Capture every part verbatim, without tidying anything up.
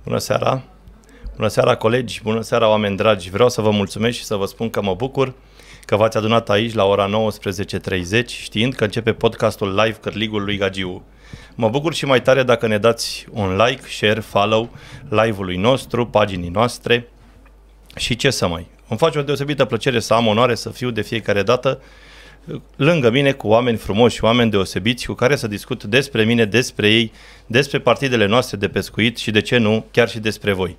Bună seara! Bună seara, colegi! Bună seara, oameni dragi! Vreau să vă mulțumesc și să vă spun că mă bucur că v-ați adunat aici la ora nouăsprezece treizeci, știind că începe podcastul live Cărligul lui Gagiu. Mă bucur și mai tare dacă ne dați un like, share, follow live-ului nostru, paginii noastre și ce să mai. Îmi face o deosebită plăcere să am onoare să fiu de fiecare dată lângă mine cu oameni frumoși și oameni deosebiți cu care să discut despre mine, despre ei, despre partidele noastre de pescuit și, de ce nu, chiar și despre voi.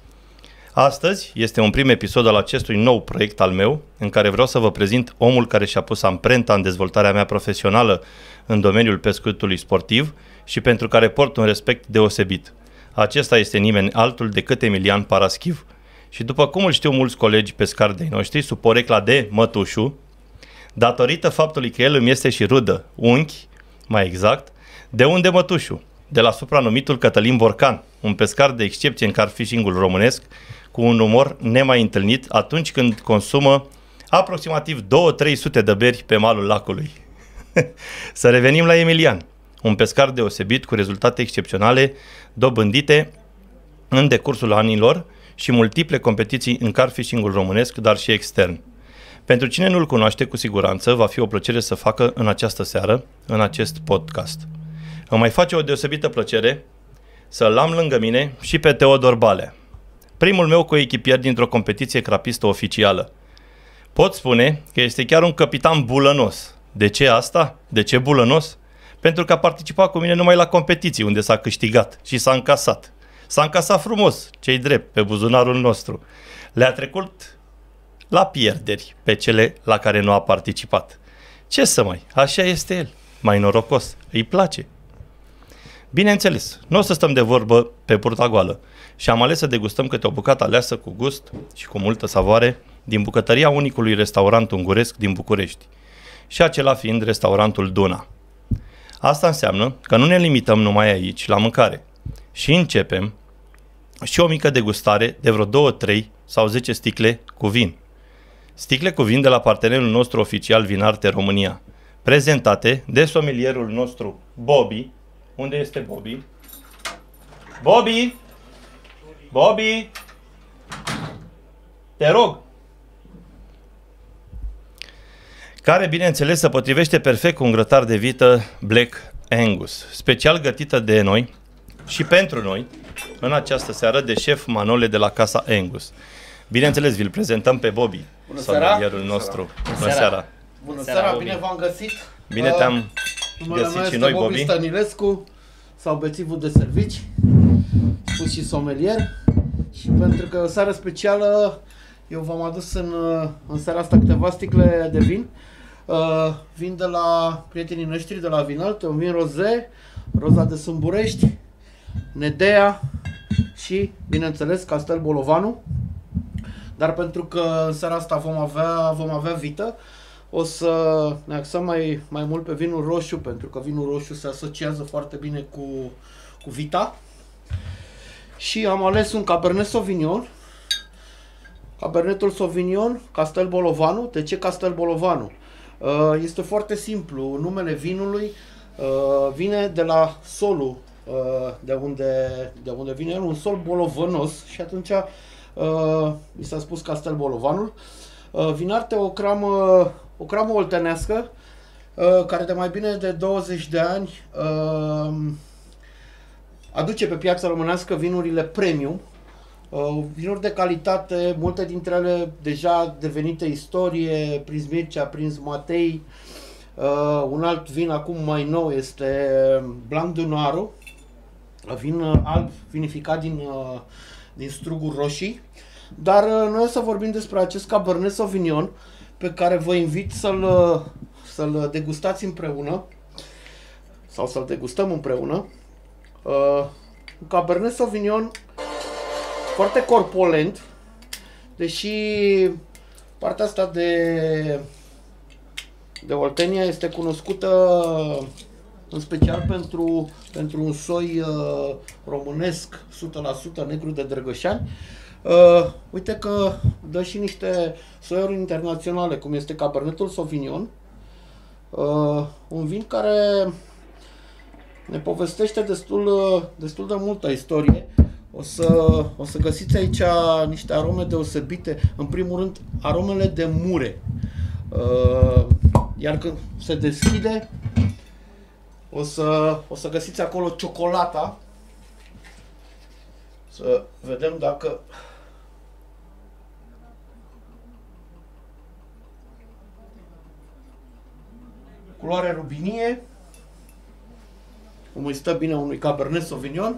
Astăzi este un prim episod al acestui nou proiect al meu, în care vreau să vă prezint omul care și-a pus amprenta în dezvoltarea mea profesională în domeniul pescuitului sportiv și pentru care port un respect deosebit. Acesta este nimeni altul decât Emilian Paraschiv. Și după cum îl știu mulți colegi pescari de-ai noștri, sub porecla de Mătușu, datorită faptului că el îmi este și rudă, unchi, mai exact, de unde Mătușu? De la supranumitul Cătălin Borcan, un pescar de excepție în carfishing-ul românesc, cu un umor nemai întâlnit atunci când consumă aproximativ două trei sute de beri pe malul lacului. Să revenim la Emilian, un pescar deosebit cu rezultate excepționale dobândite în decursul anilor și multiple competiții în carfishing-ul românesc, dar și extern. Pentru cine nu-l cunoaște, cu siguranță va fi o plăcere să facă în această seară, în acest podcast. Îmi mai face o deosebită plăcere să-l am lângă mine și pe Teodor Balea, primul meu coechipier dintr-o competiție crapistă oficială. Pot spune că este chiar un capitan bulănos. De ce asta? De ce bulănos? Pentru că a participat cu mine numai la competiții unde s-a câștigat și s-a încasat. S-a încasat frumos, ce-i drept, pe buzunarul nostru. Le-a trecut la pierderi pe cele la care nu a participat. Ce să mai, așa este el, mai norocos, îi place. Bineînțeles, nu o să stăm de vorbă pe purta goală și am ales să degustăm câte o bucată aleasă cu gust și cu multă savoare din bucătăria unicului restaurant unguresc din București, și acela fiind restaurantul Duna. Asta înseamnă că nu ne limităm numai aici la mâncare și începem și o mică degustare de vreo două, trei sau zece sticle cu vin. Sticle cu vin de la partenerul nostru oficial Vinarte România, prezentate de somelierul nostru Bobby. Unde este Bobby? Bobby! Bobby! Te rog! Care, bineînțeles, se potrivește perfect cu un grătar de vită Black Angus, special gătită de noi și pentru noi în această seară de șef Manole de la Casa Angus. Bineînțeles, vi-l prezentăm pe Bobby, somelierul nostru. Bună Bună seara! Bună seara, bine v-am găsit! Bine te-am Numele găsit meu și este noi, Bobby Bobby. Stănilescu, sau bețivul de servici, spus și somelier. Și pentru că e o seară specială, eu v-am adus în, în seara asta câteva sticle de vin. Uh, vin de la prietenii noștri de la Vinalte, un vin roze, Roza de Sâmburești, Nedea și, bineînțeles, Castel Bolovanu. Dar pentru că în seara asta vom avea, vom avea vită, o să ne axăm mai, mai mult pe vinul roșu, pentru că vinul roșu se asociază foarte bine cu, cu vita. Și am ales un Cabernet Sauvignon. Cabernetul Sauvignon, Castel Bolovanu. De ce Castel Bolovanu? Este foarte simplu. Numele vinului vine de la solul de unde, de unde vine el, un sol bolovănos, și atunci mi s-a spus Castel Bolovanul. Vinarte, o cramă, o cramă oltenească, care de mai bine de douăzeci de ani aduce pe piața românească vinurile premium, vinuri de calitate, multe dintre ele deja devenite istorie, Prins Mircea, Prins Matei. Un alt vin acum mai nou este Blanc Dunaru, vin alb vinificat din, din struguri roșii. Dar noi o să vorbim despre acest Cabernet Sauvignon pe care vă invit să-l să-l degustați împreună sau să-l degustăm împreună. Uh, un Cabernet Sauvignon foarte corpulent, deși partea asta de, de Oltenia este cunoscută în special pentru, pentru un soi uh, românesc o sută la sută negru de Drăgășani. Uh, uite că dă și niște soiuri internaționale, cum este Cabernetul Sauvignon, uh, un vin care ne povestește destul, destul de multă istorie. O să, o să găsiți aici niște arome deosebite. În primul rând, aromele de mure. Uh, iar când se deschide, o să, o să găsiți acolo ciocolata. Să vedem dacă... Culoare rubinie. Cum îi stă bine unui Cabernet Sauvignon.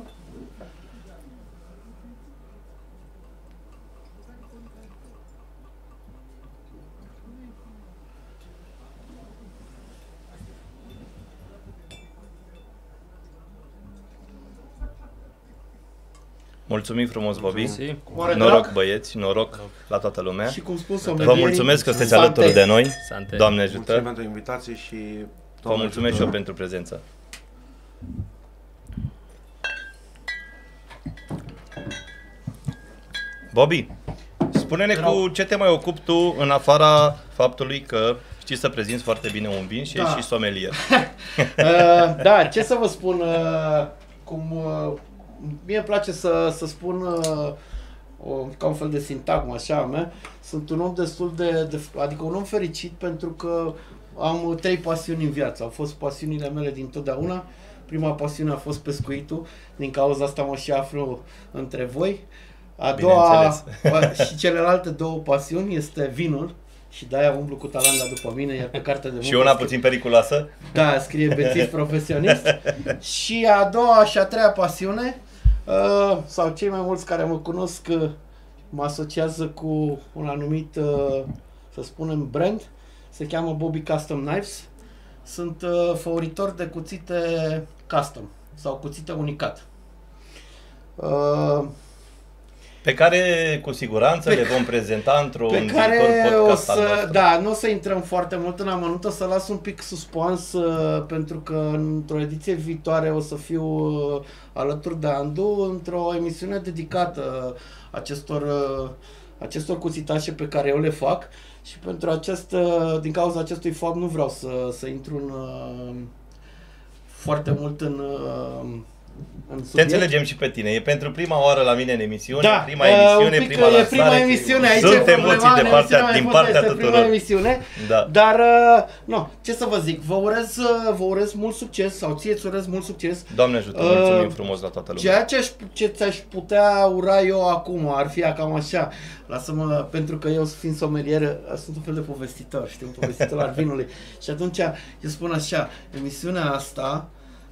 Mulțumim frumos, Bobby. Mare Noroc, drag. băieți, noroc la toată lumea. Și cum spus, Vă mulțumesc că sunteți alături de noi. Sante. Doamne Mulțumim ajută. pentru invitație și Vă mulțumesc și eu pentru prezență. Bobby, spune-ne cu ce te mai ocupi tu în afara faptului că știi să prezinți foarte bine un vin și Da. ești și sommelier. Uh, da, ce să vă spun, uh, cum uh, mie îmi place să, să spun uh, o, ca un fel de sintagmă așa a mea, sunt un om destul de, de, adică un om fericit pentru că am trei pasiuni în viață, au fost pasiunile mele din totdeauna. Prima pasiune a fost pescuitul, din cauza asta mă și aflu între voi. A doua și celelalte două pasiuni este vinul. Și de-aia umblu cu talanga după mine, iar pe carte de muncă... Și una scrie- puțin periculoasă. Da, scrie bețiv profesionist. Și a doua și a treia pasiune, uh, sau cei mai mulți care mă cunosc, uh, mă asociază cu un anumit, uh, să spunem, brand. Se cheamă Bobby Custom Knives. Sunt uh, favoritor de cuțite custom sau cuțite unicat. Uh, Pe care cu siguranță Pe le vom prezenta într-un pe care viitor o podcast al să, nostru. da, nu o să intrăm foarte mult în amănunt, o să las un pic suspans uh, pentru că într-o ediție viitoare o să fiu uh, alături de Andu într-o emisiune dedicată acestor, uh, acestor cuțitașe pe care eu le fac și pentru acest, uh, din cauza acestui fapt nu vreau să, să intru în, uh, foarte mult în, uh, în Te subiect. înțelegem și pe tine. E pentru prima oară la mine în emisiune, Da, prima uh, emisiune, un pic prima că e lansare. prima emisiune, aici Sunt e problema, emoții de în partea, emisiunea din mai partea este tuturor. prima emisiune, Da. dar, uh, nu, ce să vă zic, vă urez, uh, vă urez mult succes, sau ție îți urez mult succes. Doamne ajută, Uh, mulțumim frumos la toată lumea. Ceea ce, aș, ce ți-aș putea ura eu acum ar fi cam așa, lasă-mă, pentru că eu fiind sommelier, sunt un fel de povestitor, știi, un povestitor al vinului. Și atunci, eu spun așa, emisiunea asta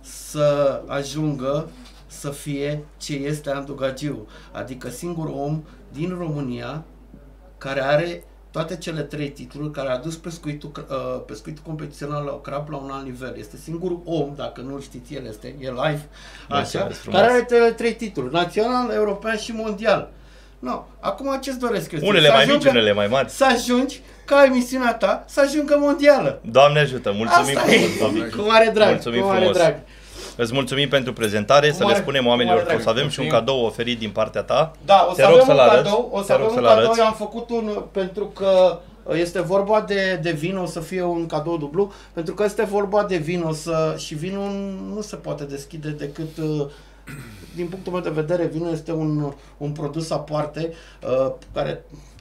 să ajungă să fie ce este Andu Gagiu, adică singur om din România care are toate cele trei titluri, care a dus pescuitul, uh, pescuitul competițional la crab la un alt nivel. Este singurul om, dacă nu-l știți, el este, e live, așa, Mulțumesc frumos. care are cele trei titluri, național, european și mondial. No, acum ce-ți doresc eu? Unele Să mai mici, ajungă- unele mai mari. Să ajungi, ca emisiunea ta, să ajungă mondială. Doamne ajută, mulțumim Asta frumos, e, Bobby. cu mare drag, Mulțumim cu mare frumos. drag. Îți mulțumim pentru prezentare, Cu să mare- le spunem cu oamenilor mare că o să drag. avem și un Mulțumim. cadou oferit din partea ta. Da, o Te să rog avem să-l un arăți, cadou, o te să rog avem un să-l cadou, arăți. eu am făcut un, pentru că este vorba de, de vin, o să fie un cadou dublu, pentru că este vorba de vin, o să, și vinul nu se poate deschide decât, uh, din punctul meu de vedere, vinul este un, un produs aparte, uh, care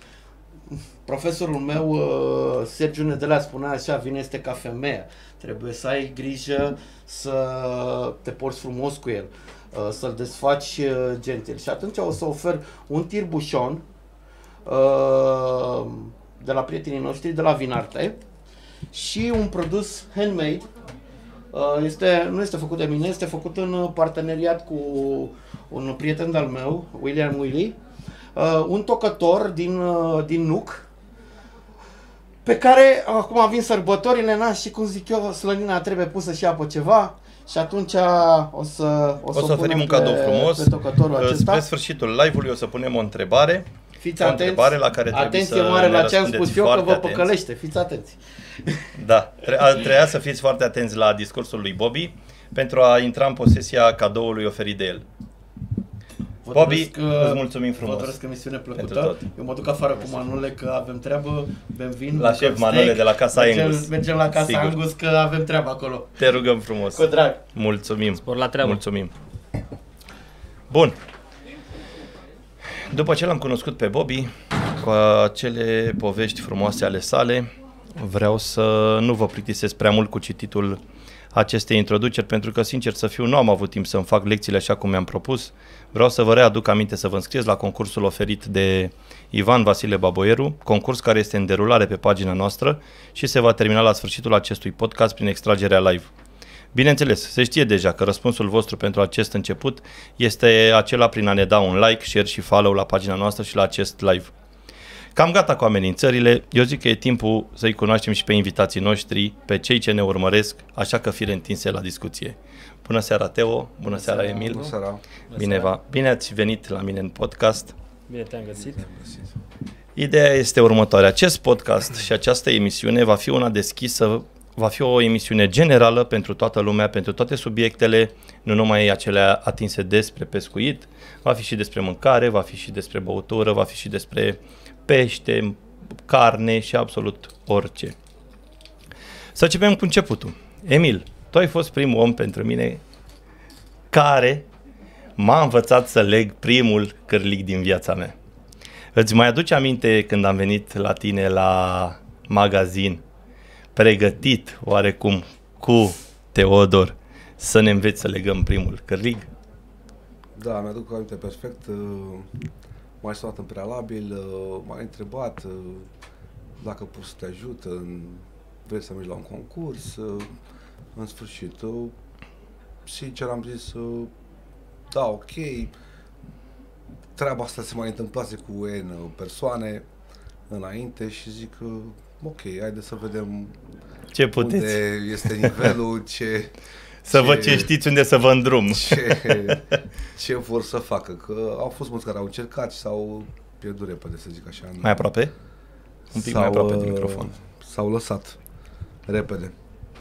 profesorul meu, uh, Sergiu Nedelea, spunea așa, vin este ca femeia, trebuie să ai grijă să te porți frumos cu el, uh, să-l desfaci uh, gentil. Și atunci o să ofer un tirbușon uh, de la prietenii noștri, de la Vinarte, și un produs handmade. Uh, este, nu este făcut de mine, este făcut în parteneriat cu un prieten de-al meu, William Willy, uh, un tocător din, uh, din Nuc, pe care acum vin sărbătorile, na, și cum zic eu, slănina trebuie pusă și apă ceva și atunci o să o O să, să oferim punem un cadou pe, frumos. pe tocătorul acesta. Spre sfârșitul live-ului o să punem o întrebare. Fiți o atenți. întrebare la care trebuie Atenție să mare ne la ce am răspundeți spus eu, că foarte vă atenți. păcălește. Fiți atenți. Da, tre- a- trebuia să fiți foarte atenți la discursul lui Bobby pentru a intra în posesia cadoului oferit de el. Vă Bobby, doresc, uh, îți mulțumim frumos. Vă doresc emisiune Pentru plăcută. tot. Eu mă duc afară cu Manole că avem treabă, bem vin. La mâncăm șef steak, Manole de la Casa mergem, Angus. Mergem la Casa Sigur. Angus că avem treabă acolo. Te rugăm frumos. Cu drag. Mulțumim. Spor la treabă. Mulțumim. Bun. După ce l-am cunoscut pe Bobby, cu acele povești frumoase ale sale, vreau să nu vă plictisesc prea mult cu cititul acestei introduceri, pentru că, sincer să fiu, nu am avut timp să-mi fac lecțiile așa cum mi-am propus. Vreau să vă readuc aminte să vă înscrieți la concursul oferit de Ivan Vasile Baboieru, concurs care este în derulare pe pagina noastră și se va termina la sfârșitul acestui podcast prin extragerea live. Bineînțeles, se știe deja că răspunsul vostru pentru acest început este acela prin a ne da un like, share și follow la pagina noastră și la acest live. Cam gata cu amenințările, eu zic că e timpul să-i cunoaștem și pe invitații noștri, pe cei ce ne urmăresc, așa că fire întinse la discuție. Bună seara, Teo, bună, bună seara, seara, Emil. Bună seara. Bine, va. Bine ați venit la mine în podcast. Bine te-am găsit. Ideea este următoarea. Acest podcast și această emisiune va fi una deschisă, va fi o emisiune generală pentru toată lumea, pentru toate subiectele, nu numai acelea atinse despre pescuit, va fi și despre mâncare, va fi și despre băutură, va fi și despre pește, carne și absolut orice. Să începem cu începutul. Emil, tu ai fost primul om pentru mine care m-a învățat să leg primul cârlig din viața mea. Îți mai aduce aminte când am venit la tine la magazin, pregătit oarecum cu Teodor să ne înveți să legăm primul cârlig? Da, mi-aduc aminte perfect. M-ai sunat în prealabil, m-ai întrebat dacă pot să te ajut, vrei să mergi la un concurs, în sfârșit. Sincer am zis, da, ok, treaba asta se mai întâmplase cu N persoane înainte și zic, ok, haide să vedem ce puteți. Unde este nivelul, ce... Să ce, văd ce știți unde să vă îndrum. Ce, ce vor să facă, că au fost mulți care au încercat și s-au pierdut repede, să zic așa. Mai aproape? Un pic mai aproape de microfon. S-au lăsat repede.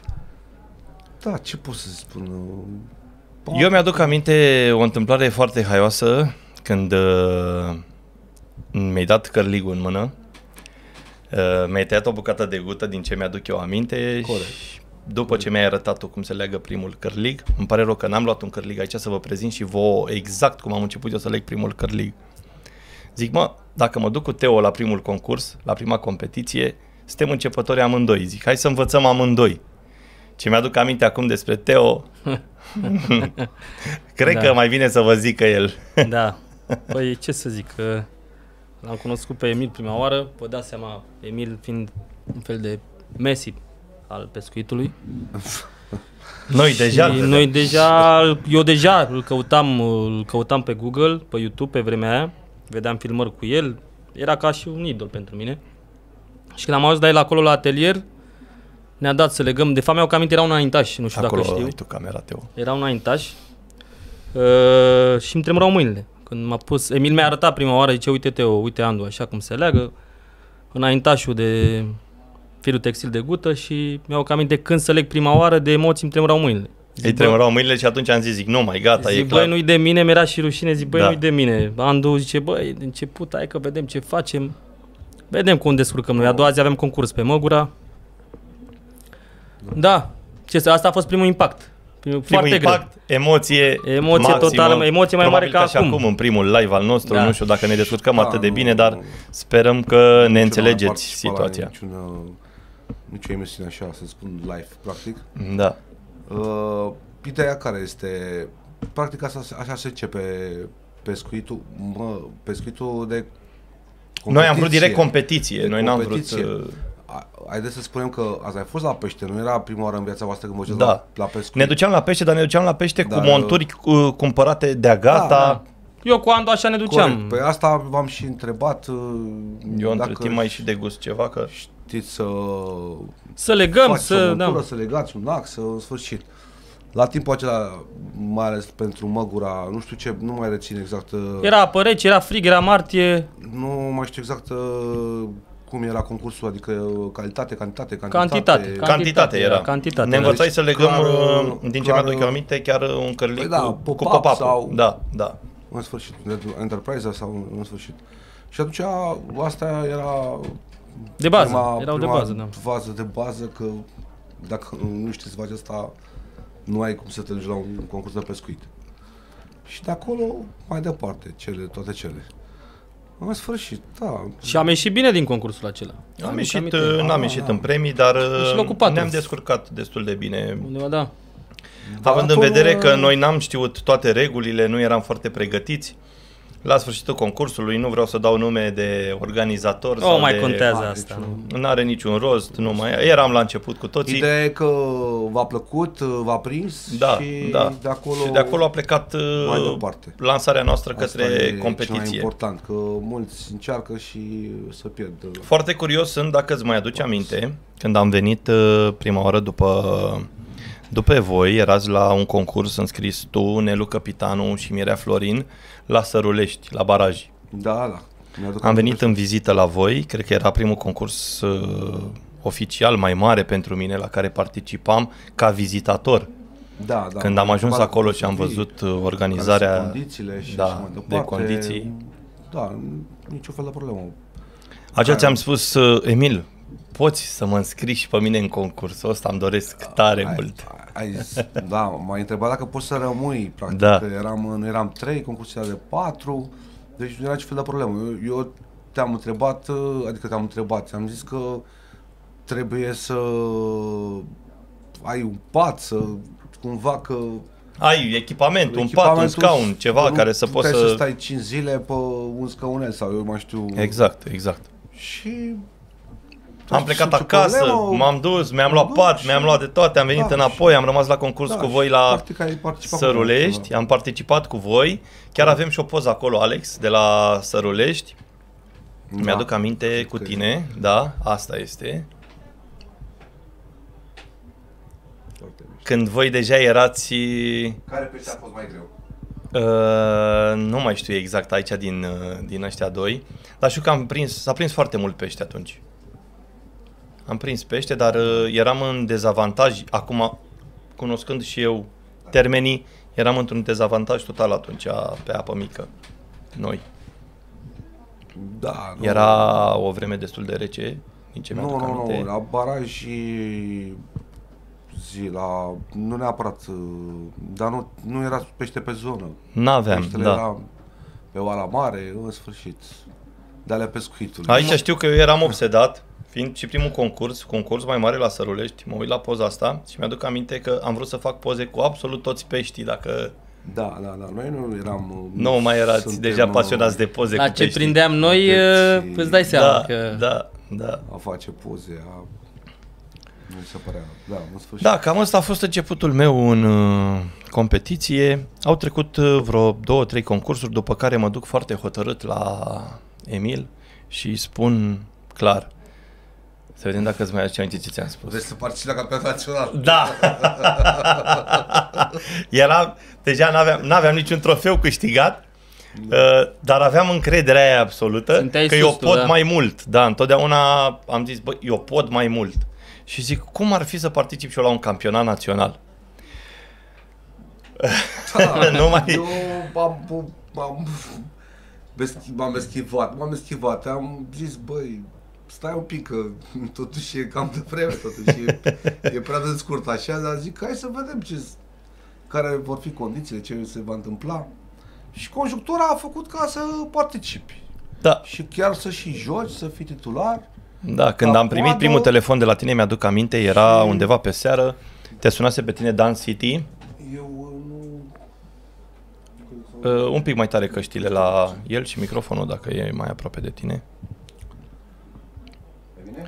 Da, ce pot să spun? Eu mi-aduc aminte o întâmplare foarte haioasă când uh, mi-ai dat cărligul în mână. Uh, mi-ai tăiat o bucată de gută din ce mi-aduc eu aminte. Corect. Și după ce mi-ai arătat tu cum se leagă primul cărlig, îmi pare rău că n-am luat un cărlig aici să vă prezint și vouă exact cum am început eu să leg primul cărlig. Zic, mă, dacă mă duc cu Teo la primul concurs, la prima competiție, suntem începători amândoi. Zic, hai să învățăm amândoi. Ce mi-aduc aminte acum despre Teo, cred da. că mai bine să vă zică el. Da, păi ce să zic, că l-am cunoscut pe Emil prima oară, vă dați seama, Emil fiind un fel de Messi al pescuitului. Noi deja, noi deja, eu deja îl căutam, îl căutam pe Google, pe YouTube pe vremea aia, vedeam filmări cu el, era ca și un idol pentru mine. Și când am auzit de el acolo la atelier, ne-a dat să legăm, de fapt mi-au cam aminte, era un înaintaș, nu știu acolo dacă știu. Ai tu camera, Teo. Era un înaintaș uh, și îmi tremurau mâinile. Când m-a pus, Emil mi-a arătat prima oară, zice, uite Teo, uite Andu, așa cum se leagă, înaintașul de firul textil de gută și mi-au cam aminte când să leg prima oară, de emoții îmi tremurau mâinile. Zic, îi tremurau mâinile și atunci am zis, zic, nu mai, gata, zic, e băi, clar. nu-i de mine, mi-era și rușine, zic, băi, da. nu-i de mine. Andu zice, băi, de început, hai că vedem ce facem. Vedem cum descurcăm noi. A doua zi avem concurs pe Măgura. Da, ce să, asta a fost primul impact. Primul, primul foarte impact, greu. Emoție, emoție maximă, totală, emoție mai mare ca, ca și acum. acum în primul live al nostru, da. Nu știu dacă ne descurcăm da, atât de nu, bine, dar nu, sperăm că ne nu înțelegeți situația. Niciună, nicio emisiune așa, să spun live, practic. Da. Uh, ideea care este, practic asta, așa se începe pescuitul, mă, pescuitul de competiție. Noi am vrut direct competiție, de noi competiție. n-am vrut... Uh... Haideți să spunem că ați mai fost la pește, nu era prima oară în viața voastră când vă duceți da. la, la pescuit. Ne duceam la pește, dar ne duceam la pește dar, cu monturi uh, cumpărate de-a gata. Da, da. Eu cu Andu așa ne duceam. Corect. Pe asta v-am și întrebat. Eu între timp mai și degust ceva, că știți să... Să legăm, să... o montură, da. Să legați un ax, să în sfârșit. La timpul acela, mai ales pentru Măgura, nu știu ce, nu mai rețin exact... Era apă rece, era frig, era martie. Nu mai știu exact cum era concursul, adică calitate, cantitate, cantitate. Cantitate, cantitate era. Cantitate. Ne învățai să legăm, clar, din ce clar, mi-aduc eu aminte, chiar un cărlic păi da, cu, pop-up cu pop-up sau... Da, da. În sfârșit, Enterprise sau în sfârșit. Și atunci asta era... De bază, prima, erau prima de bază, da. fază de bază, că dacă nu știi să faci asta, nu ai cum să te duci la un concurs de pescuit. Și de acolo, mai departe, cele, toate cele. În sfârșit, da. Și am ieșit bine din concursul acela. Am ieșit, aminte. n-am Ah, ieșit da. în premii, dar Și locul patru. ne-am descurcat destul de bine. Undeva, da. Având în acolo- vedere că noi n-am știut toate regulile, nu eram foarte pregătiți, la sfârșitul concursului, nu vreau să dau nume de organizator Nu sau mai de... contează Ah, asta. deci, nu. N-are niciun rost, nu mai... Eram la început cu toții. Ideea e că v-a plăcut, v-a prins Da, și da. de acolo, Și de acolo a plecat mai uh, departe. lansarea noastră Asta e către cel mai competiție. important, că mulți încearcă și să pierd. Foarte curios sunt, dacă îți mai aduci aminte, când am venit uh, prima oară după, după voi, erați la un concurs înscris tu, Nelu Căpitanu și Mirea Florin, la Sărulești, la baraj. Da, da. Mi-aduc Am venit aminte. în vizită la voi, cred că era primul concurs uh, oficial mai mare pentru mine la care participam ca vizitator. Da, da. Când am ajuns întrebat acolo cum și am să fii, văzut uh, care organizarea sunt condițiile și da, așa mai de departe. condiții. Da, niciun fel de problemă. Așa ți-am spus, uh, Emil, poți să mă înscrii și pe mine în concursul ăsta, îmi doresc tare Ai, mult. ai, da, m-ai întrebat dacă poți să rămâi, practic, Da. că eram, în- eram trei, concursul era de patru, deci nu era niciun fel de problemă. Eu, eu te-am întrebat, adică te-am întrebat, ți-am zis că trebuie să ai un pat, să cumva că... Ai echipament, un pat, un echipamentul scaun, ceva nu care să poți puteai să... să stai cinci zile pe un scaunel sau eu mai știu... Exact, exact. Și... Am plecat nicio acasă, problemă, m-am dus, mi-am m-am luat dus pat, și- mi-am luat de toate, am venit Da, înapoi, și- am rămas la concurs da, cu și voi la practic ai participat cu Sărulești, noi, am participat cu voi, chiar avem și o poză acolo, Alex, de la Sărulești. da. Mi-aduc aminte cu Că- tine, da, asta este. Foarte mișto. Când voi deja erați, Care pește a fost mai greu? uh, nu mai știu exact aici din, uh, din ăștia doi, dar știu că am prins, s-a prins foarte mult pește atunci. Am prins pește, dar uh, eram în dezavantaj, acum cunoscând și eu termenii, eram într-un dezavantaj total atunci pe apă mică, noi. Da, nu, Era o vreme destul de rece, din ce nu, mi-aduc nu, aminte. nu, la baraj și zi, la, nu neapărat, uh, dar nu, nu era pește pe zonă. N-aveam, Peștele da. era pe oala mare, în sfârșit, de alea pescuitului. Aici știu că eu eram obsedat, fiind și primul concurs, concurs mai mare la Sărulești, mă uit la poza asta și mi-aduc aminte că am vrut să fac poze cu absolut toți peștii, dacă Da, da, da, noi nu eram... nu mai erați suntem, deja uh, pasionați de poze La cu ce peștii. prindeam noi, Deci, uh, îți dai seama Da, că... da, da. A face poze, a... Nu mi se părea, da, în sfârșit. Da, cam asta a fost începutul meu în uh, competiție. Au trecut uh, vreo două, trei concursuri, după care mă duc foarte hotărât la Emil și îi spun clar. Să vedem dacă îți mai aduce aminte ce ți-am spus. Vrei să participi la campionatul național? Da! Era, deja n-aveam, n-aveam niciun trofeu câștigat, uh, dar aveam încrederea aia absolută Ținteai că sus eu tu, pot da. mai mult. Da, întotdeauna am zis, bă, eu pot mai mult. Și zic, cum ar fi să particip și eu la un campionat național? Da, Nu mai- Eu m-am, m-am, beschi- m-am eschivat, m-am eschivat, am zis, băi, stai un pic, că totuși e cam de vreme, totuși e, e prea de scurt așa, dar zic, hai să vedem ce, care vor fi condițiile, ce se va întâmpla. Și conjunctura a făcut ca să participi. Da, Și chiar să și joci, să fii titular. da, când La am primit coadă- primul telefon de la tine, mi-aduc aminte, era Și- undeva pe seară, te sunase pe tine Dan City, Eu nu... uh, un pic mai tare căștile la el și microfonul, dacă e mai aproape de tine. Pe mine?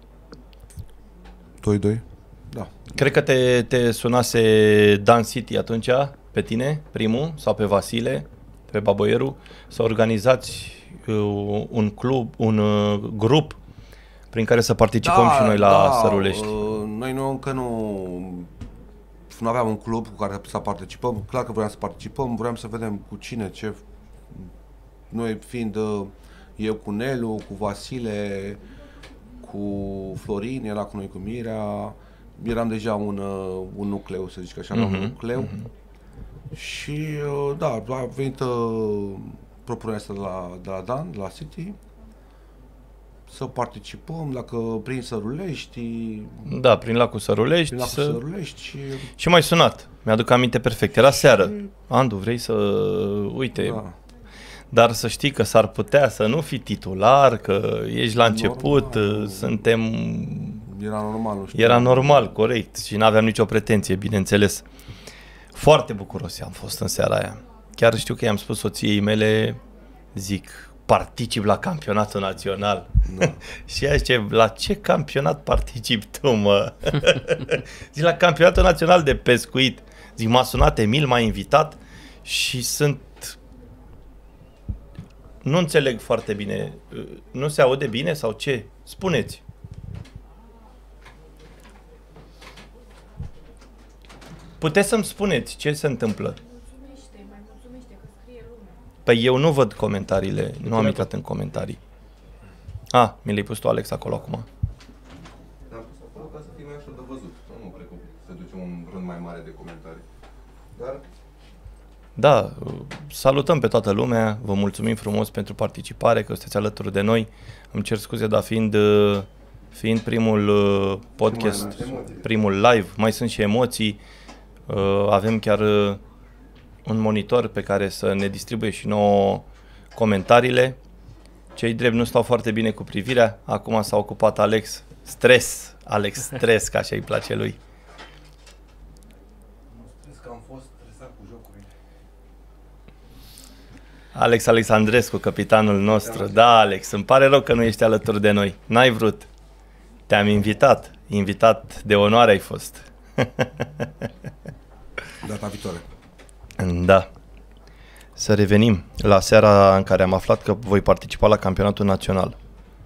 doi doi? Da. Cred că te, te sunase Dan City atunci, pe tine, primul, sau pe Vasile, pe Baboieru, să organizați uh, un club, un uh, grup prin care să participăm și noi la Sărulești. Uh, noi nu, încă nu, nu aveam un club cu care să participăm. Clar că vreau să participăm, vreau să vedem cu cine, ce... Noi fiind uh, eu cu Nelu, cu Vasile, cu Florin, era cu noi cu Mirea, eram deja un, uh, un nucleu, să zic așa, mm-hmm. un nucleu. Mm-hmm. Și uh, da, a venit uh, propunerea asta de la, de la Dan, de la City, să participăm, dacă prin Sărulești, Da, prin lacul Sărulești. prin lacul să... Sărulești și... Și m-ai sunat. Mi-aduc aminte perfect. Era seară. Andu, vrei să... Uite. Da. dar să știi că s-ar putea să nu fii titular, că ești la început, normal. suntem... Era normal, nu știu. Era normal, corect, și n-aveam nicio pretenție, bineînțeles. Foarte bucuros am fost în seara aia. Chiar știu că i-am spus soției mele, zic, particip la campionatul național. No. Și ea zice, la ce campionat participi tu, mă? Zic, la campionatul național de pescuit. Zic, m-a sunat Emil, m-a invitat și sunt... Nu înțeleg foarte bine. Nu se aude bine sau ce? Spuneți. Puteți să-mi spuneți ce se întâmplă? Mulțumește, mai mulțumește că scrie lumea. Păi eu nu văd comentariile, nu am intrat în comentarii. Ah, mi le-ai pus tu, Alex, acolo acum. Am pus acolo ca să fie mai ușor de văzut. Nu cred că se duce un rând mai mare de comentarii. Dar... Da, salutăm pe toată lumea, vă mulțumim frumos pentru participare, că sunteți alături de noi. Îmi cer scuze, dar fiind, fiind primul podcast, primul live, mai sunt și emoții. Avem chiar un monitor pe care să ne distribuie și nouă comentariile. Cei drept nu stau foarte bine cu privirea. Acum s-a ocupat Alex. Stres. Alex Stres, ca așa îi place lui. Stres că am fost stresat cu jocurile. Alex Alexandrescu, capitanul nostru. Da, Alex, îmi pare rău că nu ești alături de noi. N-ai vrut. Te-am invitat. Invitat de onoare ai fost. Data viitoare. Da. Să revenim la seara în care am aflat că voi participa la campionatul național.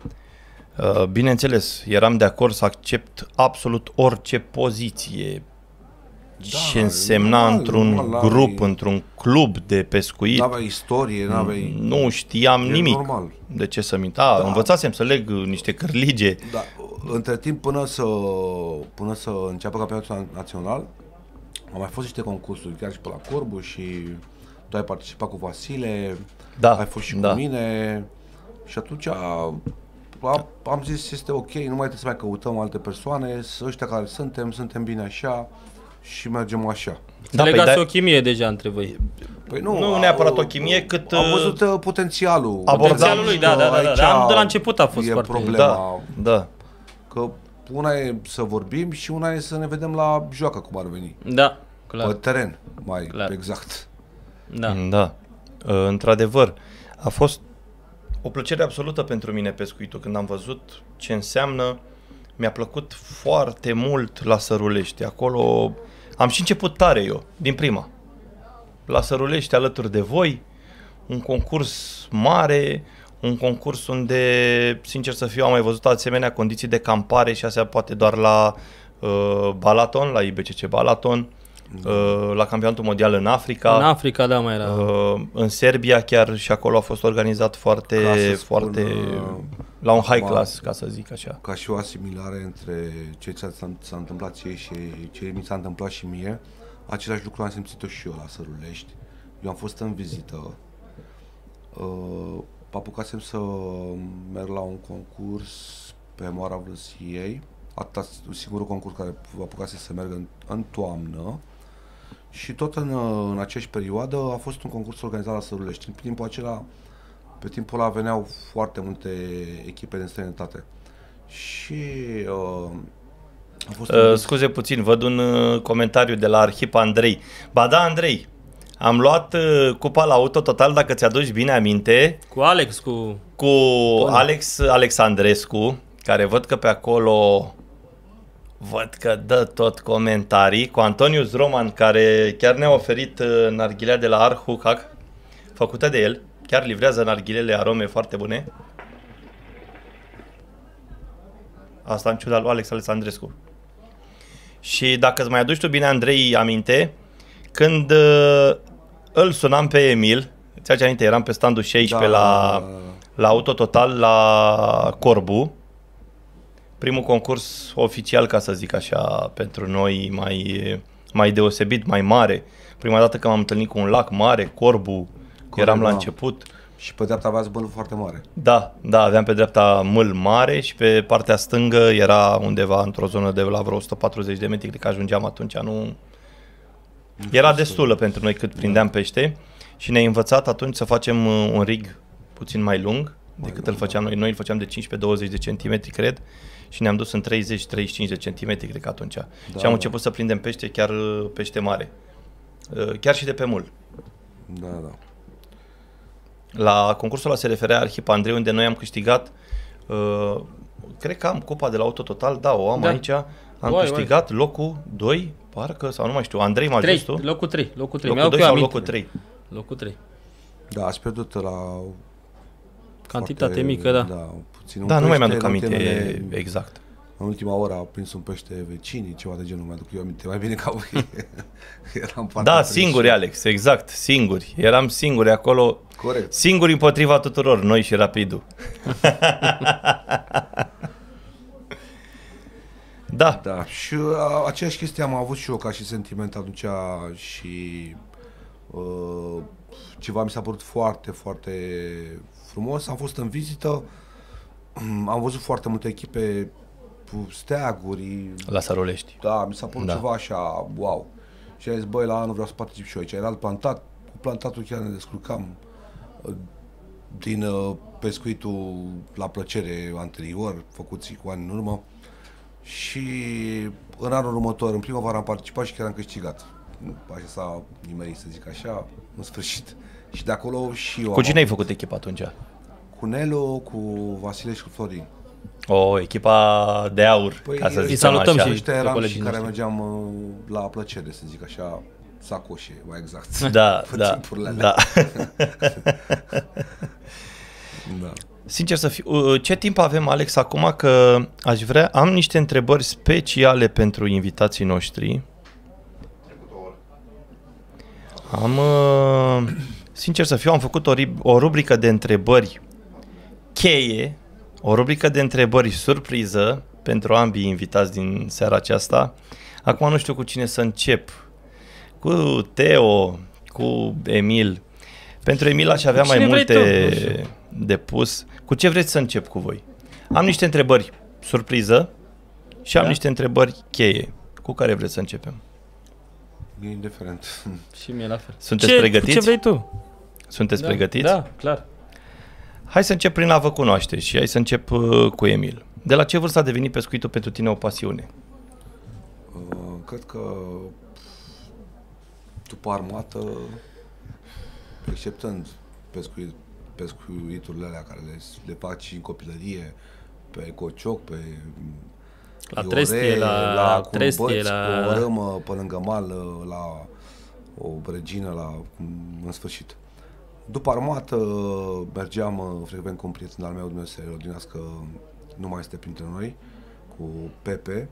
Bineînțeles, eram de acord să accept absolut orice poziție Da, ce însemna normal, într-un normal, grup, n-aveai- într-un club de pescuit. N-aveai istorie, n-aveai... Nu știam E nimic. normal. De ce să mint? Da, Da. învățasem să leg niște cârlige. Da, între timp, până să, până să înceapă campionatul național, au mai fost niște concursuri, chiar și pe la Corbu, și tu ai participat cu Vasile, Da, ai fost și da. cu mine, și atunci a, a, am zis, este ok, nu mai trebuie să mai căutăm alte persoane, să ăștia care suntem, suntem bine așa și mergem așa. Să Da, păi legați da- o chimie deja între voi. Păi Nu a- neapărat o chimie, cât, Am uh, văzut uh, potențialul. abordam- Potențialul lui, da, da, da, da. Aici Dar de la început a fost e foarte... problema. Da, da. Că una e să vorbim și una e să ne vedem la joacă, cum ar veni. Da, Pe clar. teren, mai Clar. exact. Da. Da. Uh, Într-adevăr, a fost o plăcere absolută pentru mine pescuitul. Când am văzut ce înseamnă, mi-a plăcut foarte mult la Sărulești. Acolo am și început tare eu, din prima. La Sărulești, alături de voi, un concurs mare, un concurs unde, sincer să fiu, am mai văzut asemenea condiții de campare și astea poate doar la uh, Balaton, la I B C C Balaton, uh, la campionatul mondial în Africa. În Africa, da, mai era. Uh, în Serbia chiar și acolo a fost organizat foarte, Ca să spun, foarte uh, la un high acum- class, ca să zic așa. Ca și o asimilare între ce ți s-a, s-a întâmplat ție și ce mi s-a întâmplat și mie, același lucru am simțit-o și eu la Sărulești. Eu am fost în vizită, uh, apucasem să merg la un concurs pe Moara Vlăsiei, atâta singurul concurs care apucase să merg în, în toamnă, și tot în, în aceeași perioadă a fost un concurs organizat la Sărulești. În timpul acela, pe timpul ăla veneau foarte multe echipe din străinătate. Și uh, a fost Uh, scuze puțin, văd un uh, comentariu de la Arhip Andrei. Ba da, Andrei, am luat uh, cupa la Auto Total, dacă ți-aduci bine aminte, Cu Alex, cu... cu Alex Alexandrescu, care văd că pe acolo văd că dă tot comentarii, cu Antonius Roman, care chiar ne-a oferit uh, narghilea de la Arhucac, făcută de el, chiar livrează narghilele, arome foarte bune. Asta în ciuda lui Alex Alexandrescu. Și dacă îți mai aduci tu bine, Andrei, aminte, când uh, îl sunam pe Emil, ți-aduce aminte, eram pe standul șaisprezece Da. la, la Auto Total la Corbu, primul concurs oficial, ca să zic așa, pentru noi mai, mai deosebit, mai mare. Prima dată când m-am întâlnit cu un lac mare, Corbu, eram la da. început. Și pe dreapta aveați bălul foarte mare. Da, da, aveam pe dreapta mâl mare și pe partea stângă era undeva într-o zonă de la vreo o sută patruzeci de metri, cred că ajungeam atunci, nu... Era destulă pentru noi cât prindeam pește și ne-a învățat atunci să facem uh, un rig puțin mai lung decât lung, îl făceam noi. Noi îl făceam de cincisprezece douăzeci de centimetri, cred, și ne-am dus în treizeci treizeci și cinci de centimetri, cred că atunci. Da, și am da. început să prindem pește, chiar uh, pește mare. Uh, chiar și de pe mul. Da, da. La concursul la S R F R Arhipa Andrei, unde noi am câștigat, uh, cred că am cupa de la Autototal, da, o am Da. aici, am Uai, câștigat uai. locul doi, parcă, sau nu mai știu, Andrei m-a trei, ajuns tu? locul trei, locul trei. Locul Mi-au doi eu sau aminte. locul trei? Locul trei. Da, ați pierdut la... Cantitate foarte, mică, da. Da, puțin un Da, nu mai pește, mi-aduc aminte ultimele- exact. În ultima oră a prins un pește vecinii, ceva de genul, mi-aduc eu aminte mai bine ca voi. Eram foarte Da, prinși. singuri, Alex, exact, singuri. Eram singuri acolo, Corect. singuri împotriva tuturor, noi și Rapidul. Da, Da, și uh, aceeași chestie am avut și eu ca și sentiment atunci și uh, ceva mi s-a părut foarte, foarte frumos. Am fost în vizită, am văzut foarte multe echipe cu steaguri. la Sărulești. Da, mi s-a părut Da. ceva așa, wow. Și am zis, băi, la anul vreau să particip și eu aici. Era alt plantat, cu plantatul chiar ne descurcam. Uh, din uh, pescuitul la plăcere anterior, făcuți cu ani în urmă. Și în anul următor, în primăvară, am participat și chiar am câștigat. Așa s-a nimerit, să zic așa, în sfârșit. Și de acolo și eu Cu am cine ai avut- făcut echipa atunci? Cu Nelu, cu Vasile și cu Florin. O, echipa de aur, Păi, ca să îi zicem salutăm așa. și- Ăștia pe eram colegii și care noștri. mergeam uh, la plăcere, să zic așa, sacoșe, mai exact. Da, Pe da, timpurile alea. da. Da. Sincer să fiu, uh, ce timp avem, Alex, acum, că aș vrea, am niște întrebări speciale pentru invitații noștri. Am, uh, sincer să fiu, am făcut o, ri- o rubrică de întrebări cheie, o rubrică de întrebări surpriză pentru ambii invitați din seara aceasta. Acum nu știu cu cine să încep. Cu Teo, cu Emil. Pentru Emil aș avea Cu mai cine vrei multe tu? Nu știu. de pus. Cu ce vreți să încep cu voi? Am niște întrebări surpriză și am Da. niște întrebări cheie. Cu care vreți să începem? E indiferent. Și mie la fel. Sunteți ce, pregătiți? Ce vrei tu? Sunteți Da, pregătiți? Da, clar. Hai să încep prin a vă cunoaște și hai să încep uh, cu Emil. De la ce vârstă a devenit pescuitul pentru tine o pasiune? Uh, cred că după armată, exceptând pescuit, pescuiturile alea care le, le faci în copilărie, pe cocioc, pe La iore, trestie, la, la trestie, curbăți, la... pe o râmă, pe lângă mal, la o regină, la, în sfârșit. După armată mergeam frecvent cu un prieten al meu, Dumnezeu să-i odinească, nu mai este printre noi, cu Pepe,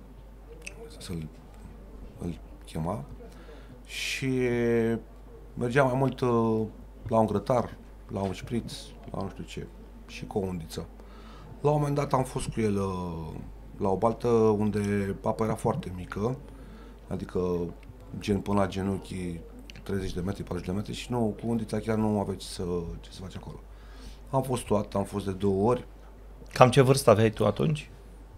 să-l îl chema, și mergeam mai mult uh, la un grătar, la un șpriț, la nu știu ce, și cu o undiță. La un moment dat am fost cu el uh, la o baltă unde apa era foarte mică, adică gen până la genunchi, treizeci de metri, patruzeci de metri, și nu, cu undița chiar nu aveți să, ce să faci acolo. Am fost toată, am fost de două ori, Cam ce vârstă aveai tu atunci?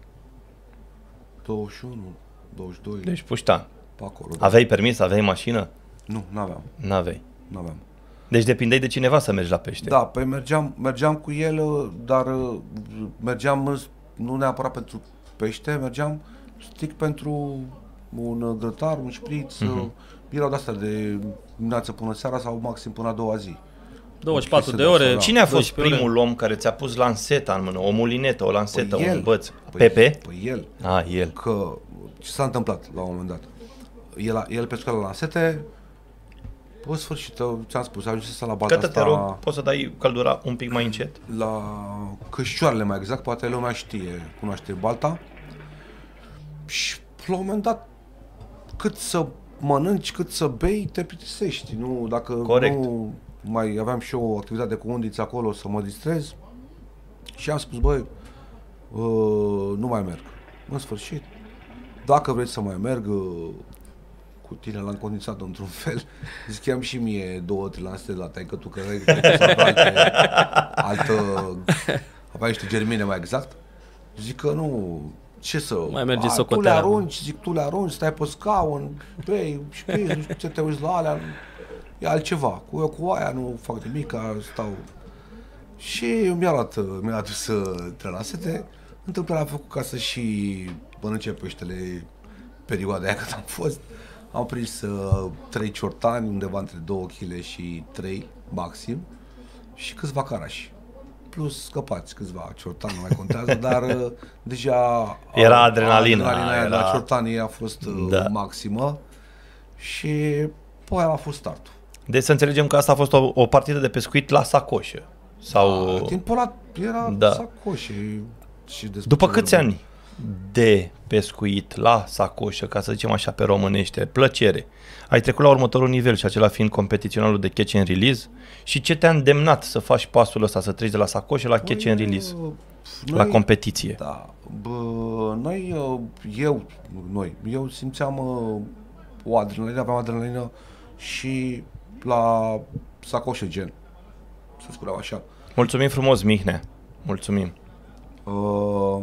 douăzeci și unu, douăzeci și doi, Deci puștan. pe acolo. Da. Aveai permis? Aveai mașină? Nu, n-aveam, N-aveai. n-aveam. Deci depindeai de cineva să mergi la pește. Da, păi mergeam, mergeam cu el, uh, dar uh, mergeam uh, nu neapărat pentru pește, mergeam strict pentru un uh, grătar, un șpriț, uh-huh. Erau de-astea de dimineață până seara sau maxim până a doua zi. douăzeci și patru de Chestia de ore. asta, da. Cine a fost doisprezece ore. primul om care ți-a pus lanseta în mână? O mulinetă, o lansetă, Păi un el. băț? Păi, Pepe? Păi el. A, el. Că ce s-a întâmplat la un moment dat? El, a- el pesca la lansete, pe sfârșit, ți-am spus, ajunsese la balta Cătă, te asta, rog, poți să dai căldura un pic mai încet? la Cășcioarele mai exact, poate lumea știe, cunoaște balta. Și la un moment dat, cât să mănânci, cât să bei, te plictisești. Nu, dacă Corect. nu mai aveam și eu o activitate cu undiți acolo să mă distrez. Și am spus, băi, uh, nu mai merg. În sfârșit, dacă vreți să mai merg, uh, cu tine l-am condiționat într-un fel. Ziceam și mie două, trei lansete la taică tu, că cred că să avea alte, altă, avea niște germine mai exact. Zic că nu, ce să... Mai merge a, tu le socoteala. arunci, zic, tu le arunci, stai pe scaun, bei, și bei, nu știu ce, te uiți la alea. e altceva. Cu, eu cu aia nu fac nimic, stau. Și mi-a luat, mi-a adus trei la sete. Întâmplarea a făcut ca să și mănânce peștele perioada aia când am fost. Am prins uh, trei ciortani, undeva între două kilograme și trei maxim, și câțiva carași. Plus scăpați câțiva ciortani, nu mai contează, dar uh, deja... Era adrenalina. Adrenalina aia era... la ciortanii a fost uh, da. maximă și pe aia a fost startul. Deci să înțelegem că asta a fost o, o partidă de pescuit la sacoșă. Sau... Da, timpul ăla era da. sacoșe. Și După câți ani de pescuit la sacoșă, ca să zicem așa pe românește, plăcere, ai trecut la următorul nivel și acela fiind competiționalul de catch and release, și ce te-a îndemnat să faci pasul ăsta, să treci de la sacoșă la catch and release, noi, la competiție? Da, bă, noi, eu, noi, eu simțeam o adrenalină, aveam adrenalină și la sacoșă gen, să spunem așa. Mulțumim frumos, Mihnea, mulțumim. Uh,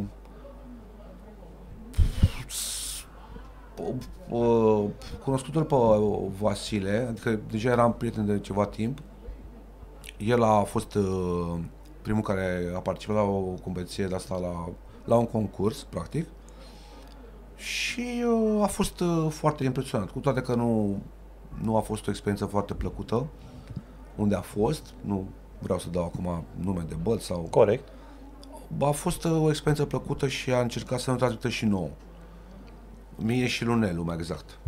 uh, cunoscutul pe Vasile, adică deja eram prieten de ceva timp. El a fost uh, primul care a participat la o competiție de asta, la, la un concurs, practic. Și uh, a fost uh, foarte impresionant, cu toate că nu, nu a fost o experiență foarte plăcută unde a fost, nu vreau să dau acum nume de băl sau... Corect. A fost o experiență plăcută și a încercat să ne transmită și nouă. Mie și lui Nelu, mai exact.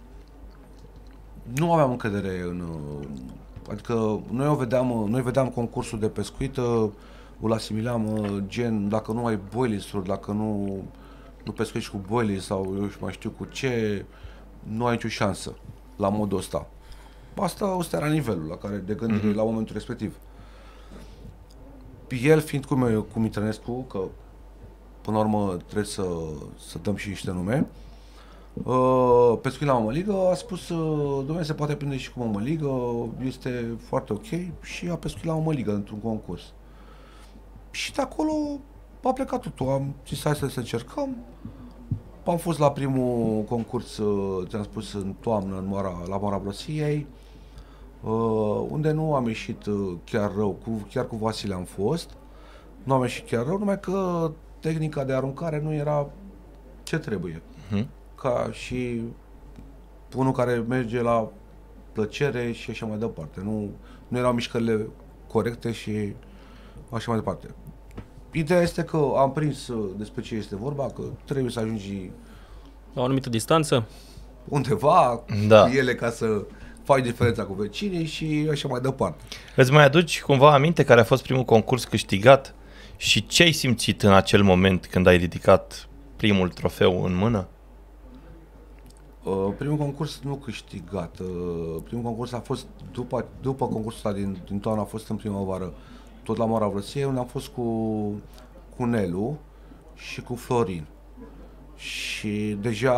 Nu aveam încredere în... Adică noi o vedeam, noi vedeam concursul de pescuit, îl asimileam gen, dacă nu ai boilies-uri, dacă nu, nu pescuiești cu boilies sau eu mai știu cu ce, nu ai nicio șansă la modul ăsta. Asta, ăsta era nivelul la care de gândire mm-hmm. la momentul respectiv. El fiind cum, cum Mitrănescu, că până la urmă trebuie să, să dăm și niște nume, uh, pescuit la mămăligă, a spus, uh, dom'le, se poate prinde și cu mămăligă, este foarte ok, și a pescuit la mămăligă într-un concurs. Și de acolo a plecat totul, am zis hai să, să încercăm, am fost la primul concurs, uh, ți-am spus, în toamnă, în Moara, la Moara Brăsiei, Uh, unde nu am ieșit uh, chiar rău, cu, chiar cu Vasile am fost, nu am ieșit chiar rău, numai că tehnica de aruncare nu era ce trebuie. Uh-huh. Ca și unul care merge la plăcere și așa mai departe. Nu, nu erau mișcările corecte și așa mai departe. Ideea este că am prins uh, despre ce este vorba, că trebuie să ajungi la o anumită distanță undeva da. cu ele ca să faci diferența cu vecinii și așa mai departe. Îți mai aduci cumva aminte care a fost primul concurs câștigat și ce ai simțit în acel moment când ai ridicat primul trofeu în mână? Uh, primul concurs nu câștigat. Uh, primul concurs a fost după, după concursul ăsta din, din toamnă, a fost în primăvară, tot la Moara Vrăsiei, unde am fost cu, cu Nelu și cu Florin. Și deja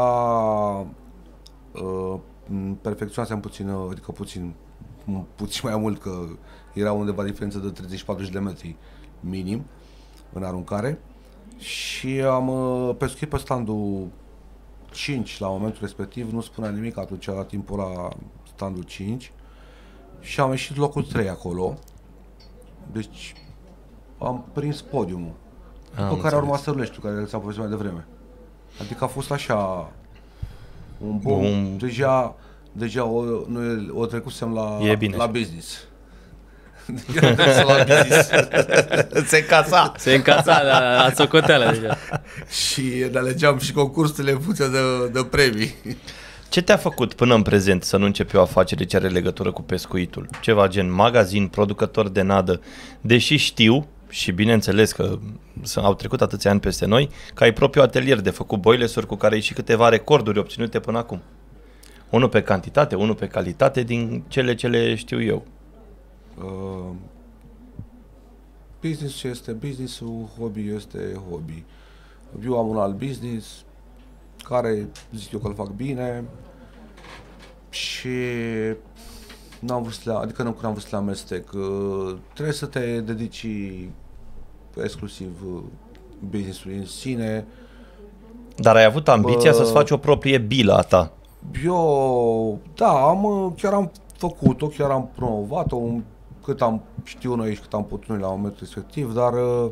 uh, perfecționasem puțin, adică puțin, puțin mai mult, că era undeva diferență de treizeci și patruzeci de metri minim în aruncare, și am uh, pescuit pe standul cinci la momentul respectiv, nu spunea nimic atunci, la timpul la standul cinci, și am ieșit locul trei acolo, deci am prins podiumul, după care a urmat Sărleștiu, care ți-am povestit mai devreme. Adică a fost așa un bun, Bum. deja, deja o, noi o trecusem la, la business. Deja la business. Se încasa. Se încasa la, la socoteală deja. Și ne alegeam și concursurile în funcție de, de premii. Ce te-a făcut până în prezent să nu începi o afacere ce are legătură cu pescuitul? Ceva gen magazin, producător de nadă, deși știu, și bineînțeles că au trecut atâția ani peste noi, că ai propriul atelier de făcut boilers-uri cu care ai și câteva recorduri obținute până acum. Unul pe cantitate, unul pe calitate, din cele ce le știu eu. Uh, business este business-ul, hobby este hobby. Eu am un alt business care zic eu că îl fac bine și n-am vrut să le, adică nu că n-am vrut să le amestec. Uh, trebuie să te dedici exclusiv business-ului în sine. Dar ai avut ambiția uh, să-ți faci o proprie bilă a ta? Eu, da, am, chiar am făcut-o, chiar am promovat-o, cât am știut noi și cât am putut noi la momentul respectiv, dar uh,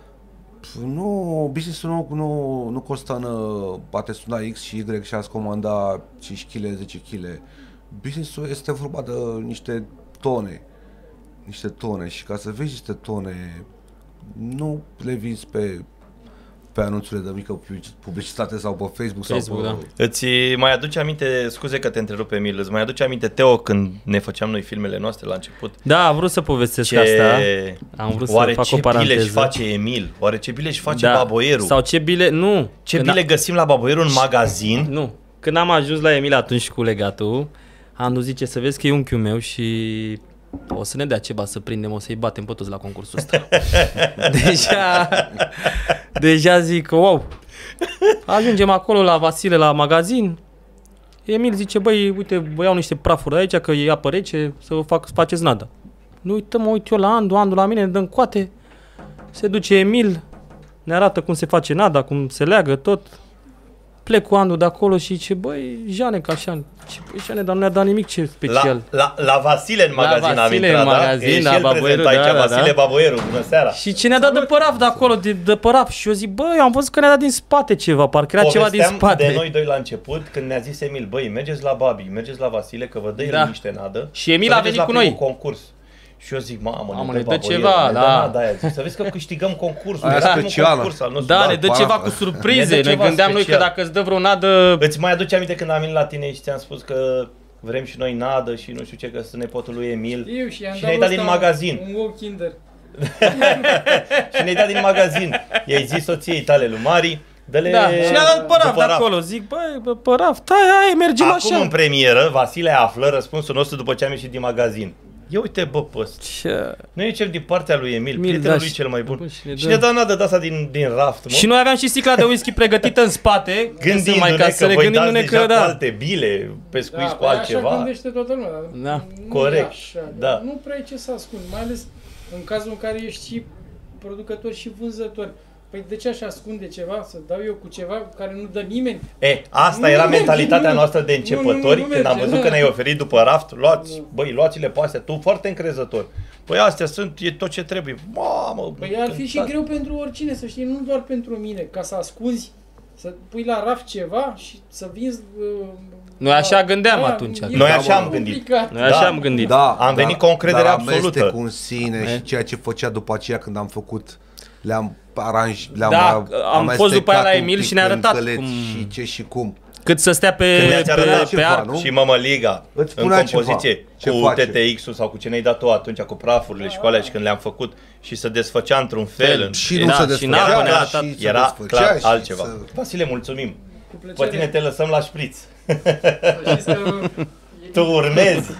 nu, business-ul nu, nu, nu constă în a te suna X și Y și a-ți comanda cinci kilograme, zece kilograme. Business-ul este vorba de niște tone, niște tone și ca să vezi niște tone, nu le vinzi pe, pe anunțurile de mică publicitate sau pe Facebook, Facebook sau pe... da. Îți mai aduce aminte, scuze că te întrerup, Emil, îți mai aduce aminte, Teo, când ne făceam noi filmele noastre la început? Da, am vrut să povestesc Ce... asta. Am vrut Oare să fac ce o paranteză. bile își face Emil? Oare ce bile își face Da. Baboierul? Sau ce bile... Nu. Ce Când bile a- găsim la Baboierul în magazin? Nu. Când am ajuns la Emil atunci cu legatul, am dus zice să vezi că e unchiul meu și o să ne dea ceva să prindem, o să-i batem pe toți la concursul ăsta. deja, deja zic, wow. Ajungem acolo la Vasile la magazin. Emil zice, băi, uite, vă iau niște prafuri de aici, că e apă rece, să vă fac, faceți nada. Nu uităm, mă uit eu la Andu, Andu la mine, ne dăm coate. Se duce Emil, ne arată cum se face nada, cum se leagă tot. Plec cu Andu de acolo și zice, băi, Jane, ca așa. Ce, băi, Jane, dar nu ne-a dat nimic ce special. La, la, la Vasile în La magazin am Vasile intrat, în da? magazin, E și la el Baboierul, prezent aici, da, da, Vasile da. Baboierul, bună seara. Și ce ne-a dat de păraf de acolo, de, de păraf. Și eu zic, băi, eu am văzut că ne-a dat din spate ceva, parcă era ceva din Povesteam spate. de noi doi la început, când ne-a zis Emil, băi, mergeți la Babi, mergeți la Vasile, că vă dă el Da. niște nadă. Și Emil să a mergeți venit la cu primul noi. concurs. Și eu zic, mamă, Mamă, ne ne dă dă Baboierul, ceva, ne dă da. nada aia. Zic, să vezi că câștigăm concursul, Aia era primul specială. concurs al nostru. Da, Da, ne dă paraf. ceva cu Ne surprize. dă Noi ceva gândeam noi că special. dacă îți dă vreo nadă... Îți mai aduce aminte când am venit la tine și ți-am spus că vrem și noi nadă și nu știu ce, că sunt nepotul lui Emil. Eu și i-am Și ne-ai dat din ăsta magazin. Un wow Kinder. Și ne-ai dat din magazin. I-ai zis soției tale lui Mari, dă-le Da, și ne-a dat păraf de păraf. acolo. Zic, băi, bă, păraf, tai, hai, mergem Acum așa. în premieră, Vasile află răspunsul nostru după ce am ieșit din magazin. Ia uite, bă, pe ăsta. Ce... Noi ieșim din partea lui Emil, Emil, prietenul da, lui și- cel mai bun. bă, și ne Și dă- ne dă nadă de asta din, din raft, mă. Și noi aveam și sticla de whisky pregătită în spate. Gândindu-ne mai ca că să ne voi gândindu-ne dați deja că cu da. alte bile, pescuiți cu păi Așa altceva. gândește toată lumea. Dar Da. nu Corect. E așa, Da. dar nu prea ai ce să ascunzi, mai ales în cazul în care ești și producător și vânzător. Păi de ce aș ascunde ceva? Să dau eu cu ceva care nu dă nimeni? E, asta Nu era merge, mentalitatea nu. noastră de Nu, începători, nu, nu când am merge, văzut da. că ne-ai oferit după raft, luați, Nu. băi, luați-le pe astea, tu foarte încrezător. Păi astea sunt, e tot ce trebuie. Mamă, Păi ar fi și cântați. greu pentru oricine, să știi, nu doar pentru mine, ca să ascunzi, să pui la raft ceva și să vinzi... Uh, Noi așa gândeam da, atunci. e Noi așa am complicat. Noi așa Da. am gândit. Da, Am venit cu o încredere dar absolută. amestecul în sine E. și ceea ce făcea după aceea când am făcut, le-am aranj, le-am Da, a- am fost după aia la amestecat un Emil pic și ne-a în arătat găleți cum- și ce și cum. Cât să stea pe, Când ne-ați arătat pe, pe ceva, arc. nu? Și Mămăliga, Îți în spunea compoziție, ceva. Ce cu face? T T X-ul sau cu ce ne-ai dat tu atunci, cu prafurile și cu alea și când le-am făcut și se desfăcea într-un fel. în- Și nu Da, se și desfăcea, n-a era, arătat. și se era desfăcea clar și altceva. să- Vasile, mulțumim. Cu Pe plăcere. tine te lăsăm la șpriț. Să știți că Tu urmezi.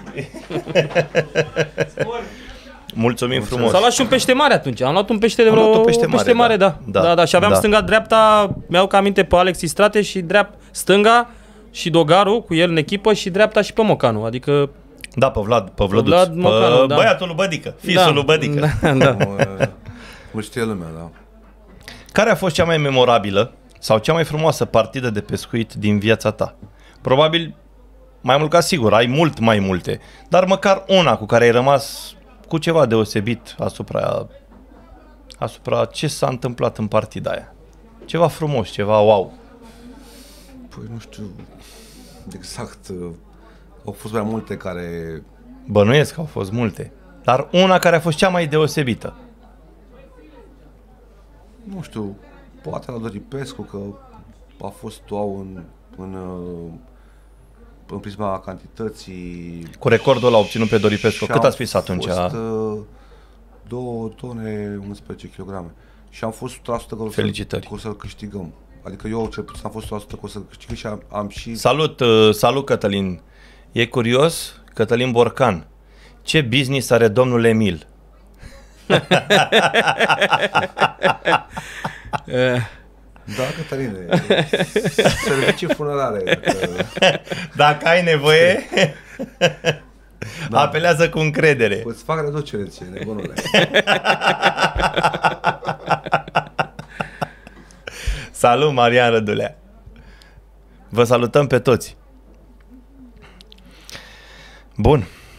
spor. Mulțumim frumos. S-a luat și un pește mare atunci. Am luat un pește de Am vreo luat un pește mare, mare, da. da. Da, Da, da, și aveam da. stânga-dreapta, mi-au ca aminte pe Alex Istrate și dreapta, stânga și Dogaru cu el în echipă și dreapta și pe Mocanu. Adică Da, pe Vlad, pe Vlăduț. Vlad Mocanu, pe da. băiatul lui Bădică, fisul da, lui Bădică. Da, da. Cum, uh, cum știe lumea, da. Care a fost cea mai memorabilă sau cea mai frumoasă partidă de pescuit din viața ta? Probabil, mai mult ca sigur, ai mult mai multe, dar măcar una cu care ai rămas cu ceva deosebit asupra, asupra ce s-a întâmplat în partida aia. Ceva frumos, ceva wow. Păi nu știu exact, uh, au fost mai multe care... Bănuiesc că au fost multe, dar una care a fost cea mai deosebită. Nu știu, poate la Doripescu, că a fost wow în, în, uh, în prisma cantității. Cu recordul ăla obținut pe Doripescu, Și cât am ați prins atunci? Fost, uh, două tone unsprezece kilograme. Și am fost o sută la sută că o să- Felicitări. că o să-l câștigăm. Adică eu cel puțin am fost o sută la sută că o să câștigăm și am, am și... Salut, uh, salut Cătălin. E curios, Cătălin Borcan. Ce business are domnul Emil? Eh, Da, Cătăline, servicii funerare. Dacă... Dacă ai nevoie, Da. apelează cu încredere. Îți fac reducere ție, nebunule. Salut, Marian Rădulea. Vă salutăm pe toți. Bun.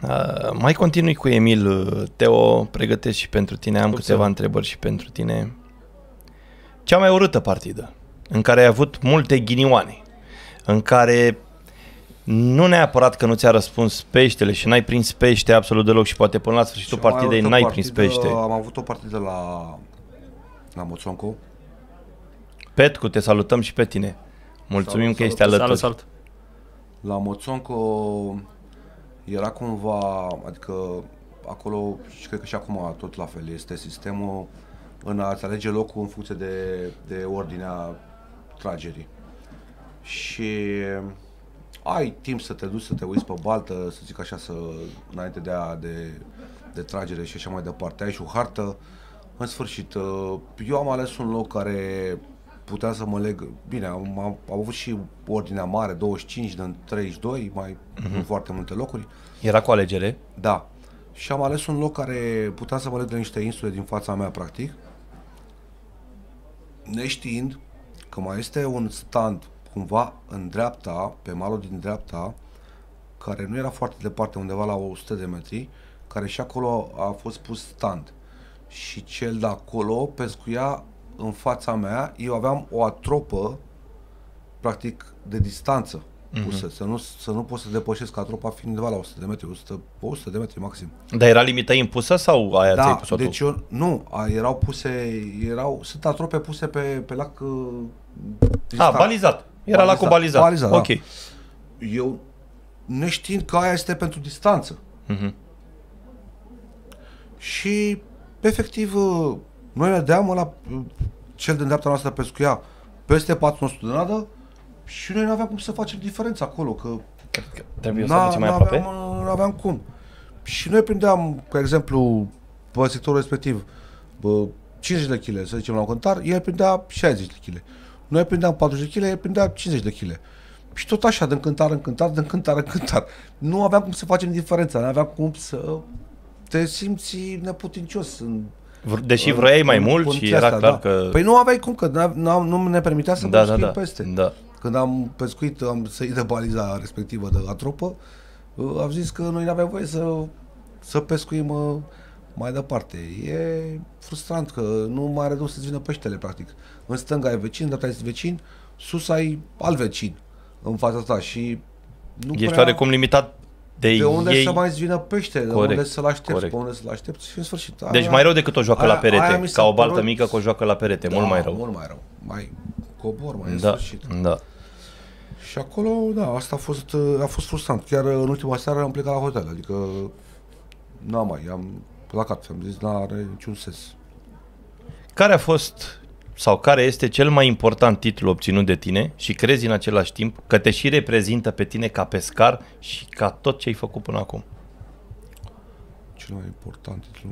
Uh, mai continui cu Emil. Teo, pregătesc și pentru tine, am Cum câteva să? întrebări și pentru tine. Cea mai urâtă partidă, în care ai avut multe ghinioane, în care nu neapărat că nu ți-a răspuns peștele și n-ai prins pește absolut deloc și poate până la sfârșitul Cea mai partidei urâtă n-ai partidă, prins pește. Am avut o partidă la, la Moțonco. Petcu, te salutăm și pe tine. Mulțumim Salut, că ești salut, alături. Salut, salut. La Moțonco era cumva, adică acolo, și cred că și acum tot la fel, este sistemul în a-ți alege locul în funcție de, de ordinea tragerii. Și ai timp să te duci, să te uiți pe baltă, să zic așa, să, înainte de, a, de, de tragere și așa mai departe. Ai și o hartă. În sfârșit, eu am ales un loc care putea să mă leg. Bine, am, am, am avut și ordinea mare, douăzeci și cinci din treizeci și doi, mai uh-huh. în foarte multe locuri. Era cu alegere? Da. Și am ales un loc care putea să mă leg de niște insule din fața mea, practic, neștiind că mai este un stand cumva în dreapta, pe malul din dreapta, care nu era foarte departe, undeva la o sută de metri, care și acolo a fost pus stand. Și cel de acolo pescuia în fața mea, eu aveam o atropă, practic, de distanță pusă, mm-hmm. să, nu, să nu pot să depășesc atropa fiind undeva la o sută de metri, o sută, o sută de metri maxim. Dar era limită impusă sau aia Da, ți-ai pus-o deci tu? eu, nu, a, erau puse, erau, sunt atrope puse pe, pe lac uh, A, distant. balizat. Era lacul balizat. Balizat, ok. da. Eu, neștiind că aia este pentru distanță. Mm-hmm. Și, efectiv, uh, noi vedeam ăla, uh, cel din dreapta noastră pescuia peste patru sute de nadă și noi nu aveam cum să facem diferența acolo, că Trebuie să duci mai aproape? Nu aveam cum. Și noi prindeam, de exemplu, pe sectorul respectiv, bă, cincizeci de kg, să zicem, la un cântar, el prindea șaizeci de kg. Noi prindeam patruzeci de kg, el prindea cincizeci de kg. Și tot așa, din cântar în cântar, din cântar în cântar. Nu aveam cum să facem diferența, nu aveam cum să te simți neputincios. În, Deși vroiai mai în mult și era astea, clar da. că... Păi nu aveai cum, că nu ne permitea să da, pescuim da, da. peste. Da. Când am pescuit, am sărit de baliza respectivă de atropă, am zis că noi nu aveam voie să, să pescuim mai departe. E frustrant că nu mai are de unde să-ți vină peștele, practic. În stânga ai vecin, în dreapta ai vecin, sus ai alt vecin în fața ta și nu Ești prea... oarecum limitat de, de unde ei... să mai vină pește, de Corect, unde să-l aștepți, corect. pe unde să-l aștepți și în sfârșit. Aia, Deci mai rău decât o joacă aia, la perete, mi s-a ca o baltă părut... mică cu o joacă la perete, da, mult mai rău. mult mai rău. Mai cobor, mai în Da, sfârșit. da. Și acolo, da, asta a fost, a fost frustrant. Chiar în ultima seară am plecat la hotel, adică n-am mai, am plecat, am zis, n-are niciun sens. Care a fost sau care este cel mai important titlu obținut de tine și crezi în același timp că te și reprezintă pe tine ca pescar și ca tot ce ai făcut până acum? Cel mai important titlu?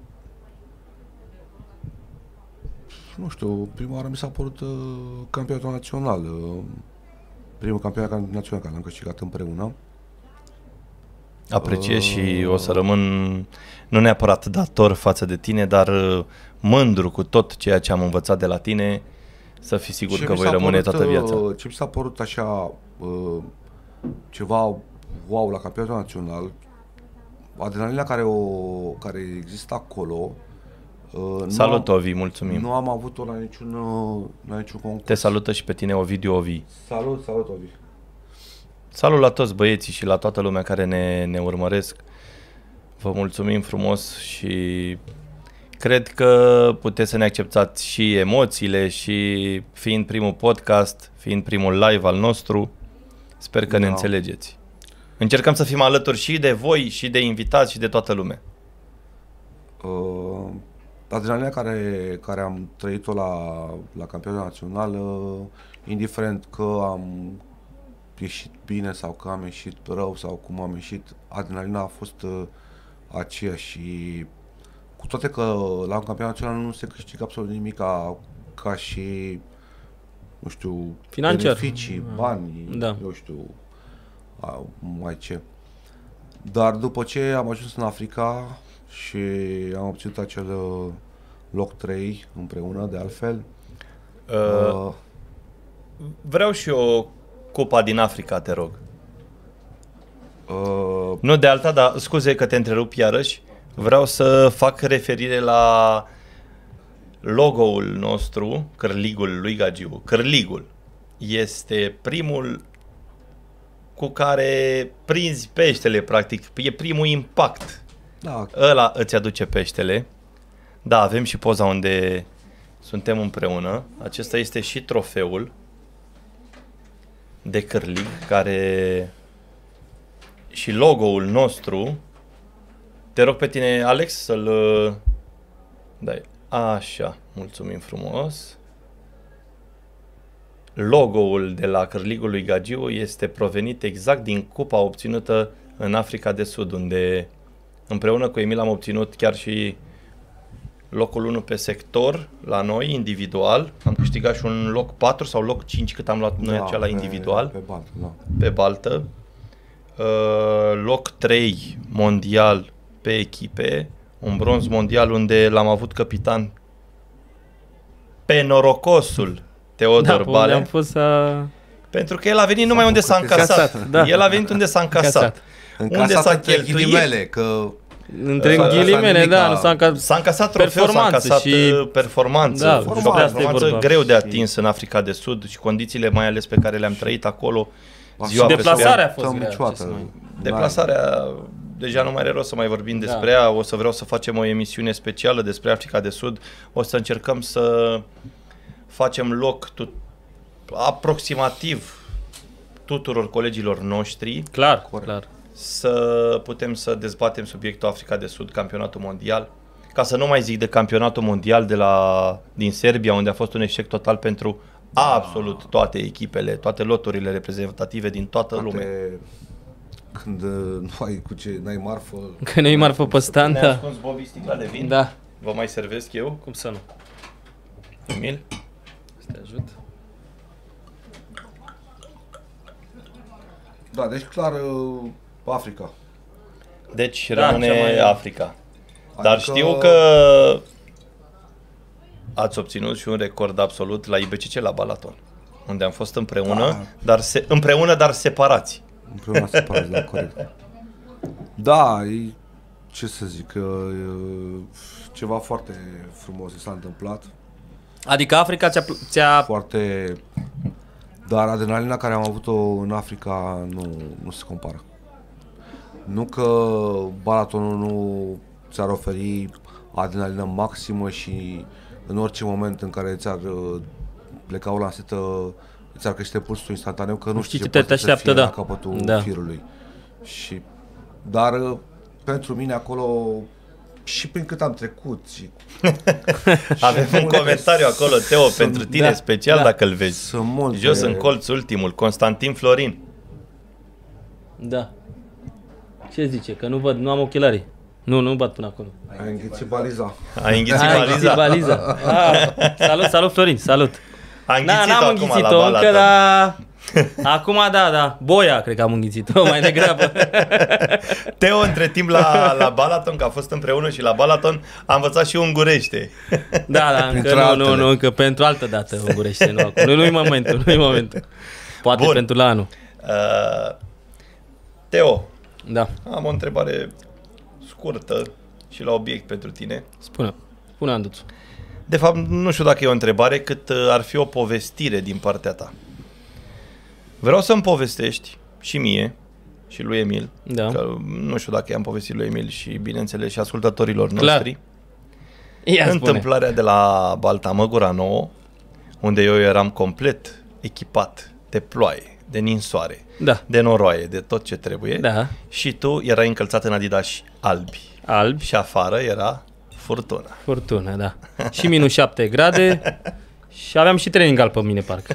Nu știu, prima oară mi s-a părut uh, campionatul național. Uh, primul campionat național care l-am câștigat împreună. Apreciez Uh, și o să rămân nu neapărat dator față de tine, dar uh, mândru cu tot ceea ce am învățat de la tine, să fii sigur Ce că mi voi s-a rămâne părut, toată viața. uh, Ce mi s-a părut așa uh, ceva wow la campionatul național, adrenalina care, o, care există acolo. Uh, Salut, nu am, Ovi, mulțumim. Nu am avut-o la niciun, uh, la niciun concurs. Te salută și pe tine Ovidiu Ovi. Salut, salut, Ovi. Salut la toți băieții și la toată lumea care ne, ne urmăresc. Vă mulțumim frumos și cred că puteți să ne acceptați și emoțiile și fiind primul podcast, fiind primul live al nostru, sper că Da. ne înțelegeți. Încercăm să fim alături și de voi și de invitați și de toată lumea. Uh, adrenalina care, care am trăit-o la, la campionatul național, uh, indiferent că am ieșit bine sau că am ieșit rău sau cum am ieșit, adrenalina a fost uh, aceeași și cu toate că la un campionat național nu se câștigă absolut nimic ca, ca și, nu știu, Financiar. beneficii, bani, Da. eu știu, a, mai ce. Dar după ce am ajuns în Africa și am obținut acel uh, loc trei împreună, de altfel, Uh, uh, vreau și o cupa din Africa, te rog. uh, Uh, Nu de alta, dar scuze că te întrerup iarăși. Vreau să fac referire la logo-ul nostru, Cârligul lui Gagiu. Cârligul este primul cu care prinzi peștele, practic. E primul impact. da, Ăla îți aduce peștele. Da, avem și poza unde suntem împreună. Acesta este și trofeul de cârlig, care și logo-ul nostru. Te rog pe tine, Alex, să-l dai. Așa, mulțumim frumos. Logo-ul de la Cârligul lui Gagiu este provenit exact din cupa obținută în Africa de Sud, unde împreună cu Emil am obținut chiar și locul unu pe sector la noi, individual. Am câștigat și un loc patru sau loc cinci cât am luat noi da, acela pe, individual. Pe baltă, da. Pe baltă. Uh, loc trei mondial pe echipe. Un bronz mondial unde l-am avut capitan pe norocosul Teodor Da, pe unde Bale. am fost a... Pentru că el a venit numai unde s-a concretizat. încasat. Da. El a venit unde s-a încasat. Încasat Unde s-a între cheltuit. ghilimele, că Între Ăsta- ghilimele, ăsta da, nimica. nu s-a încasat. S-a încasat trofeu, s-a Performanță încasat și- și performanță. Da, și o despre asta e performanță vorba. greu de Și- atins în Africa de Sud și condițiile mai ales pe care le-am trăit acolo. ziua Și pe deplasarea ziua. a fost Stăm grea, niciodată. ce să mai- Deplasarea, deja nu mai are rost să mai vorbim despre Da. ea, o să vreau să facem o emisiune specială despre Africa de Sud, o să încercăm să facem loc tu, aproximativ tuturor colegilor noștri, Clar, Corect. clar. să putem să dezbatem subiectul Africa de Sud, campionatul mondial, ca să nu mai zic de campionatul mondial de la, din Serbia, unde a fost un eșec total pentru absolut toate echipele, toate loturile reprezentative din toată lumea. poate când uh, nu ai cu ce, n-ai marfă, Că nu-i marfă pe stand, Ne-a da. ascuns Bobby sticla de vin? Da. Vă mai servesc eu, Cum să nu? Emil? Să te ajut. da, deci clar uh, Africa. Deci Da, rămâne cea mai- Africa. Dar Adică- știu că ați obținut și un record absolut la I B C C la Balaton, unde am fost împreună, Da. dar se, împreună, dar separați. Împreună separați, da, corect. Da, e, ce să zic, e, ceva foarte frumos s-a întâmplat, Adică Africa ți-a, pl- ți-a foarte... Dar adrenalina care am avut-o în Africa nu, nu se compară. Nu că Balatonul nu ți-ar oferi adrenalină maximă și în orice moment în care ți-ar uh, pleca o lansetă, ți-ar crește pulsul instantaneu, că nu știi ce te poate să așteaptă, fie da. la capătul Da. firului. Și, dar uh, pentru mine acolo, și prin cât am trecut și Avem un comentariu acolo, Teo, Sunt- pentru tine da, special, da. dacă îl vezi. sunt multe... Jos în colț ultimul, Constantin Florin. Da. Ce zice? Că nu văd, nu am ochelarii. Nu, nu bat până acolo. Ai înghițit baliza. A înghițit Ah, valiza. baliza. Ah, salut, salut Florin, salut. A Da, înghițit n-am acum la înghițit-o încă, Balaton. dar... Acum da, da. Boia, cred că am înghițit-o mai degrabă. Teo, între timp la, la Balaton, că a fost împreună și la Balaton, a învățat și ungurește. Da, da, încă Printre nu, nu, altele. nu, încă pentru altă dată ungurește, nu acum. Nu, nu-i momentul, nu-i momentul. Poate Bun. pentru la anul. Uh, Teo, Da, am o întrebare scurtă și la obiect pentru tine. spune. Spune, Anduțu. De fapt, nu știu dacă e o întrebare, cât uh, ar fi o povestire din partea ta. Vreau să-mi povestești și mie și lui Emil, Da. că nu știu dacă i-am povestit lui Emil și, bineînțeles, și ascultătorilor Clar. noștri, Ia spune. întâmplarea de la Baltamăgura nouă, unde eu eram complet echipat de ploaie, de ninsoare, Da. de noroaie, de tot ce trebuie, Da. și tu erai încălțat în Adidas albi Albi. și afară era furtuna. Furtună, da. Și minus șapte grade și aveam și training alb pe mine, parcă.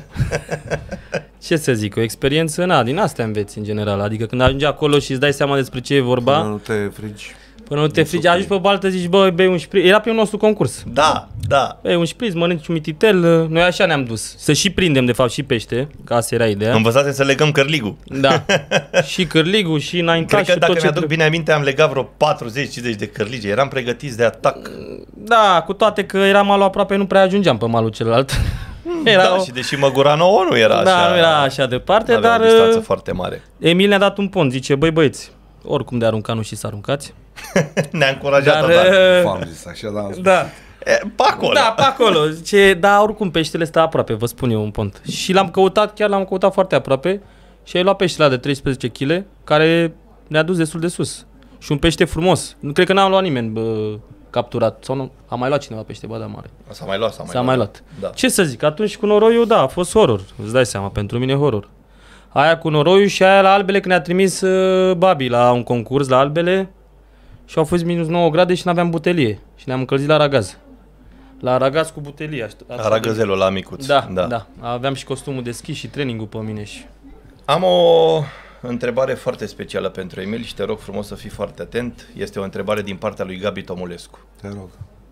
Ce să zic, o experiență, na, din astea înveți în general. Adică când ajungi acolo și îți dai seama despre ce e vorba, Până nu te frigi. până nu te frigi, ajungi pe baltă, zici, bă, bei un șpriț. Era primul nostru concurs. Da, da. Bei un șpriț, mănânci un mititel, noi așa ne-am dus. Să și prindem, de fapt, și pește, că asta era ideea. Învățate să legăm cărligul. Da. Și cârligul, și înaintaș, Cred că și dacă tot ce mi-aduc trebuie. bine aminte, am legat vreo patruzeci cincizeci de cărlige. Eram pregătiți de atac. Da, cu toate că era malul aproape, nu prea ajungeam pe malul celălalt. Era Da, o... și deși Măgura nouă nu era Da, așa. nu era așa departe, avea dar o distanță uh, foarte mare. Emil ne-a dat un pont, zice, băi băieți, oricum de aruncat nu și să aruncați. Ne-a încurajat, Dar, dar, dar. V-am zis așa, dar am spus. Da. E, pe acolo. Da, pe acolo. Zice, da, oricum peștele stă aproape, vă spun eu un pont. Și l-am căutat, chiar l-am căutat foarte aproape și ai luat peștele de treisprezece kilograme, care ne-a dus destul de sus. Și un pește frumos. Nu cred că n-am luat nimeni bă, capturat. Sau nu, a mai luat cineva pește bada mare. S-a mai luat, s-a mai S-a luat. mai luat. Da. Ce să zic, atunci cu noroiul, da, a fost horror. Îți dai seama, pentru mine horror. Aia cu noroiul și aia la albele, când ne-a trimis uh, Babi la un concurs la albele și au fost minus nouă grade și n-aveam butelie. Și ne-am încălzit la aragaz. La aragaz cu butelie. Aragăzelul la micuț. Da, da, da. Aveam și costumul de schi și trainingul pe mine și... Am o întrebare foarte specială pentru Emil și te rog frumos să fii foarte atent. Este o întrebare din partea lui Gabi Tomulescu. Te rog.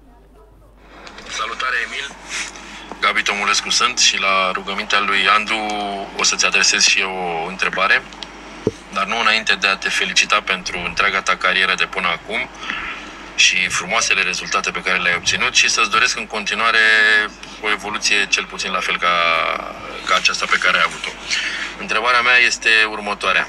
Salutare, Emil! Gabi Tomulescu sunt și la rugămintea lui Andu o să-ți adresez și eu o întrebare, dar nu înainte de a te felicita pentru întreaga ta carieră de până acum și frumoasele rezultate pe care le-ai obținut și să-ți doresc în continuare o evoluție cel puțin la fel ca, ca aceasta pe care ai avut-o. Întrebarea mea este următoarea.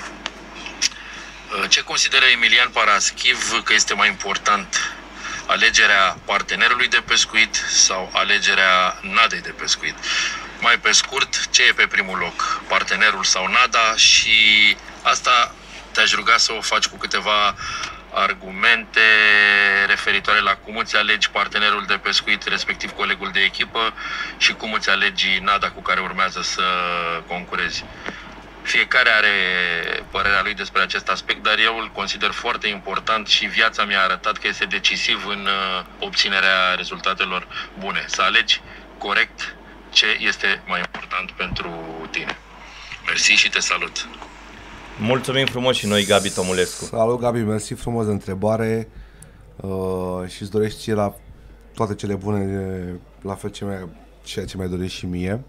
Ce consideră Emilian Paraschiv că este mai important? Alegerea partenerului de pescuit sau alegerea nadei de pescuit? Mai pe scurt, ce e pe primul loc? Partenerul sau nada? Și asta te-aș ruga să o faci cu câteva argumente referitoare la cum îți alegi partenerul de pescuit, respectiv colegul de echipă, și cum îți alegi nada cu care urmează să concurezi. Fiecare are părerea lui despre acest aspect, dar eu îl consider foarte important și viața mi-a arătat că este decisiv în obținerea rezultatelor bune. Să alegi corect ce este mai important pentru tine. Mersi și te salut! Mulțumim frumos și noi, Gabi Tomulescu. Salut, Gabi, mersi frumos de întrebare uh, și îți dorești ție la toate cele bune, la fel ce mai, ceea ce mi-ai dorit și mie.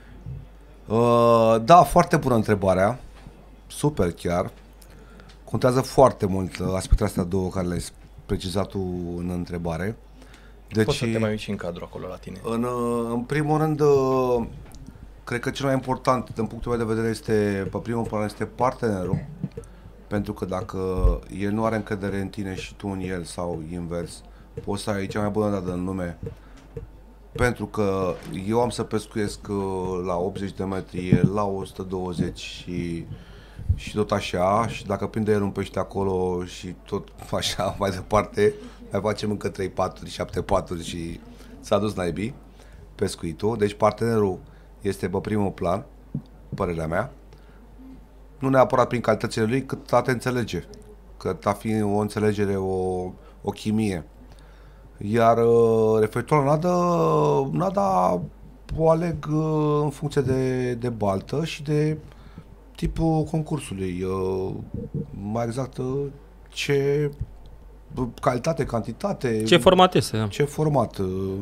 Uh, da, foarte bună întrebarea, super chiar. Contează foarte mult aspectele astea două care le-ai precizat tu în întrebare. Deci, poți să te mai uiți și în cadru acolo la tine. În, în primul rând, cred că cel mai important, din punctul meu de vedere, este, pe primul plan, este partenerul. Pentru că dacă el nu are încredere în tine și tu în el, sau invers, poți să ai cea mai bună dată în lume. Pentru că eu am să pescuiesc la optzeci de metri, el la o sută douăzeci și, și tot așa. Și dacă prinde el un pește acolo și tot așa mai departe, mai facem încă trei paturi, șapte paturi și s-a dus naibii pescuitul. Deci partenerul este pe primul plan, părerea mea. Nu neapărat prin calitățile lui, cât a te înțelege. Cât a fi o înțelegere, o, o chimie. Iar referitor la nada, nada o aleg în funcție de, de baltă și de tipul concursului. Mai exact ce calitate, cantitate. Ce format este? Da. Ce format.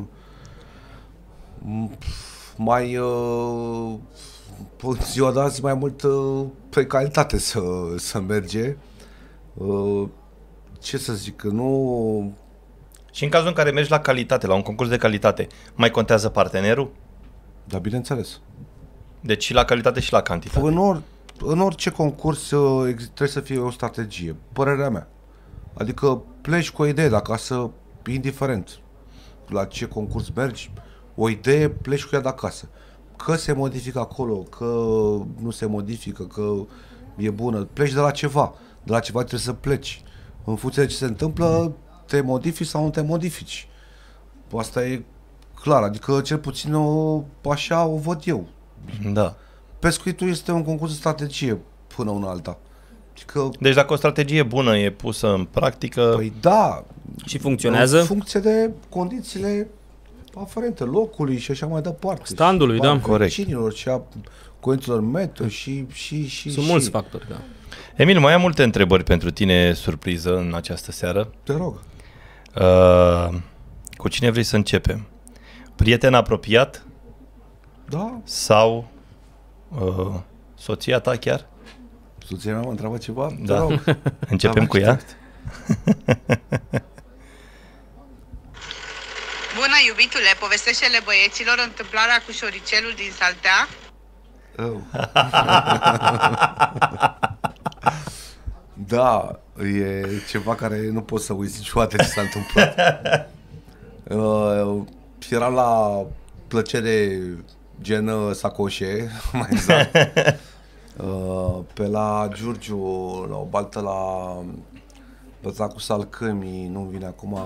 Mai în ziua de azi mai mult pe calitate să, să merge. Ce să zic, nu... Și în cazul în care mergi la calitate, la un concurs de calitate, mai contează partenerul? Da, bineînțeles. Deci și la calitate și la cantitate. În, or, în orice concurs trebuie să fie o strategie, părerea mea. Adică pleci cu o idee de acasă, indiferent la ce concurs mergi, o idee, pleci cu ea de acasă. Că se modifică acolo, că nu se modifică, că e bună, pleci de la ceva. De la ceva trebuie să pleci. În funcție de ce se întâmplă, te modifici sau nu te modifici. Asta e clar, adică cel puțin o, așa o văd eu. Da. Pescuitul este un concurs de strategie până una alta. Adică, deci dacă o strategie bună e pusă în practică... Păi da. Și funcționează? În funcție de condițiile aferente, locului și așa mai departe. Standului, da. Corect. Vecinilor și a condițiilor meteo și, și, și... Sunt și. mulți factori, da. Emil, mai am multe întrebări pentru tine, surpriză, în această seară. Te rog. Uh, cu cine vrei să începem? Prieten apropiat? Da. Sau uh, soția ta chiar? Soția mea mă întreabă ceva? Da. Te rog. Începem Da, cu ea? Bună, iubitule, povestește-le băieților întâmplarea cu șoricelul din Saltea. Oh. Da, e ceva care nu pot să uiți niciodată ce s-a întâmplat. uh, eram la plăcere gen sacoșe, mai exact. Uh, pe la Giurgiu, la o baltă la Bățacul Salcâmii, nu-mi vine acum.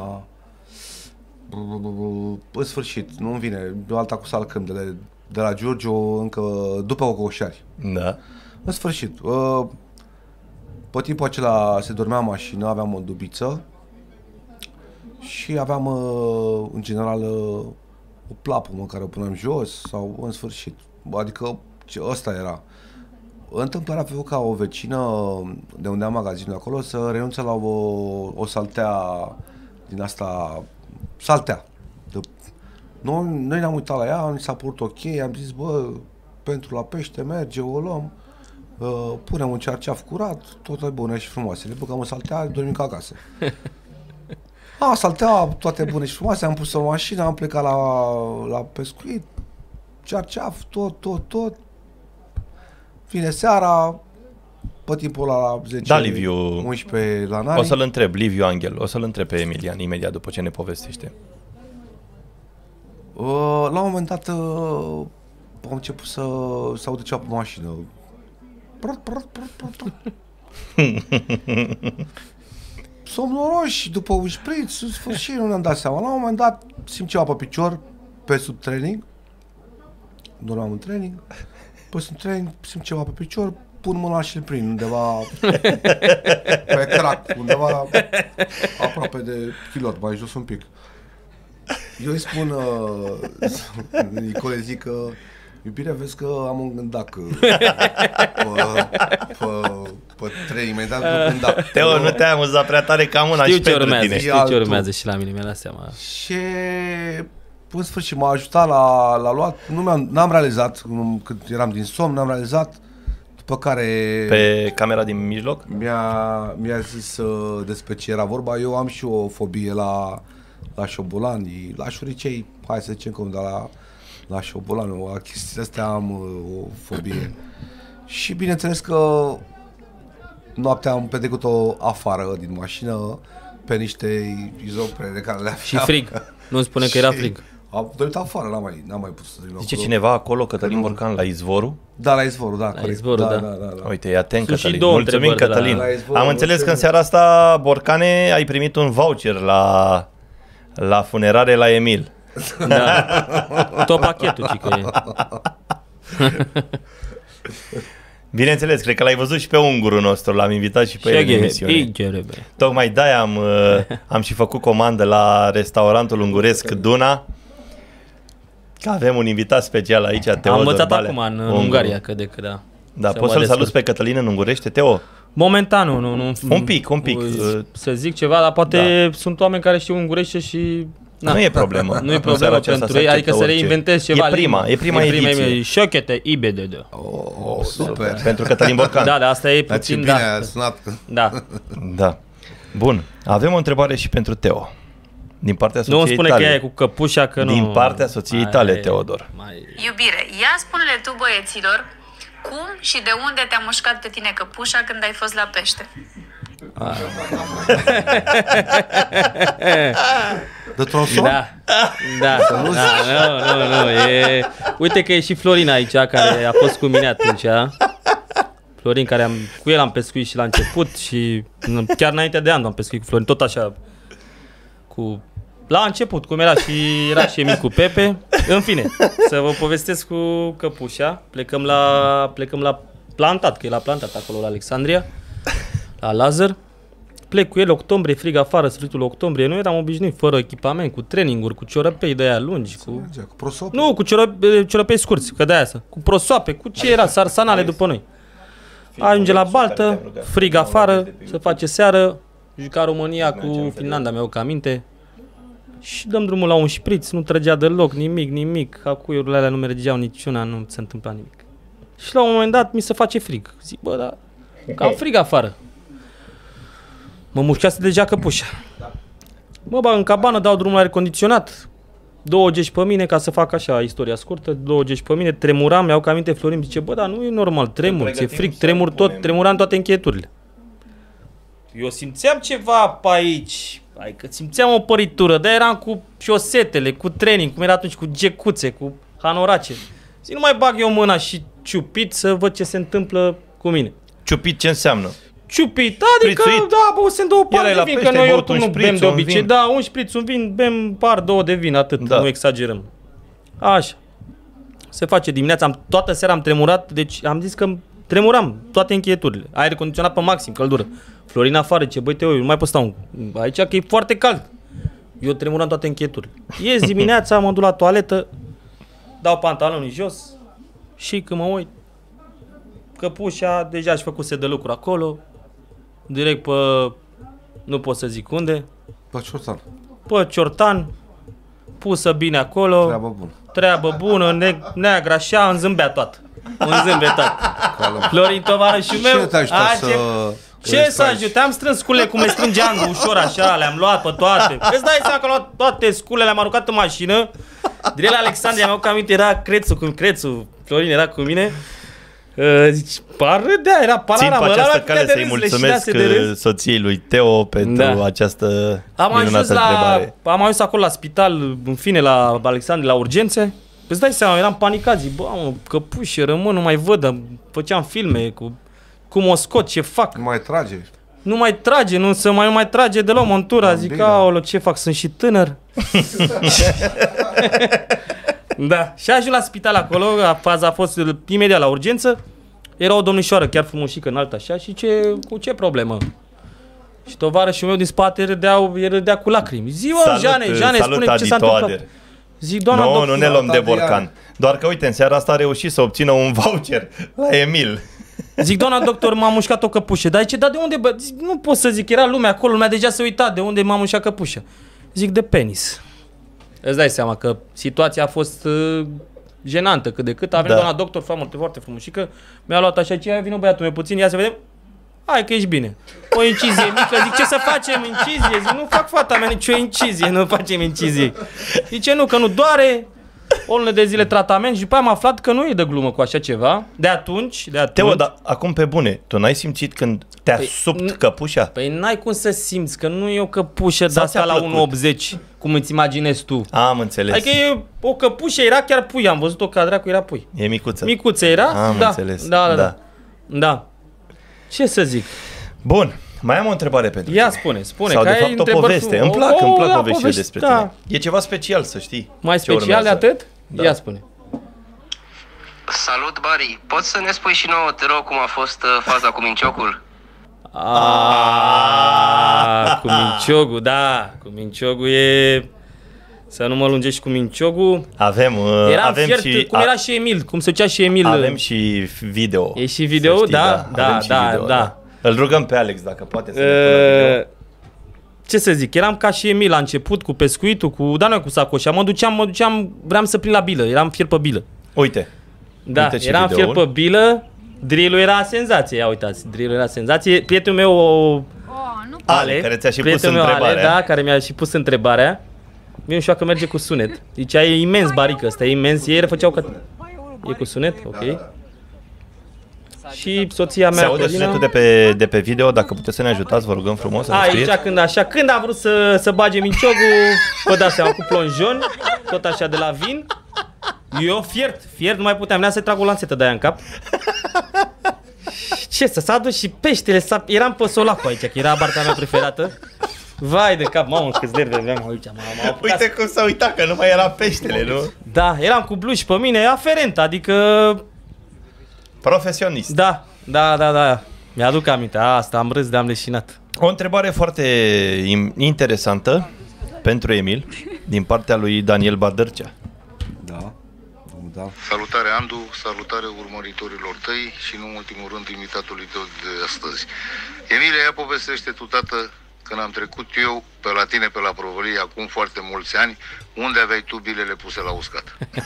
În sfârșit, nu-mi vine, de alta cu Salcâm, de la, de la Giurgiu, încă după Ocoșari. Da. În sfârșit, uh, pe timpul acela se dormea mașina, aveam o dubiță și aveam, uh, în general, uh, o plapumă care o puneam jos sau în sfârșit. Adică ăsta era. Întâmplarea a făcut ca o vecină de unde am magazinul acolo să renunțe la o, o saltea din asta, saltea. De, noi, noi ne-am uitat la ea, ni s-a părut ok, am zis, bă, pentru la pește merge, o luăm, uh, punem un cearceaf curat, toate bune și frumoase, le băgăm în saltea, dormim ca acasă. A, saltea, toate bune și frumoase, am pus-o în mașină, am plecat la, la pescuit, cearceaf, tot, tot, tot. Vine seara, pe timpul la zece, Da, Liviu, unsprezece la Nari. o să-l întreb, Liviu Angel, o să-l întreb pe Emilian imediat după ce ne povestește. Uh, la un moment dat uh, am început să, să aud ceva pe mașină. Prut, prut, prut, prut, prut. Somnoroși, după un șpriț, în sfârșit nu ne-am dat seama. La un moment dat simt ceva pe picior, pe sub training. Dormeam în training. Pe sub training simt ceva pe picior, pun mâna și îl prind undeva pe crack, undeva aproape de kilot, mai jos un pic. Eu îi spun, uh, Nicole, zic că, iubire, vezi că am un gândac pe, pe, pe training, mi-ai dat un gândac. Teo, nu te-ai amuzat prea tare ca una Știu și ce pentru urmează, tine. știu ce urmează și la mine, mi-a dat seama. Și în sfârșit m-a ajutat la, la luat, nu mi-am, n-am realizat, când eram din somn, n-am realizat, după care... Pe camera din mijloc? Mi-a, mi-a zis uh, despre ce era vorba. Eu am și o fobie la, la șobolani, la șuricei, hai să zicem cum, dar la, la șobolani, la chestiile astea am uh, o fobie. Și bineînțeles că noaptea am petrecut-o afară din mașină, pe niște izopre de care le aveam. Și frig, nu-mi spune că era frig. Am dormit afară, n-am mai, n-am mai putut să dormim Zice acolo. cineva acolo, Cătălin Borcan, la Izvorul? Da, la Izvorul, da, corect. Izvorul, da. da, da, da. Uite, e atent, Sunt și Cătălin. două Mulțumim, întrebări de la- Cătălin. la Izvorul, Am înțeles că în mulțumim. seara asta, Borcane, ai primit un voucher la, la funerare la Emil. Da. Tot pachetul, cică e. Bineînțeles, cred că l-ai văzut și pe ungurul nostru, l-am invitat și pe el în emisiune. Tocmai de-aia am, uh, am și făcut comandă la restaurantul unguresc Duna, că avem un invitat special aici, Teodor Am învățat Balea, acum în ungurul. Ungaria, că de că da. Da, Să poți mă să-l saluți descurc. pe Cătălin în ungurește, Teo? Momentan nu, nu, nu. Un pic, un pic. Să zic ceva, dar poate da. Sunt oameni care știu ungurește și... Na. Nu e problemă. Nu e În seara problemă aceasta pentru ei, se adică să acceptă orice. reinventezi ceva. E prima, limba. e prima ediție. E șochete, I B D D. Oh, super. Pentru Cătălin Borcan. Da, da, asta e Dar ce puțin, bine da. a sunat. Da. Da. Bun. Avem o întrebare și pentru Teo. Din partea soției Nu îmi spune tale. că ea e cu căpușa, că nu... Din partea soției Mai- tale, Teodor. Mai... Iubire, ia spune-le tu băieților cum și de unde te-a mușcat pe tine căpușa când ai fost la pește. De tronson? Da, da, da, nu, nu, nu, e... Uite că e și Florin aici, care a fost cu mine atunci. Florin, care am, cu el am pescuit și la început și chiar înainte de an am pescuit cu Florin, tot așa, cu... La început, cum era și era și Emil cu Pepe. În fine, să vă povestesc cu căpușa. Plecăm la, plecăm la plantat, că e la plantat acolo la Alexandria, la Lazar. Plec cu el, octombrie, frig afară, sfârșitul octombrie. Noi eram obișnuit, fără echipament, cu traininguri, cu ciorăpei de aia lungi. Cu... Cu prosop? Nu, cu ciorăpei, ciorăpei scurți, că de-aia să. Cu prosoape, cu ce era, sarsanale după noi. Ajunge la baltă, frig afară, se face seară, juca România cu Finlanda, mi-au că aminte. Și dăm drumul la un șpriț, nu trăgea deloc, nimic, nimic. Acuiurile alea nu mergeau niciuna, nu se întâmpla nimic. Și la un moment dat mi se face frig. Zic, bă, dar cam frig afară. Mă mușchease deja căpușa. Mă bag în cabană, dau drumul la aer condiționat. Două gești pe mine, ca să fac așa istoria scurtă, două gești pe mine, tremuram, mi-au că aminte Florin, zice, bă, dar nu e normal, tremur, ți-e frig, tremur tot, tremuram toate încheieturile. Eu simțeam ceva pe aici, adică simțeam o păritură, dar eram cu șosetele, cu training, cum era atunci, cu gecuțe, cu hanorace. Zic, nu mai bag eu mâna și ciupit să văd ce se întâmplă cu mine. Ciupit ce înseamnă? Ciupit, adică, Sprițuit. da, băusem două pahare de vin, pește, că noi băut oricum un nu șpriț, bem de un obicei. vin. Da, un șpriț, un vin, bem par două de vin, atât, Da. nu exagerăm. Așa. Se face dimineața, am, toată seara am tremurat, deci am zis că tremuram toate încheieturile. Aer condiționat pe maxim, căldură. Florin afară, ce băi, Teo, eu nu mai pot sta aici, că e foarte cald. Eu tremuram toate încheieturile. Ies dimineața, mă duc la toaletă, dau pantalonii jos și când mă uit, căpușa deja și făcuse de lucru acolo, direct pe, nu pot să zic unde, Bă, Ciortan, pe ciortan, pusă bine acolo, treabă bună. treabă bună, ne- neagră așa, îmi zâmbea toată. Îmi zâmbea toată. Florin, tovarășul meu, Cine te-a ajutat a, să... ce, ce să ajut? Am strâns scule cum le strânge Andu, ușor așa, le-am luat pe toate. Îți dai seama că am luat toate scule, le-am aruncat în mașină. Direct la Alexandria, mi-au aminte, era Crețu, cum Crețu, Florin era cu mine. Uh, zici, par râdea, era Țin panoramă. pe ăla această putea cale de să-i râs, mulțumesc leșinase de râs. soției lui Teo pentru Da. această Am ajuns, minunată la, întrebare. am ajuns acolo la spital, în fine, la Alexandria, la urgențe. Îți dai seama, eram panicat, zic, bă, mă, căpușe, rămân, nu mai văd, făceam filme cu cum o scot, ce fac. Nu mai trage. Nu mai trage, nu se mai, nu mai trage deloc montura, zic, bine. aoleu, ce fac, sunt și tânăr. Da, și ajung la spital acolo, faza a fost imediat la urgență. Era o domnișoară, chiar frumușică, înaltă așa, și ce, cu ce problemă? Și tovarășul meu din spate râdeau, râdea cu lacrimi. Zi, mă, Salut, Jane, Jane, salut, spune ce s-a Adi întâmplat. Toader. Zic, doamna Nu, doctor, nu ne luăm de Adrian. borcan. Doar că, uite, în seara asta a reușit să obțină un voucher la Emil. zic, doamna doctor, m-a mușcat o căpușă. Dar ce, dar de unde, bă? Zic, nu pot să zic, era lumea acolo, lumea deja se uita de unde m-a mușcat căpușă. Zic, de penis. Îți dai seama că situația a fost uh, jenantă cât de cât. A venit Da. doamna doctor, foarte, foarte frumușică. Mi-a luat așa, ce vină băiatul meu puțin, ia să vedem. Hai că ești bine. O incizie mică, zic, ce să facem? Incizie? Zic, nu fac fata mea nicio incizie, nu facem incizie. Zice, nu, că nu doare. O lună de zile tratament și după aia am aflat că nu e de glumă cu așa ceva. De atunci, de atunci... Teo, dar acum pe bune, tu n-ai simțit când te-a Păi, subt n- căpușa? Păi n-ai cum să simți, că nu e o căpușă de Sau asta ți-a la plăcut? unu optzeci, cum îți imaginezi tu. Am înțeles. Adică e o căpușă, era chiar pui, am văzut-o ca dracu, era pui. E micuță. Micuță era? Am da, înțeles. Da, da, da, Da. da. Ce să zic? Bun, mai am o întrebare pentru Ia tine. spune, spune. Sau că de ai fapt o întrebări poveste. tu. Îmi plac, O, îmi plac da, poveștile povești, despre da. tine. E ceva special, să știi. Mai ce special de urmează. atât? Da. Ia spune. Salut, Bari! Poți să ne spui și nouă, te rog, cum a fost uh, faza cu minciocul? Aaaa, cu minciogul, da, cu minciogul e... Să nu mă lungești cu minciogul. Avem, uh, Era avem fiert, și cum era și Emil, cum se ducea și Emil. avem și video. E și video, să știi, da, da, avem și da, video, da. Îl rugăm pe Alex dacă poate să ne pună video. Uh, ce să zic, eram ca și Emil la început cu pescuitul, cu, da, noi cu sacoșa, mă duceam, mă duceam, vreau să prind la bilă, eram fier pe bilă. Uite. Da, Uite și eram fier videoul. pe bilă, drill-ul era senzație, ia uitați, drill-ul era senzație. Prietenul meu, Ale, Ale, care ți-a și pus prietenul meu, Ale, întrebarea. da, care mi-a și pus întrebarea. Mie nu știu că merge cu sunet. Zicea, e imens barică ăsta, e imens. Ei făceau că... E cu sunet? Ok. Și soția Se mea, aude Corina... sunetul de pe, de pe video, dacă puteți să ne ajutați, vă rugăm frumos să ne Aici, scrieți. când așa, când a vrut să, să bage minciogul, vă dați seama, cu plonjon, tot așa de la vin. Eu fiert, fiert, nu mai puteam, venea să trag o lanțetă de aia în cap. Ce să s-a dus și peștele, s-a... eram pe solacul aici, că era barca mea preferată. Vai de cap, mamă, câți nervi aveam aici, m-am apucat. Uite cum s-a uitat, că nu mai era peștele, nu? Da, eram cu bluși pe mine, aferent, adică... Profesionist. Da, da, da, da. Mi-aduc aminte, asta, am râs de am leșinat. O întrebare foarte im- interesantă pentru Emil, din partea lui Daniel Badărcea. Da. Da. Salutare Andu, salutare urmăritorilor tăi și nu în ultimul rând invitatului tău de astăzi. Emilia, ea povestește tu, tată, când am trecut eu pe la tine, pe la Provălie, acum foarte mulți ani, unde aveai tu bilele puse la uscat?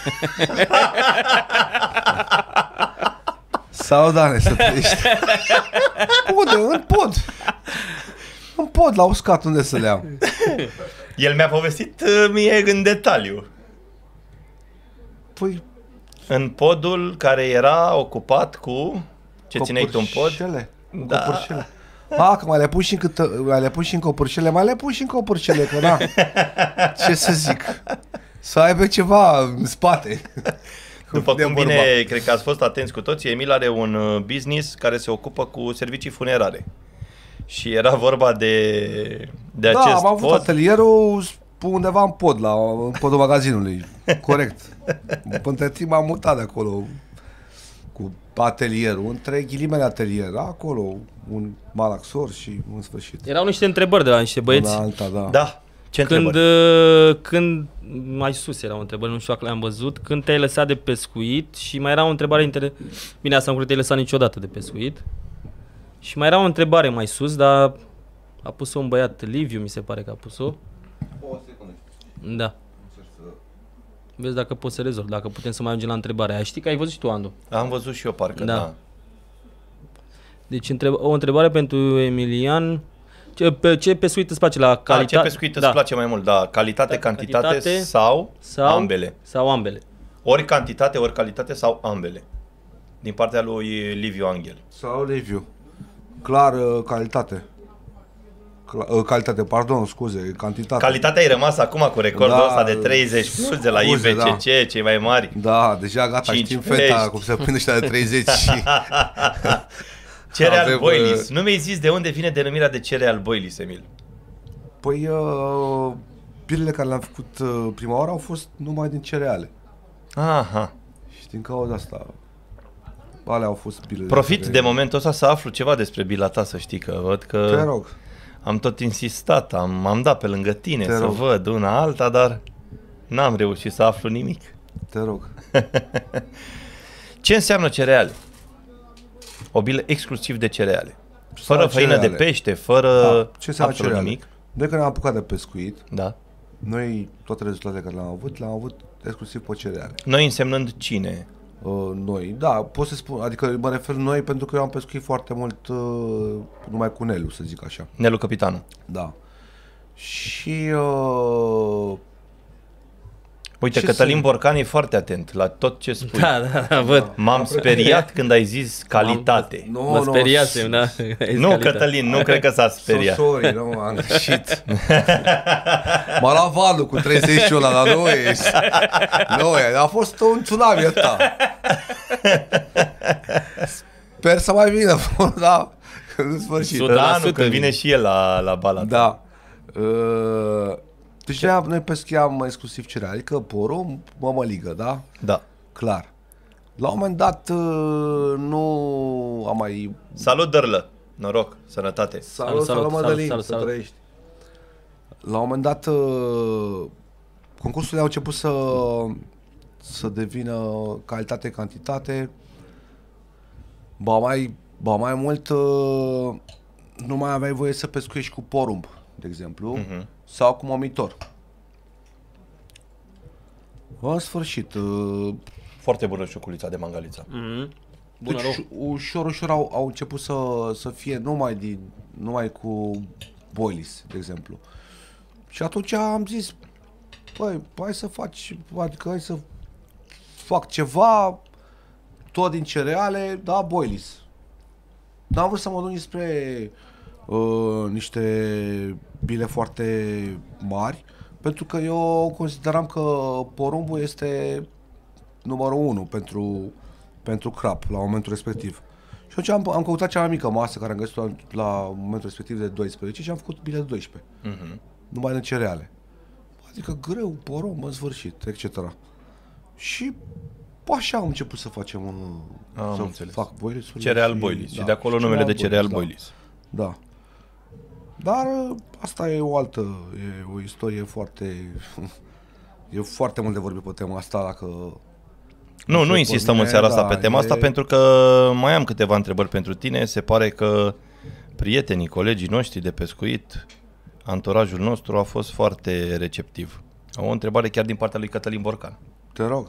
Sau Dane, să trăiești. Unde? În pod. În pod, la uscat, unde să le am? El mi-a povestit uh, mie în detaliu. Păi, În podul care era ocupat cu... Ce țineai tu în pod? copârșele. Da. Copârșele. A, că mai le pun și încă, mai le pun și încă o pârșele, mai le pun și încă o pârșele, că na. Ce să zic? Să aibă ceva în spate. După cum bine, cred că ați fost atenți cu toții, Emil are un business care se ocupă cu servicii funerare. Și era vorba de, de da, acest am avut pod. atelierul undeva în pod, la în podul magazinului. Corect. Între timp m-am mutat de acolo cu atelierul, între ghilimele atelier, acolo un malaxor și în sfârșit. Erau niște întrebări de la niște băieți. Alta, da. Da. Ce când, întrebări? când, mai sus erau întrebări, nu știu dacă le-am văzut, când te-ai lăsat de pescuit și mai era o întrebare interesantă. Bine, asta nu cred că te-ai lăsat niciodată de pescuit. Și mai era o întrebare mai sus, dar a pus-o un băiat, Liviu mi se pare că a pus-o. O secundă. Da. Vezi dacă poți să rezolvi, dacă putem să mai ajungem la întrebarea aia. Știi că ai văzut și tu, Andu? Am văzut și eu, parcă, da. da. Deci întreb, o întrebare pentru Emilian. Ce, pe, ce pescuit îți place? La calitate? Ce pescuit îți da. place mai mult? Da, calitate, Da, cantitate, cantitate sau, sau ambele? Sau ambele. Ori cantitate, ori calitate sau ambele. Din partea lui Liviu Angel. Sau Liviu. Clar, calitate. Cla- calitate, pardon, scuze, cantitate. Calitatea ai rămas acum cu recordul Da, ăsta de treizeci plus de la scuze, I B C C, da. cei mai mari. Da, deja gata, Cinci știm pești. feta cum se prinde ăștia de treizeci și... Cereal Avem, Boilies. uh, Nu mi-ai zis de unde vine denumirea de cereal Boilies, Emil? Păi, uh, pilele care le-am făcut uh, prima oară au fost numai din cereale. Aha. Și din cauza asta, alea au fost pilele. Profit care... de momentul ăsta să aflu ceva despre bila ta, să știi că văd că... Te rog. Am tot insistat, am, am dat pe lângă tine Te să rog. văd una alta, dar n-am reușit să aflu nimic. Te rog. Ce înseamnă cereale? O bilă exclusiv de cereale. Fără făină cereale. de pește, fără Da, ce înseamnă absolut cereale? nimic. Noi când am apucat de pescuit, Da. noi toate rezultatele care le-am avut, le-am avut exclusiv pe cereale. Noi însemnând cine? Uh, noi, da, pot să spun, adică mă refer noi pentru că eu am pescuit foarte mult uh, numai cu Nelu, să zic așa. Nelu Căpitanu. Da. Și uh, Uite, Ce Cătălin să- Borcan e foarte atent la tot ce spui. Da, da, da, văd. M-am speriat când ai zis calitate. Nu, Mă nu, speriasem, da. Nu, Cătălin, nu cred că s-a speriat. So sorry, nu, am greșit. M-a luat valul cu treizeci și ăla la noi. Noi, a fost un tsunami ăsta. Sper să mai vină, da, în sfârșit. Sută la Da, nu, sută când vine. vine și el la, la bala ta. Da. Uh, deci noi, noi pescheam exclusiv cereale, adică porumb, mămăligă, da? Da. Clar. La un moment dat uh, nu am mai... Salut, Dărlă. Noroc, sănătate. Salut, salut, salut, Mădălin, salut, să salut. trăiești. La un moment dat, uh, concursurile au început să, să devină calitate-cantitate. Ba mai, ba mai mult, uh, nu mai aveai voie să pescuiești cu porumb, de exemplu, Mhm. sau cu momitor. În sfârșit, uh, Foarte bună șoculița de mangalița. Mhm. Bună, deci, rău. ușor, ușor au, au început să, să fie numai, din, numai cu boilies, de exemplu. Și atunci am zis, băi, hai să faci, adică hai să fac ceva, tot din cereale, da, boilies. N-am vrut să mă duc spre uh, niște bile foarte mari, pentru că eu consideram că porumbul este numărul unu pentru, pentru crap la momentul respectiv. Și atunci am, am căutat cea mai mică masă care am găsit la, la momentul respectiv de doisprezece și am făcut bile de doisprezece. Mhm. Numai de cereale. Adică greu, porumb, în sfârșit, et cetera. Și așa am început să facem un... Am să înțeles. fac boilies-uri. Cereal și- Boilies. Și da, de acolo numele de cereal da. Boilies. Da. Dar uh, asta e o altă, e o istorie foarte... e foarte mult de vorbit pe tema asta, dacă... Nu, nu se insistăm în porne, seara asta da, pe tema e- asta pentru că mai am câteva întrebări pentru tine. Se pare că prietenii, colegii noștri de pescuit, anturajul nostru a fost foarte receptiv. O întrebare chiar din partea lui Cătălin Borcan. Te rog.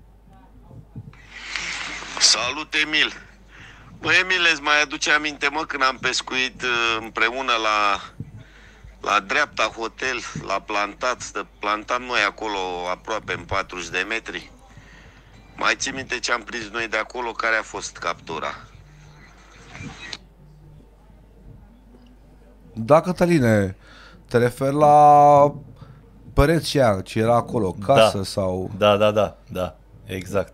Salut, Emil! Mă, Emil, îți mai aduce aminte, mă, când am pescuit uh, împreună la, la dreapta hotel, la plantat, stă, plantam noi acolo aproape în patruzeci de metri? Mai ții minte ce am prins noi de acolo? Care a fost captura? Da, Cătăline, te referi la pereții aia, ce era acolo, casă da. sau... Da, da, da, da, exact.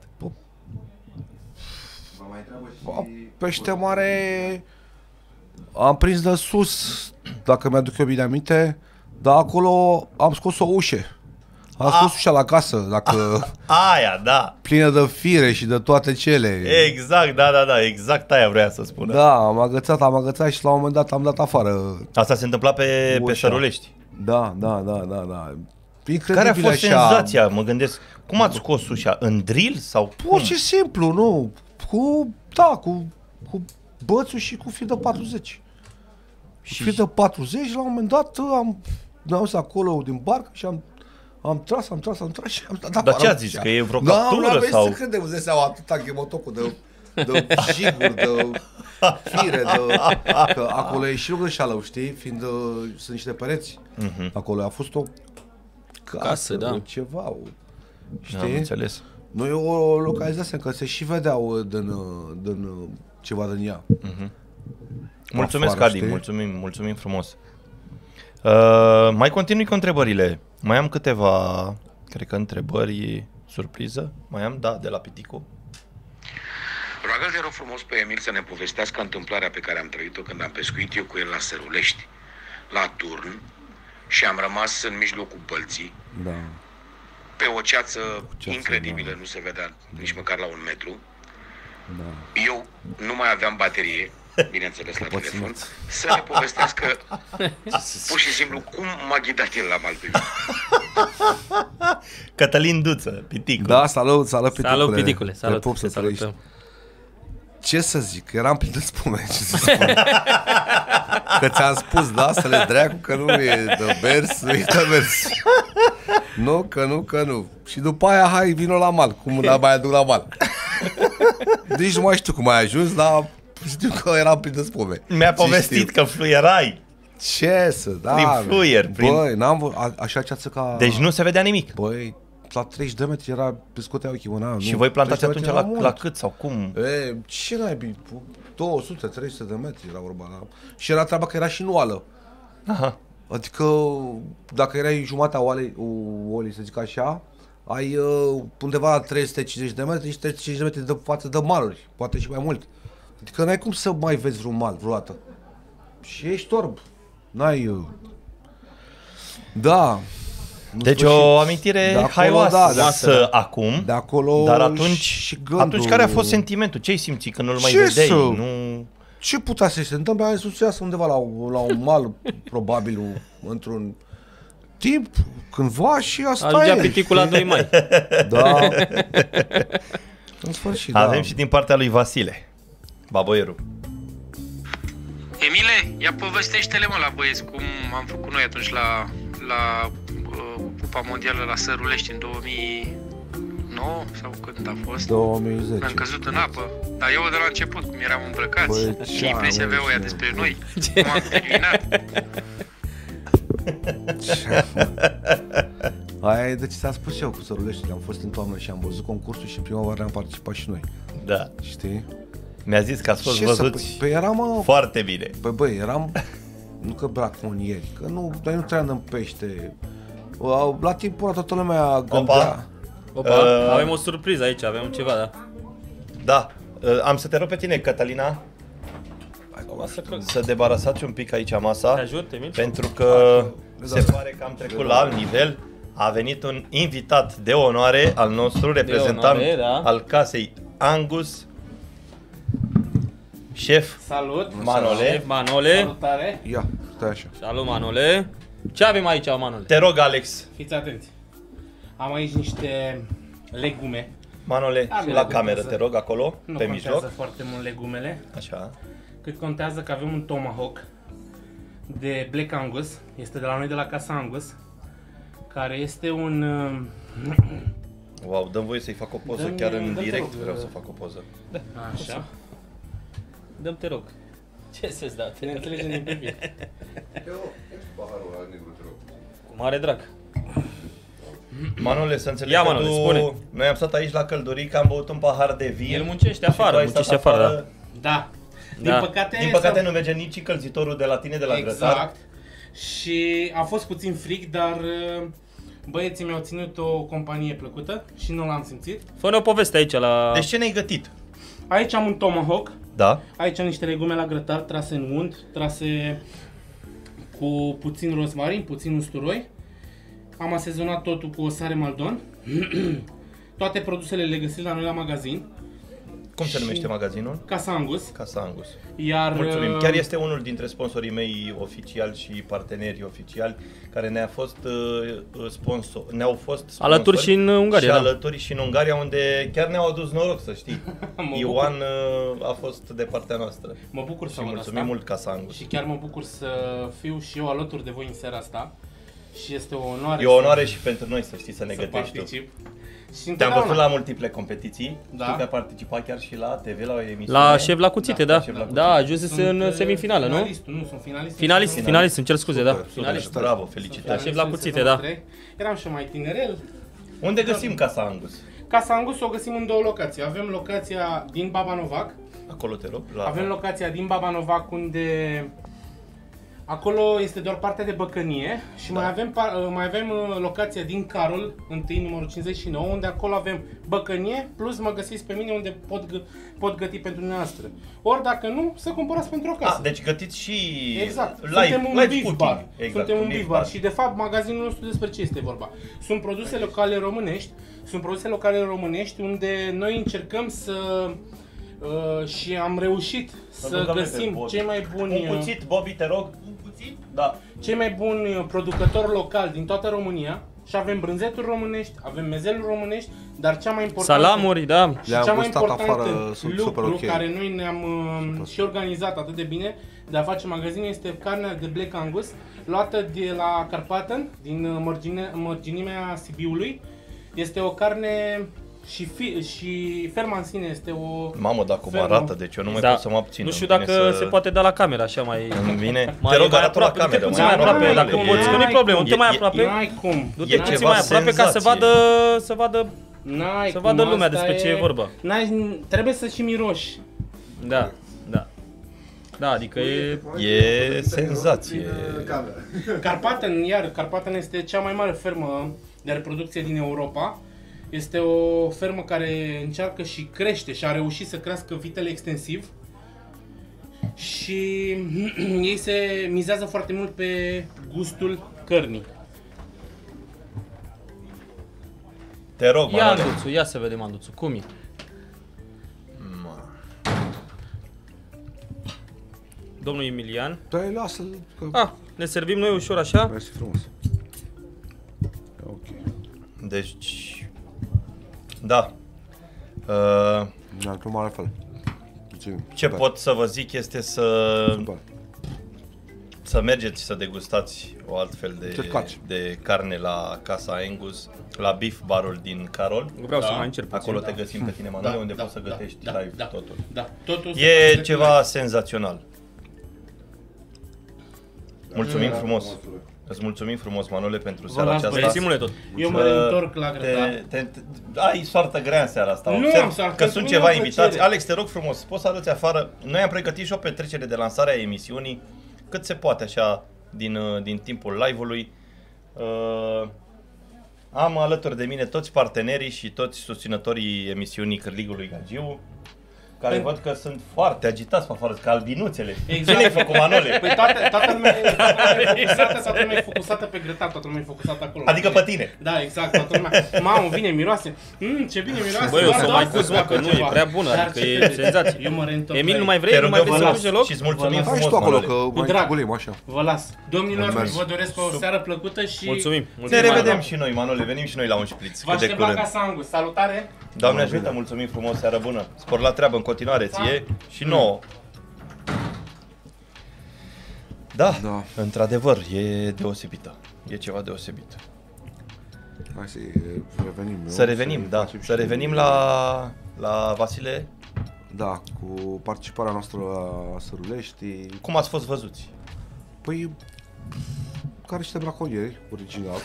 Pește mare am prins de sus, dacă mi-aduc eu bine aminte, dar acolo am scos o ușă. Am scos A. ușa la casă, dacă... A, aia, da. Plină de fire și de toate cele. Exact, da, da, da, exact aia vrea să spună. Da, am agățat, am agățat și la un moment dat am dat afară. Asta se întâmpla pe, pe Sărulești. Da, da, da, da, da. Incredibil. Care a fost așa. senzația, mă gândesc, cum ați scos ușa? În drill sau Pur cum? și simplu, nu, cu, da, cu, cu bățul și cu fi de patruzeci. Și fi de patruzeci, la un moment dat am, am dus acolo din barcă și am, am tras, am tras, am tras și am dat. Dar ce ați zis, că e vreo captură sau? sau? Nu, să credem, îți dai seama, atâta ghemotocul de, de jiguri, de fire, de, că acolo e și o greșeală, știi, fiind, sunt niște pereți. Uh-huh. Acolo a fost o casă, casă da. Ceva, o, știi? Am înțeles. Noi o localizasem, că se și vedeau din, din ceva din ea. Uh-huh. Mulțumesc, Adi, mulțumim, mulțumim frumos. Uh, mai continui cu întrebările. Mai am câteva, cred că întrebări surpriză. Mai am, da, de la Piticu. Roagă-l de rog frumos pe Emil să ne povestească întâmplarea pe care am trăit-o când am pescuit eu cu el la Sărulești, la turn, și am rămas în mijlocul bălții, da. Pe o ceață, ceață incredibilă, da. Nu se vedea da. Nici măcar la un metru. Da. Eu nu mai aveam baterie, bineînțeles, la telefon, să ne povestească pur și simplu cum m-a ghidat el la mal pe mine. Cătălin Duță, Piticul. Da, salut, salut, Piticule. Salut, Piticule, salut, pup să salutăm. Ce să zic, eram plin de spume, ce să spun. Că ți-am spus, da, să le dreacu, că nu e de mers, nu e de mers. Nu, că nu, că nu. Și după aia, hai, vino la mal, cum da, mai aduc la mal. Deci nu mai știu cum ai ajuns, dar știu că eram plin de spume. Mi-a povestit că fluierai. Ce să, da. Prin fluier. Prin... Băi, n-am a, așa ceață ca... Deci nu se vedea nimic. Băi, la treizeci de metri era, scotea ochii una. Și nu, voi plantați atunci la, la cât sau cum? E, ce n-ai, două sute trei sute de metri era vorba. Da? Și era treaba că era și nuală. Aha. Adică, dacă erai jumatea oalei, olii, să zic așa, ai uh, undeva la trei sute cincizeci de metri și trei sute cincizeci de metri de față de maluri, poate și mai mult. Adică n-ai cum să mai vezi vreun mal vreodată. Și ești orb. N-ai... Uh... Da. Deci o amintire haioasă da, de acum, de acolo dar atunci, și gândul... atunci care a fost sentimentul? Ce-ai simțit când nu-l mai vedeai? Să... Nu... Ce putea să se întâmple? Ai suceasă undeva la, la un mal, probabil, într-un timp, cândva și asta Ajungea e. Piticul la doi mai. Da. În sfârșit, Avem da. și din partea lui Vasile, Baboierul. Emile, ia povestește-le, mă, la băieți, cum am făcut noi atunci la, la uh, Cupa Mondială la Sărulești în două mii nouă sau când a fost? două mii zece. Am căzut în apă, dar eu de la început, cum eram îmbrăcați, Băi, ce impresie aveau ea despre noi, cum am terminat. Aia de ce ți-am spus eu cu Sărulești, am fost în toamnă și am văzut concursul și primăvară am participat și noi. Da. Știi? Mi-a zis că ați fost ce văzuți păi eram, foarte bine. Păi băi, eram, nu că braconieri, că nu, noi nu trăiam în pește. La timpul ăla toată lumea gândea. Opa, uh, avem o surpriză aici, avem ceva, da. Da, uh, am să te rog pe tine, Cătălina, să, să debarasați un pic aici masa. Te ajut, Emil? Pentru că se pare că am trecut la alt nivel. A venit un invitat de onoare al nostru, reprezentant onoare, da. al casei Angus, șef. Salut! Manole. Șef Manole. Salutare! Ia, stai așa. Salut, Manole. Ce avem aici, Manole? Te rog, Alex. Fiți atenți. Am aici niște legume. Manole, Am la eu cameră, contează. te rog, acolo, Nu pe contează mijloc. foarte mult legumele. Așa. Cât contează că avem un tomahawk de Black Angus. Este de la noi, de la Casa Angus. Care este un... uh, Wow, dăm voie să-i fac o poză Dă-mi- chiar în dă-mi direct, te rog, vreau uh, să fac o poză. Da. Așa. Dăm, te rog. Ce să-ți dau? Ne înțelegem din pe bine. Paharul ăla negru, te rog. Cu mare drag. Manole, să înțeleg Ia, că Manole, tu... spune. Noi am stat aici la Căldurică, am băut un pahar de vin. El muncește și tu afară, ai stat muncește afară, da. Da. Din Da. păcate, Din păcate s-a- nu merge nici încălzitorul de la tine de la grătar. Exact. Și a fost puțin fric, dar uh, băieții mi-au ținut o companie plăcută și nu l-am simțit. Fă-ne o poveste aici la... Deci ce ne-ai gătit? Aici am un tomahawk. Da. Aici am niște legume la grătar trase în unt, trase cu puțin rozmarin, puțin usturoi. Am asezonat totul cu o sare maldon. Toate produsele le găsiți la noi la magazin. Cum se Și- numește magazinul? Casa Angus. Casa Angus. Iar, Mulțumim. uh, Chiar este unul dintre sponsorii mei oficiali și partenerii oficiali care ne-a fost uh, sponsor, ne-au fost sponsori Alături și în Ungaria, și da. alături și în Ungaria, unde chiar ne-au adus noroc, să știi. Ioan uh, a fost de partea noastră. Mă bucur să și aud mulțumim asta. mult Casa Angus. Și chiar mă bucur să fiu și eu alături de voi în seara asta. Și este o onoare. E o onoare să, și pentru noi să știi să ne să gătești particip. tu. Și Te-am întotdeauna- văzut la multiple competiții. Da. Tu că ai participat chiar și la T V, la o emisiune. La Șef la Cuțite, da. Șef la Cuțite. Da, ajunsese Sunt, în uh, semifinală, nu? finalist, nu, sunt finalist. Finalist, Sunt finalist, îmi cer scuze, da. Super, Finalist. super, bravo, Sunt felicitări. finalist Șef la în Cuțite, sezonul da. trei. Eram și mai tinerel. Unde găsim Casa Angus? Casa Angus o găsim în două locații. Avem locația din Baba Novac. Acolo te rog. La... Avem locația din Baba Novac unde acolo este doar partea de băcănie și Da. mai avem par- mai avem uh, locația din Carol, întâi numărul cincizeci și nouă, unde acolo avem băcănie plus mă găsiți pe mine unde pot, gă- pot găti pentru dumneavoastră. Ori dacă nu, să cumpărați pentru o casă. Ah, deci gătiți și Exact. live, Suntem un live beef cooking. bar. Exact, Suntem un beef bar. Și de fapt magazinul nostru despre ce este vorba? Sunt produse locale românești, sunt produse locale românești unde noi încercăm să uh, și am reușit să rugăm pe găsim Bobby. cei mai buni Un cuțit, Bobby, te rog. Un cuțit? Da. cei mai buni producători locali din toată România și avem brânzeturi românești, avem mezeluri românești, dar cea mai importantă Salamuri, da. și Le-am cea mai gustat importantă afară, sunt super lucru ok. care noi ne-am uh, și organizat atât de bine de a face magazin este carnea de Black Angus, luată de la Carpathen, din uh, mărgine, mărginimea Sibiului. Este o carne și, fi, și ferma în sine este o... Mamă, dar cum fermă. arată, deci eu nu mai Da. pot să mă abțin. Nu știu Îmi vine dacă să... se poate da la cameră așa mai... Îmi vine. Mai, Te rog, mai arată la aproape, cameră. du-te puțin mai aproape, Manuel, dacă e- poți, că nu-i problemă, du-te e- mai e- aproape. N-ai cum. Du-te E puțin ceva mai aproape ca să senzație. vadă, să vadă, N-ai să cum, vadă lumea asta despre ce e vorba. N-ai, trebuie să și miroși. Da, da. Da, adică e... E senzație. Carpathen, iar Carpathen este cea mai mare fermă de reproducție din Europa. Este o fermă care încearcă și crește și a reușit să crească vitele extensiv. Și ei se mizează foarte mult pe gustul cărnii. Te rog, Ia Manole. Anduțu, ia să vedem Anduțu, cum e? Domnul Emilian. Da, lasă că... Ah, ne servim noi ușor așa? Mersi frumos. Ok. Deci... Da. Uh, Într-un mare fel. Mulțumim. ce Super. pot să vă zic este să... Super. Să mergeți să degustați o altfel de, Încercați. de carne la Casa Angus, la Beef Barul din Carol. Vreau Da. să mai încerc puțin. Acolo te găsim pe tine, Manuel, Da, unde da, poți să da, gătești da, live da. totul. Da, totul se E face ceva live. senzațional. Mulțumim frumos. Îți mulțumim frumos, Manole, pentru seara las, aceasta. băieți. Simule tot. Eu mă Uh, întorc la grătar. te, te, te, ai soartă grea în seara asta. Nu Observ am soartă, că pentru sunt mine ceva e o invitați. plăcere. Alex, te rog frumos, poți să arăți afară. Noi am pregătit și o petrecere de lansare a emisiunii, cât se poate așa, din, uh, din timpul live-ului. Uh, am alături de mine toți partenerii și toți susținătorii emisiunii Cârligului Gagiu, care Păi- văd că sunt foarte agitați pe afară, ca albinuțele. Exact. Ce le-ai făcut, Manole? Păi toată, toată lumea e focusată, toată lumea e focusată pe grătar, toată lumea e focusată acolo. Adică pe tine. Da, exact, toată lumea. Mamă, vine, miroase. Mmm, ce bine miroase. Băi, o doar să doar mai cuz, mă, că nu, e ceva. prea bună, Dar adică ce e credeți? senzație. Eu mă reîntorc Emil, la nu ei. mai vrei? Te Nu mai rugăm, vrei să vă duci las deloc? și îți mulțumim Vă las. Hai și frumos, tu acolo, Manole. că mai drag. golim așa. Vă las. Domnilor, Mulțumesc. vă doresc o seară plăcută și... Mulțumim. Ne Mulțumim. revedem și noi, Manole, venim și noi la un șpriț, Vă cât de aștept la curând. Casa Angus. Salutare! Doamne ajută, mulțumim frumos, seară bună. Spor la treabă în continuare ție și nouă. Da, Da. într-adevăr, e deosebită. E ceva deosebit. Hai să revenim. nu? Să revenim, Să da. facem Să și- revenim la, la Vasile. Da, cu participarea noastră la Sărulești. Cum ați fost văzuți? Păi, ca niște braconieri, original.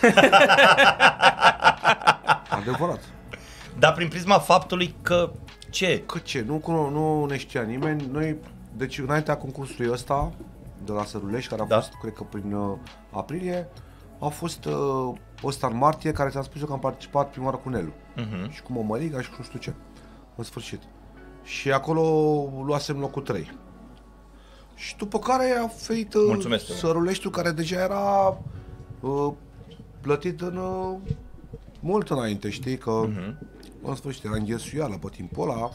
Adevărat. Dar prin prisma faptului că ce? Că ce? Nu, nu, nu ne știa nimeni. Noi deci înaintea concursului ăsta de la Sărulești, care a da. fost, cred că prin uh, aprilie, a fost uh, ăsta în martie, care ți-am spus eu că am participat prima oară cu Nelu. Uh-huh. Și cu Mămăliga și cu nu știu ce, în sfârșit. Și acolo luasem locul trei. Și după care a venit uh, Săruleștiul, care deja era uh, plătit în, uh, mult înainte, știi, că uh-huh. în sfârșit era înghesuială pe timpul ăla.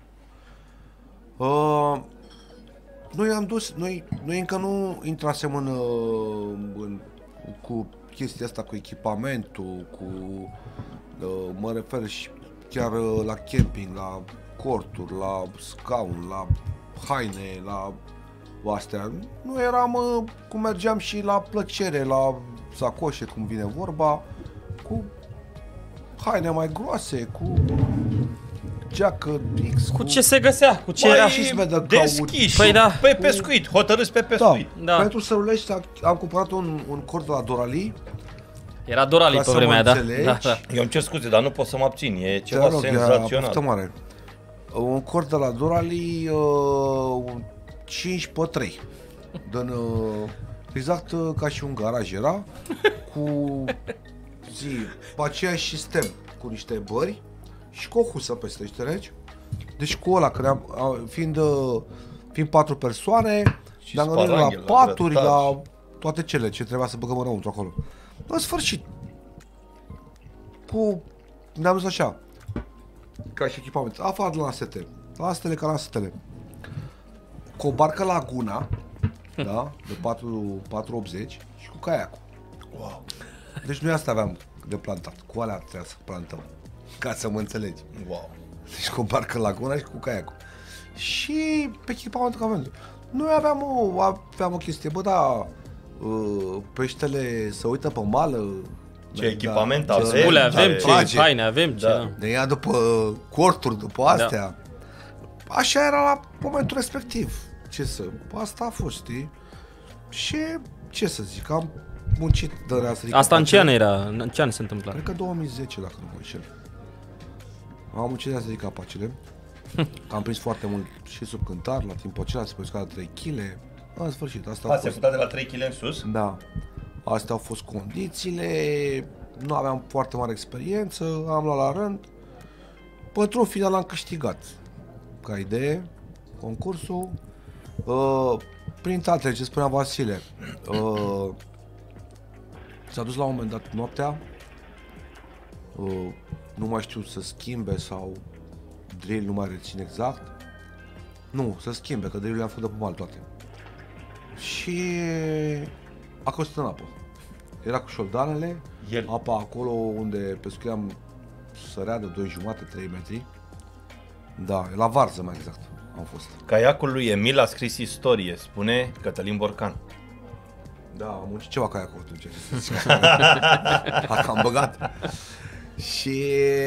Uh, noi am dus, noi, noi încă nu intrasem în, uh, în, cu chestia asta, cu echipamentul, cu, uh, mă refer și chiar uh, la camping, la corturi, la scaun, la haine, la astea. Nu eram, uh, cum mergeam și la plăcere, la sacoșe, cum vine vorba, cu haine mai groase, cu geacă X, cu... cu ce se găsea, cu ce mai era de deschiși, păi da. Pe pescuit, hotărâți pe pescuit. Da. Da. Pentru Sărulești am cumpărat un, un cord de la Dorali. Era Dorali pe vremea, da. da, da. Eu îmi cer scuze, dar nu pot să mă abțin, e ceva rog, senzațional. Mare. Un cord de la Dorali, uh, cinci pe trei. Din, uh, exact uh, ca și un garaj era, cu zi, pe aceeași sistem, cu niște bări și cu o husă peste, șteregi. Deci cu ăla, că am, fiind, uh, fiind patru persoane, ne-am gândit la paturi, la, la toate cele ce trebuia să băgăm înăuntru acolo. În sfârșit, cu, ne-am dus așa, ca și echipament, afară de la setele, la setele ca la setele, cu o barcă Laguna, da, de patru sute optzeci și cu caiacul. Wow. Deci noi asta aveam de plantat, cu alea trebuia să plantăm, ca să mă înțelegi. Wow. Deci cu o barcă Laguna și cu caiacul. Și pe echipamentul că avem. Noi aveam o, aveam o chestie, bă, da, peștele se uită pe mală. Ce echipament da, avem, ce spule avem, ce, ce haine avem, ce, da. Ne ia după corturi, după astea. Da. Așa era la momentul respectiv. Ce să, asta a fost, știi? Și ce să zic, am muncit de reasărit. Asta în ce an era? În ce an se întâmpla? Cred că două mii zece, dacă nu mă înșel. Am muncit de reasărit capacele. Am prins foarte mult și sub cântar, la timpul acela se pesca de trei kilograme. În sfârșit, asta a, a fost. Se de la trei kilograme în sus? Da. Astea au fost condițiile, nu aveam foarte mare experiență, am luat la rând. Pentru final am câștigat, ca idee, concursul. Uh, prin altele, ce spunea Vasile, uh, s-a dus la un moment dat noaptea, uh, nu mai știu să schimbe sau drill, nu mai rețin exact. Nu, să schimbe, că drill-urile am făcut de pe mal toate. Și a căzut în apă. Era cu șoldanele, El. apa acolo unde pescuiam sărea de doi jumate, trei metri. Da, la varză mai exact am fost. Caiacul lui Emil a scris istorie, spune Cătălin Borcan. Da, am muncit ceva caiacul atunci. Am băgat. Și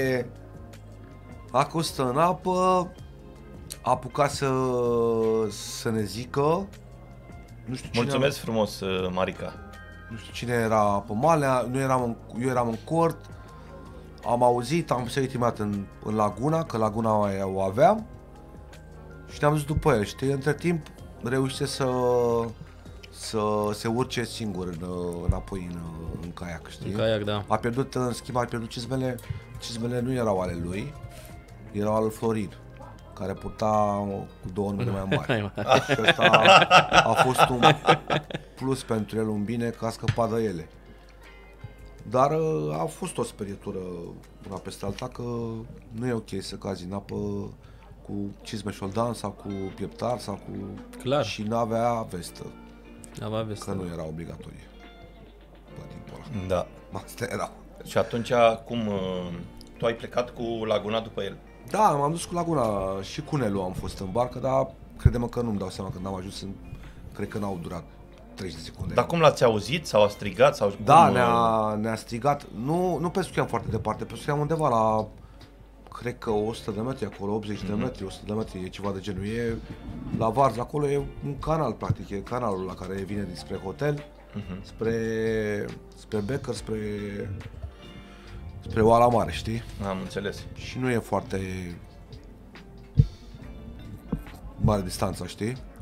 a căzut în apă, a apucat să, să ne zică. Nu știu cine. Mulțumesc frumos, Marica. Nu știu cine era pe malea, nu eram în, eu eram în cort. Am auzit, am sărit imediat în, în laguna, că laguna aia o aveam. Și ne-am dus după el, știi? Între timp reușise să, să se urce singur în, înapoi în, în caiac, știi? În caiac, da. A pierdut, în schimb, a pierdut cizmele, cizmele nu erau ale lui, erau ale Florin, care purta cu două numere mai mari. Și ăsta a, a fost un plus pentru el, un bine, că a scăpat de ele. Dar a fost o sperietură una peste alta, că nu e ok să cazi în apă cu cizme șoldan sau cu pieptar sau cu... Clar. Și n-avea vestă. N-avea vestă. Că nu era obligatorie. La timpul ăla. Da. Asta era. Și atunci, cum, tu ai plecat cu Laguna după el? Da, m-am dus cu Laguna și cu Nelu am fost în barcă, dar crede-mă că nu-mi dau seama când am ajuns în... Cred că n-au durat treizeci de secunde. Dar cum l-ați auzit? Sau a strigat? Sau da, cum... ne-a, ne-a strigat. Nu, nu pescuiam foarte departe, pescuiam undeva la... Cred că o sută de metri acolo, optzeci mm-hmm. de metri, o sută de metri, e ceva de genul. E la varză, acolo e un canal, practic, e canalul la care vine dinspre hotel, mm-hmm. spre, spre Becker, spre, spre Oala Mare, știi? Am înțeles. Și nu e foarte mare distanța, știi?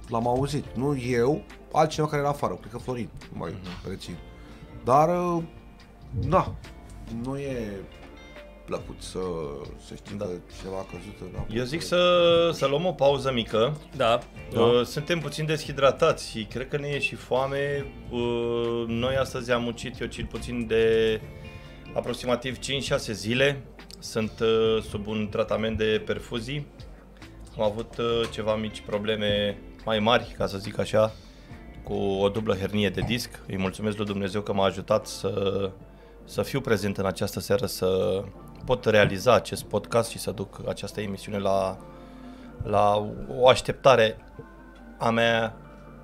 l-am auzit. Nu eu, altcineva care era afară, cred că Florin, nu mai uh-huh. rețin. Dar, na, nu e plăcut să, să știi da. că ceva a căzut. Eu zic să, să luăm o pauză mică. Da. Uh, suntem puțin deshidratați și cred că ne e și foame. Uh, noi astăzi am muncit, eu cel puțin de aproximativ cinci șase zile. Sunt uh, sub un tratament de perfuzii. Am avut uh, ceva mici probleme mai mari, ca să zic așa, cu o dublă hernie de disc. Îi mulțumesc lui Dumnezeu că m-a ajutat să, să fiu prezent în această seară, să pot realiza acest podcast și să duc această emisiune la, la o așteptare a mea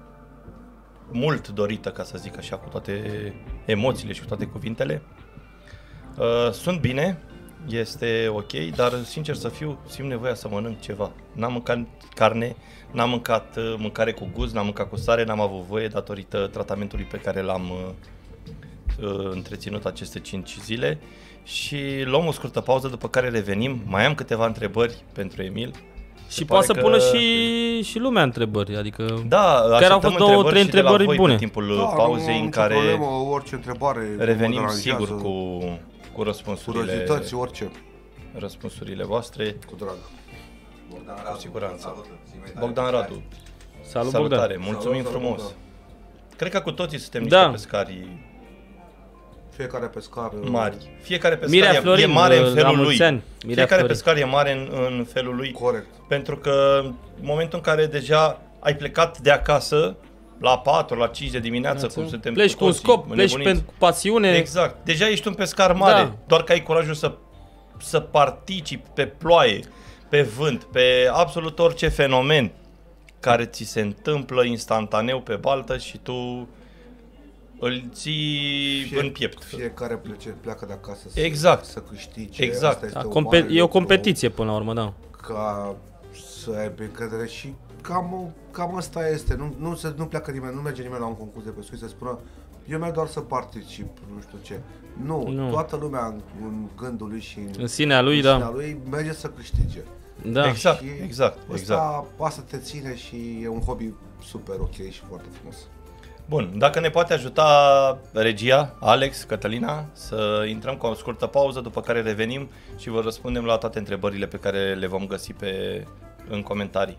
mult dorită, ca să zic așa, cu toate emoțiile și cu toate cuvintele. Uh, sunt bine, este ok, dar sincer să fiu, simt nevoia să mănânc ceva. N-am mâncat carne, n-am mâncat mâncare cu gust, n-am mâncat cu sare, n-am avut voie datorită tratamentului pe care l-am uh, întreținut aceste cinci zile. Și luăm o scurtă pauză, după care revenim. Mai am câteva întrebări pentru Emil. Și poate să că... pună și, și lumea întrebări, adică da, chiar au fost două, trei întrebări bune. În timpul da, pauzei nu, în care problemă, orice întrebare revenim sigur cu, cu răspunsurile, orice. răspunsurile voastre. Cu drag. Bogdan Radu, cu siguranță. Bogdan Radu. Salut, salutare, Bogdan. mulțumim salut, frumos. Bogdan. Cred că cu toții suntem niște da. pescari fiecare pescar mari. Fiecare pescar Mirea e, Florin, e mare în felul lui. Fiecare Florin. pescar e mare în, în felul lui. Corect. Pentru că în momentul în care deja ai plecat de acasă la patru, la cinci de dimineață, cum suntem pleci cu un scop, pleci pentru pasiune. Exact. Deja ești un pescar mare, da. doar că ai curajul să, să participi pe ploaie, pe vânt, pe absolut orice fenomen care ți se întâmplă instantaneu pe baltă și tu îl ții Fie, în piept. Fiecare plece, pleacă de acasă să, exact. să câștige. Exact. Da, o e o competiție până la urmă, da. Ca să aibă încredere și cam, cam asta este. Nu, nu, se, nu pleacă nimeni, nu merge nimeni la un concurs de pescuit să spună eu merg doar să particip, nu știu ce. Nu, nu. Toată lumea în, în gândul lui și în, în sinea lui, în da. sinea lui merge să câștige. Da. Exact, și exact, asta, exact. Asta te ține și e un hobby super ok și foarte frumos. Bun, dacă ne poate ajuta regia, Alex, Cătălina, să intrăm cu o scurtă pauză, după care revenim și vă răspundem la toate întrebările pe care le vom găsi pe, în comentarii.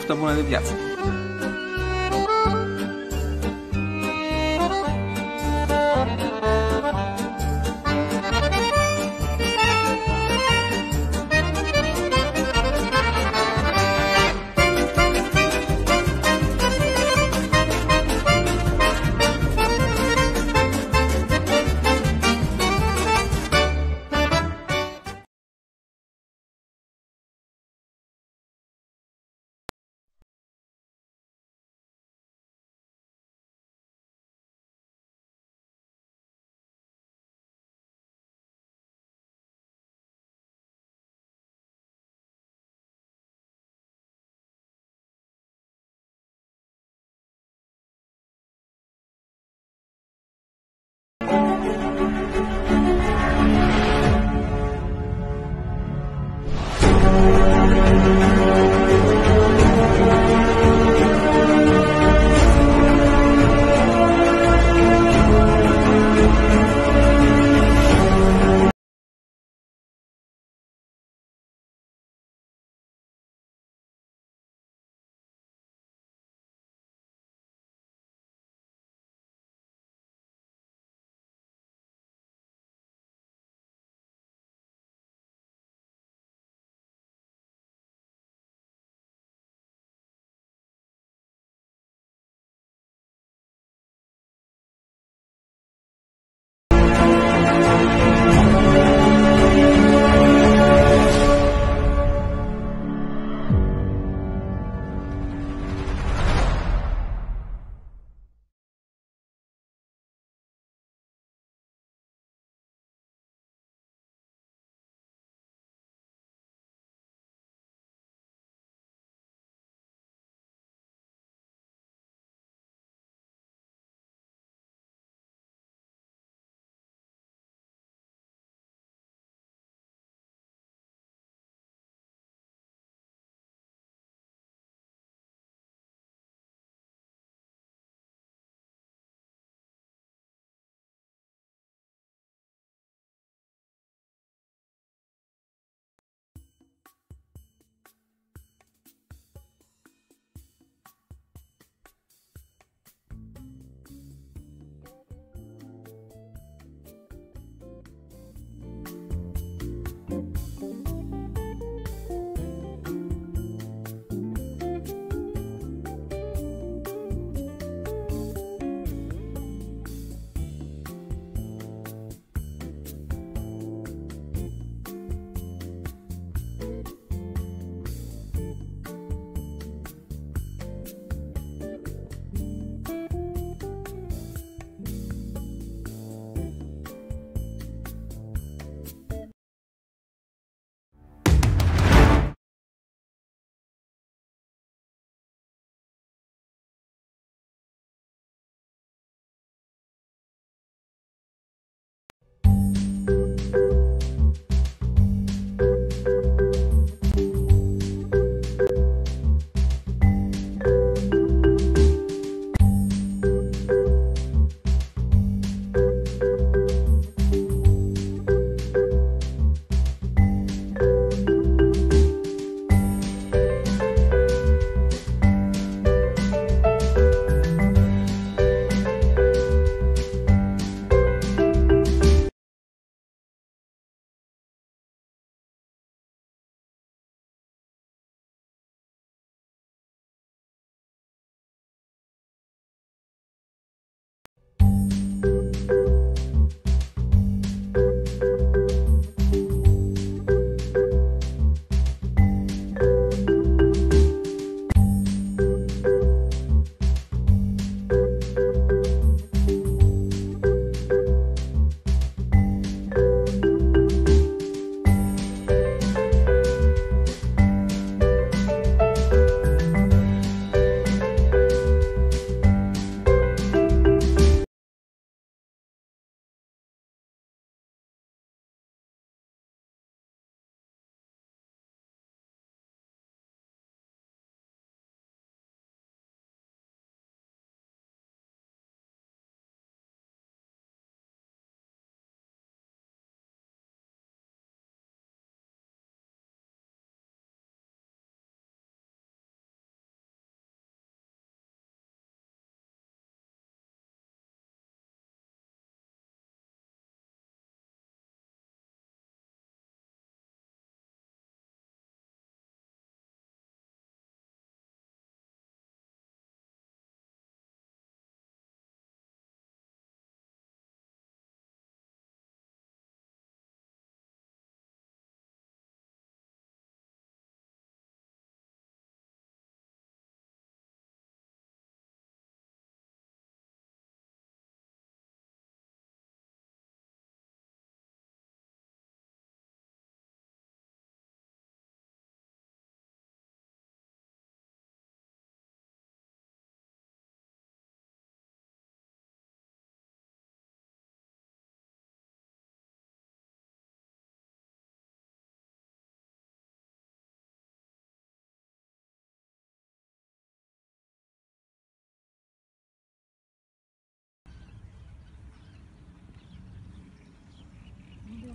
sută bună de viață.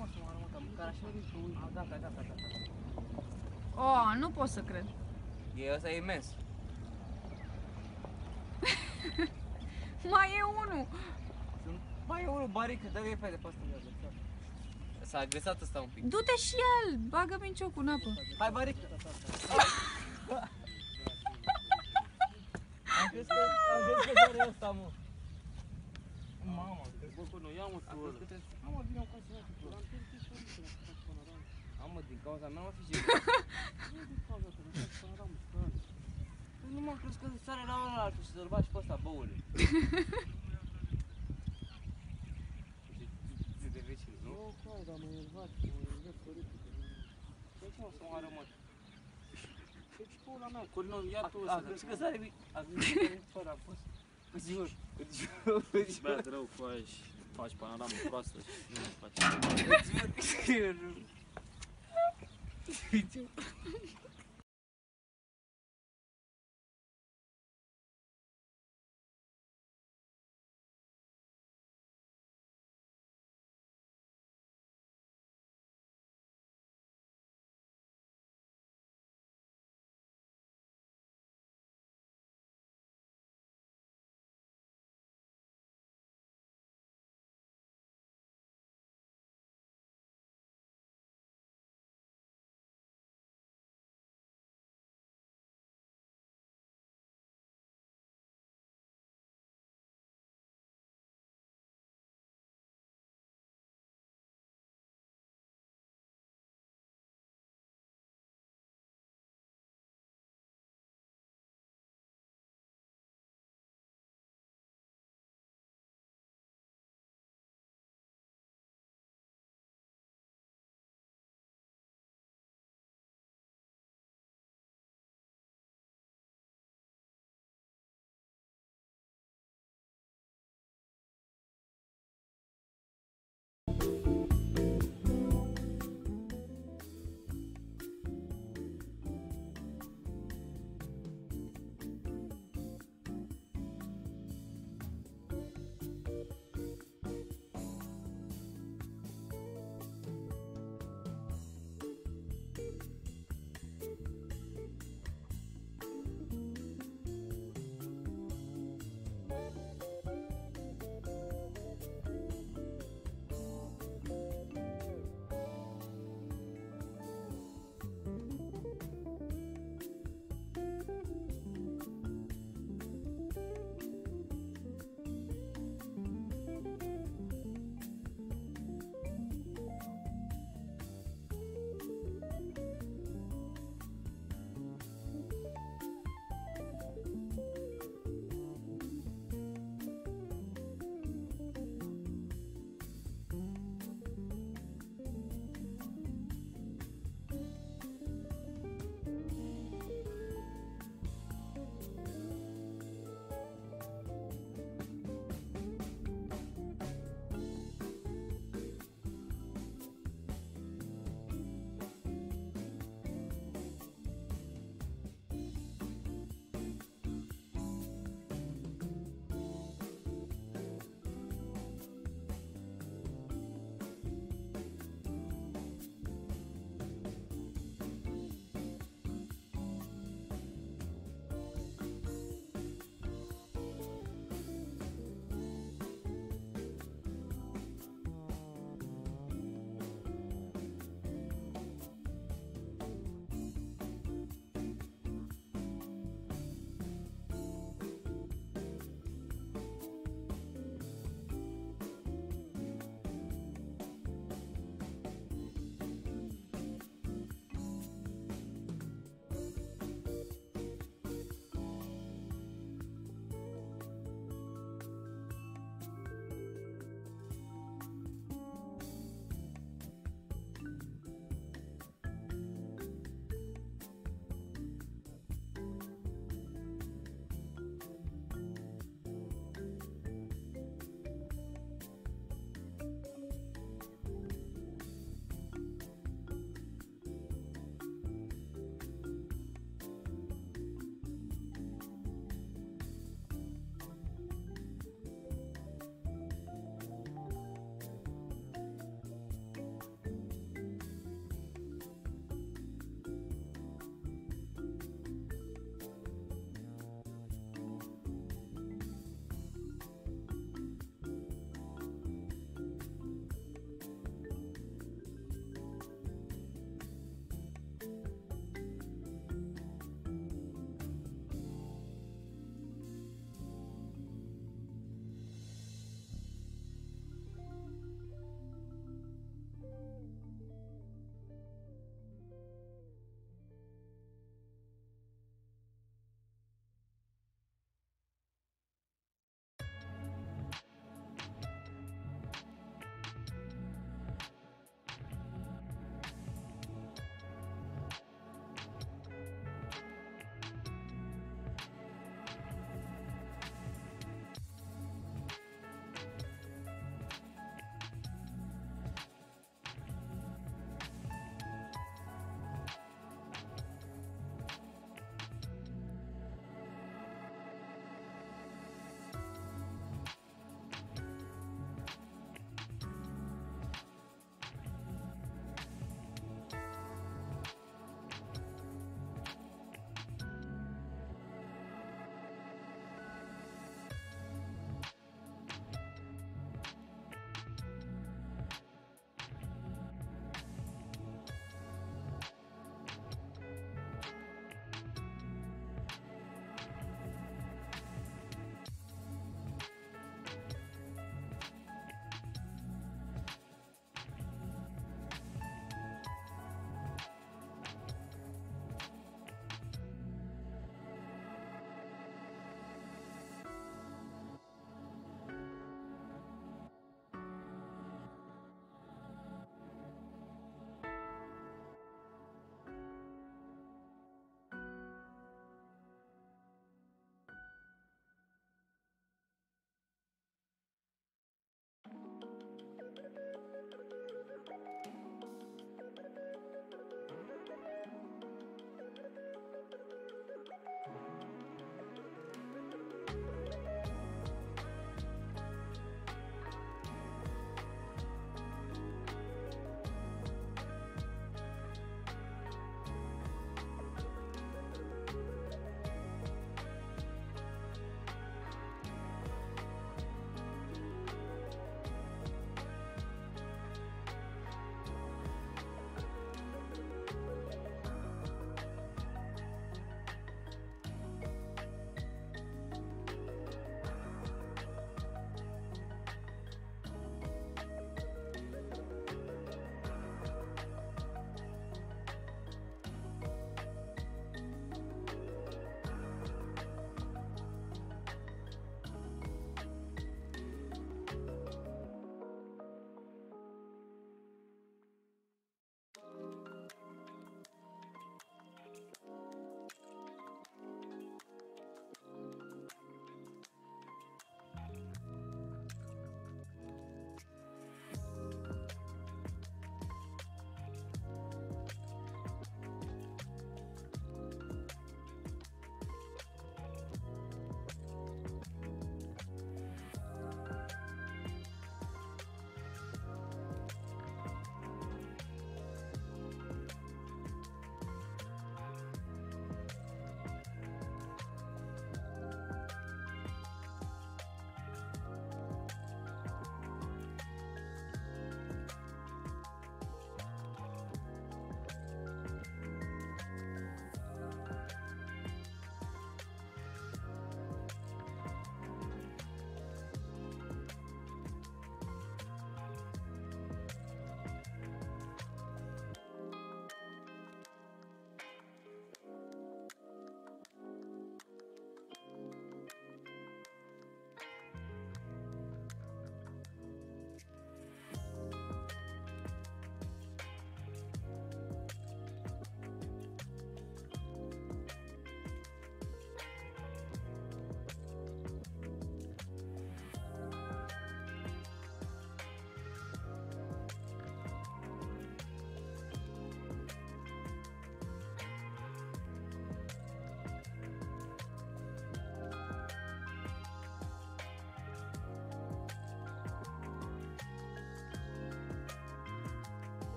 mă să mă arăt, am mâncat așa de uite. Gata, gata, gata. Oh, nu pot să cred. E ăsta e imens. Mai e unul. Mai e unul barică, dă-i repede pe ăsta. S-a agresat ăsta un pic. Du-te și el, bagă minciocul în apă. Hai barică. Am crezut că am crezut că doar ăsta, mă. Mamă, bă, nu, ia-mă tu ăla. Mamă, vine o casă mea cu ăla. Mamă, din cauza mea mă fi și nu din cauza ta, nu faci panoramă, stai. Nu m-am crezut că sare la ăla altul și să-l bagi pe ăsta, băule. Zi de vecini, nu? Nu, hai, dar mă enervați, mă enervați părinții. Ce ce mă să mă arămăt? Ce pula mea, Corino, ia tu ăsta. A crezut că sare, a crezut că sare fără a fost. Îți jur, îți jur, îți jur. Băiat rău cu aia și faci panoramă proastă și nu faci. Îți jur, îți jur.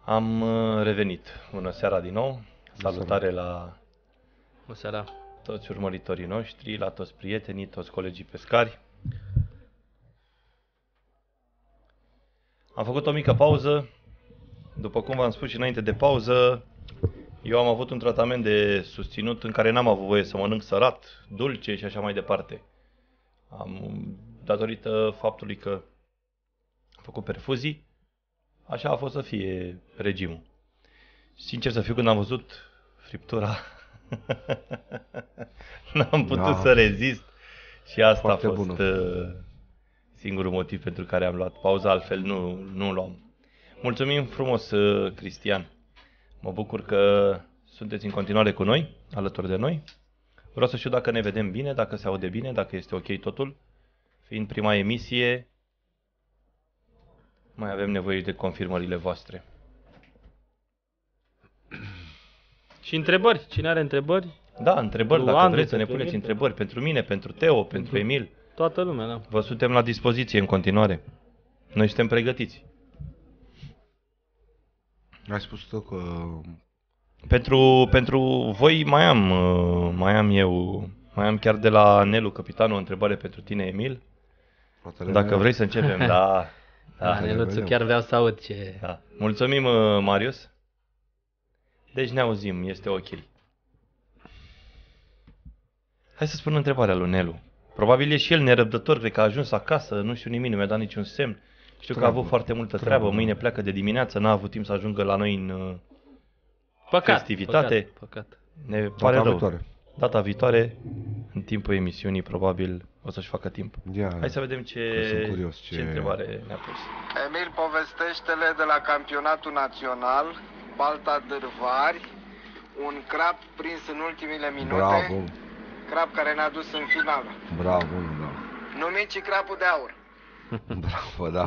Am revenit. Bună seara din nou. Salutare la Bună seara. toți urmăritorii noștri, la toți prietenii, toți colegii pescari. Am făcut o mică pauză. După cum v-am spus și înainte de pauză, eu am avut un tratament de susținut în care n-am avut voie să mănânc sărat, dulce și așa mai departe. Am, datorită faptului că am făcut perfuzii, așa a fost să fie regimul. Sincer să fiu, când am văzut friptura, n-am putut da. să rezist și asta Foarte a fost bună. singurul motiv pentru care am luat pauza, altfel nu, nu luam. Mulțumim frumos, Cristian. Mă bucur că sunteți în continuare cu noi, alături de noi. Vreau să știu dacă ne vedem bine, dacă se aude bine, dacă este ok totul. Fiind prima emisie, mai avem nevoie de confirmările voastre. Și întrebări? Cine are întrebări? Da, întrebări, dacă Andu, vreți să ne puneți mine. întrebări pentru mine, pentru Teo, pentru Emil. Toată lumea, da. Vă suntem la dispoziție în continuare. Noi suntem pregătiți. Ai spus tu că... Pentru, pentru voi mai am, mai am eu, mai am chiar de la Nelu, capitanul, o întrebare pentru tine, Emil. Fratele Dacă meu. vrei să începem, da. Da, Neluțu, chiar vreau să aud ce... Da. Mulțumim, Marius. Deci ne auzim, este ok. Hai să spun întrebarea lui Nelu. Probabil e și el nerăbdător, cred că a ajuns acasă, nu știu nimic, nu mi-a dat niciun semn. Știu treabă, că a avut foarte multă treabă, treabă, mâine pleacă de dimineață, n-a avut timp să ajungă la noi în păcat, festivitate. Păcat, păcat. Ne pare Data rău. Viitoare. Data viitoare, în timpul emisiunii, probabil o să-și facă timp. Ia, Hai să vedem ce, curios, ce... ce întrebare ne-a pus. Emil, povestește-le de la campionatul național, Balta Dârvari, un crab prins în ultimile minute. Bravo. Crab care ne-a dus în finală. Bravo, da. Numit și crabul de aur. Bravo, da.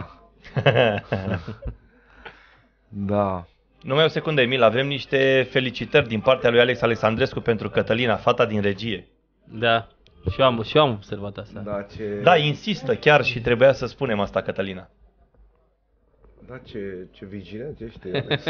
Da. Numai o secundă, Emil, avem niște felicitări din partea lui Alex Alexandrescu pentru Cătălina, fata din regie. Da, și eu am, și eu am observat asta. Da, ce... da, insistă chiar și trebuia să spunem asta, Cătălina. Da, ce, ce vigilent ești, Alex.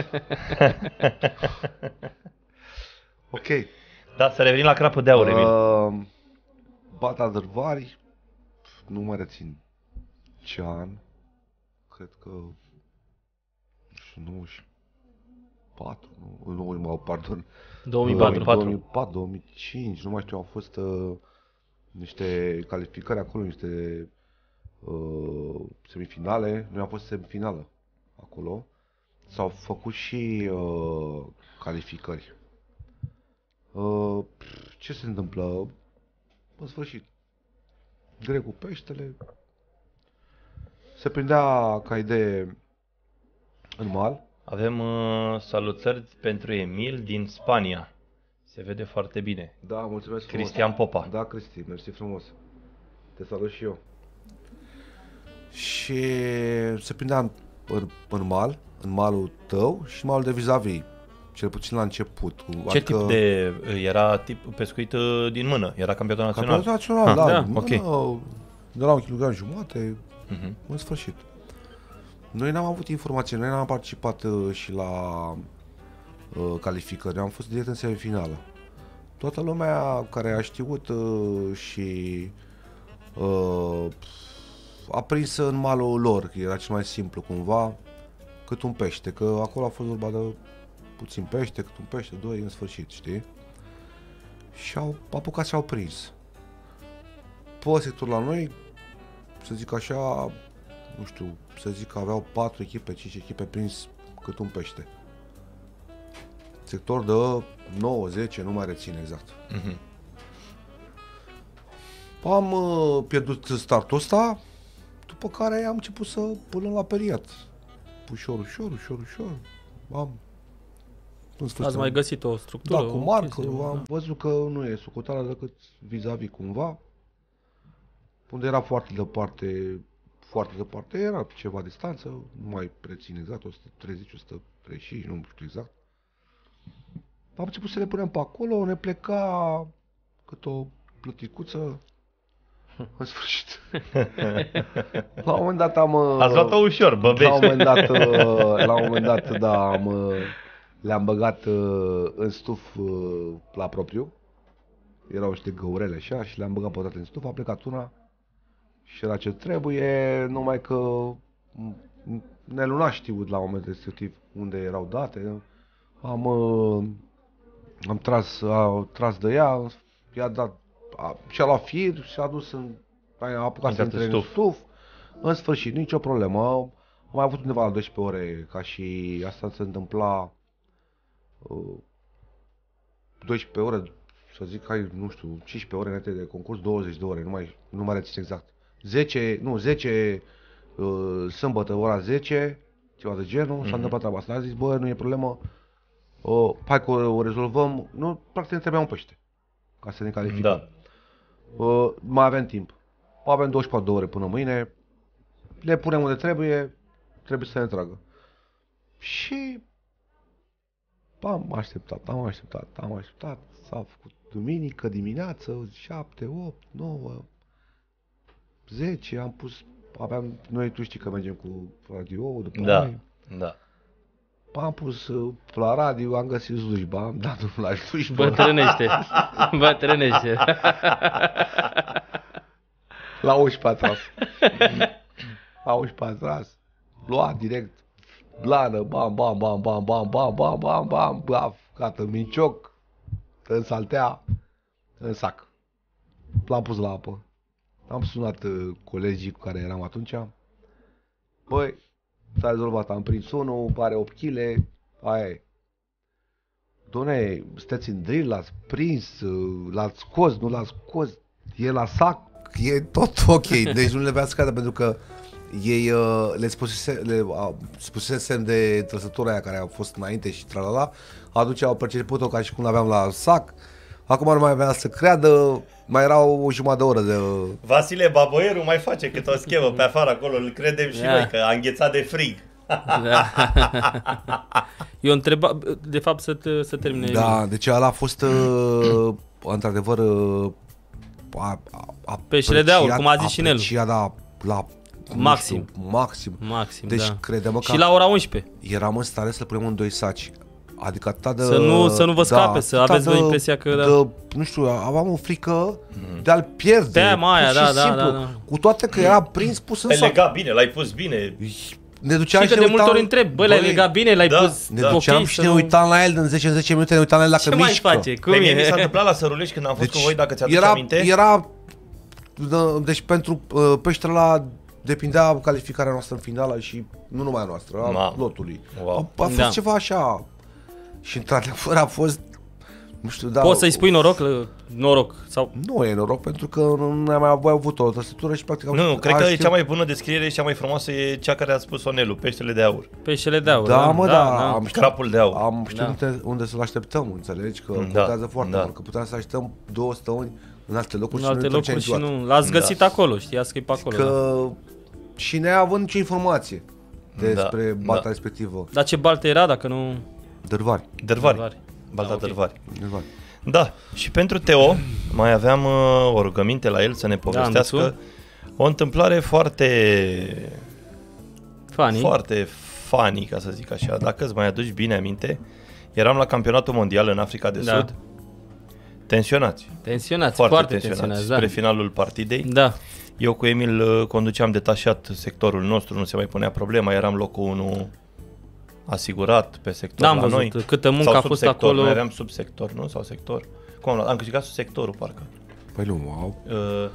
Ok. Da, să revenim la crapul de aur, Emil. Uh, Balta Dârvari, nu mai rețin ce an, cred că nouăzeci și patru, nu, nu, nu pardon, două mii patru, două mii patru, două mii cinci, nu mai știu, au fost uh, niște calificări acolo, niște uh, semifinale, noi am fost semifinală acolo, s-au făcut și uh, calificări. Uh, ce se întâmplă? În sfârșit, Gregu peștele se prindea ca idee în mal. Avem uh, salutări pentru Emil din Spania. Se vede foarte bine. Da, mulțumesc frumos. Cristian Popa. Da, Cristi, mersi frumos. Te salut și eu. Și se prindea în, în, în mal, în malul tău și malul de vis-a-vis. Cel puțin la început. Ce adică... tip de... Era tip pescuit din mână? Era campionat național? Campionat național, ah, da. da mână, okay. De la un kilogram jumate, uh-huh. în sfârșit. Noi n-am avut informații, noi n-am participat uh, și la uh, calificări, am fost direct în semifinală. Toată lumea care a știut uh, și uh, a prins în malul lor, că era cel mai simplu cumva, cât un pește, că acolo a fost vorba de puțin pește, cât un pește, doi, în sfârșit, știi? Și au apucat și au prins. Pe sector la noi, să zic așa, nu știu, să zic că aveau patru echipe, cinci echipe prins cât un pește. Sector de nouă, zece, nu mai rețin exact. Uh-huh. Am uh, pierdut startul ăsta, după care am început să punem la periat. Ușor, ușor, ușor, ușor. Am Ați mai găsit o structură? Da, cu marcă, am văzut că nu e sucotarea decât vis-a-vis cumva. Unde era foarte departe, foarte departe, era ceva distanță, nu mai rețin exact, o sută treizeci, o sută treizeci și cinci, nu știu exact. Am început să le punem pe acolo, ne pleca cât o plăticuță În sfârșit. La un moment dat am... Ați luat-o ușor, Băbești. La un moment dat, la un moment dat da, am, le-am băgat în stuf la propriu. Erau niște găurele așa și le-am băgat pe toate în stuf. A plecat una și era ce trebuie, numai că Nelu n-a știut la momentul respectiv unde erau date. Am, am tras, a, tras de ea, i-a dat, a, și-a luat fir și a dus în, a apucat să intre în stuf. În sfârșit, nicio problemă. Am mai avut undeva la doisprezece ore, ca și asta se întâmpla uh, doisprezece ore, să zic că ai, nu știu, cincisprezece ore înainte de concurs, douăzeci de ore, nu mai, nu mai rețin exact. zece, nu, zece uh, sâmbătă, ora zece, ceva de genul, mm-hmm. s-a întâmplat treaba asta. A zis, bă, nu e problemă, uh, hai că o, o rezolvăm, nu, practic ne trebuia un pește, ca să ne calificăm. Da. Uh, mai avem timp. Avem douăzeci și patru de ore până mâine, le punem unde trebuie, trebuie să ne tragă. Și am așteptat, am așteptat, am așteptat, s-a făcut duminică dimineață, șapte, opt, nouă, zece, am pus, aveam, noi tu știi că mergem cu radio după da, noi. Da. Am pus la radio, am găsit slujba, am dat la slujba. Bătrânește, bătrânește. La unsprezece a tras. La unsprezece a tras. Luat direct. Blană, bam, bam, bam, bam, bam, bam, bam, bam, bam, bam, gata, mincioc, în saltea, în sac. L-am pus la apă. Am sunat uh, colegii cu care eram atunci. Băi, s-a rezolvat, am prins unul, are opt kilograme, aia e. Doamne, sunteți în drill, l-ați prins, uh, l-ați scos, nu l-ați scos, e la sac, e tot ok. Deci nu le avea scadă pentru că ei uh, le spusese, le uh, spusesem de trăsătura aia care a fost înainte și tralala, atunci au perceput-o ca și cum l-aveam la sac. Acum nu mai avea să creadă, mai era o jumătate de oră de... Vasile Baboieru mai face câte o schemă pe afară acolo, îl credem și Da. noi, că a înghețat de frig. Da. Eu întreba, de fapt să, te, să termine. Da, deci ăla a fost uh, într-adevăr uh, a, a, Peștele de aur, cum a zis și Nelu. Apreciat, da, la Maxim. Știu, maxim. Maxim, deci da. credem că Și la ora unsprezece. Eram în stare să punem în doi saci. Adică atâta de... Să nu, să nu vă scape, da, să aveți de, impresia că... Da. De, nu știu, aveam o frică de a-l pierde. Teama aia, pur și da, da, simplu. da, da. Cu toate că era prins, pus în L-ai sac. legat bine, l-ai pus bine. Ne duceam și că și de ne multe ori uitam, întreb, băi, l-ai legat bine, l-ai da, pus Ne da. duceam ok, și să ne nu- uitam la el, în zece în zece minute ne uitam la el dacă Ce mai mișcă. face? Cum Pe mie e? mi s-a întâmplat la Sărulești când am fost Deci, cu voi, dacă ți-aduci era, aminte. Era, da, deci pentru uh, peștele ăla depindea calificarea noastră în finală și nu numai a noastră, a Ma. lotului. Wow. A, a fost Da. ceva așa. Și într-adevăr a fost, nu știu, da. Poți să-i spui noroc? lă- Noroc. Sau... Nu e noroc pentru că nu am mai avut o trăsătură și practic am Nu, știut- cred a că e știut- cea mai bună descriere și cea mai frumoasă e cea care a spus-o Nelu, peștele de aur. Peștele de aur. Da, mă, da, da. am știut, Crapul de aur. am știut Da. unde, unde să-l așteptăm, înțelegi? Că Da, contează foarte da. mult, că puteam să așteptăm două săptămâni în alte locuri În și alte nu locuri și nu... L-ați găsit Da. acolo, știați că e pe acolo. Da. Că și neavând nicio informație despre Da, balta da. respectivă. Dar ce baltă era dacă nu... Dărvari. Dărvari. Dărvari. Balta Da, ok. Dărvari. Dărvari. Da, și pentru Teo mai aveam uh, o rugăminte la el să ne povestească Anțu. o întâmplare foarte Funny. foarte funny, ca să zic așa. Dacă îți mai aduci bine aminte, eram la campionatul mondial în Africa de Da. Sud. Tensionați. Tensionați, Foarte, foarte, tensionați. tensionați, da. Spre finalul partidei. Da. Eu cu Emil uh, conduceam detașat sectorul nostru, nu se mai punea problema, eram locul unu asigurat pe sector N-am la văzut noi. câtă muncă Sau a fost subsector, acolo. Noi eram subsector, nu? Sau sector. Cum am luat? Am câștigat subsectorul, parcă. Păi nu, au, Uh,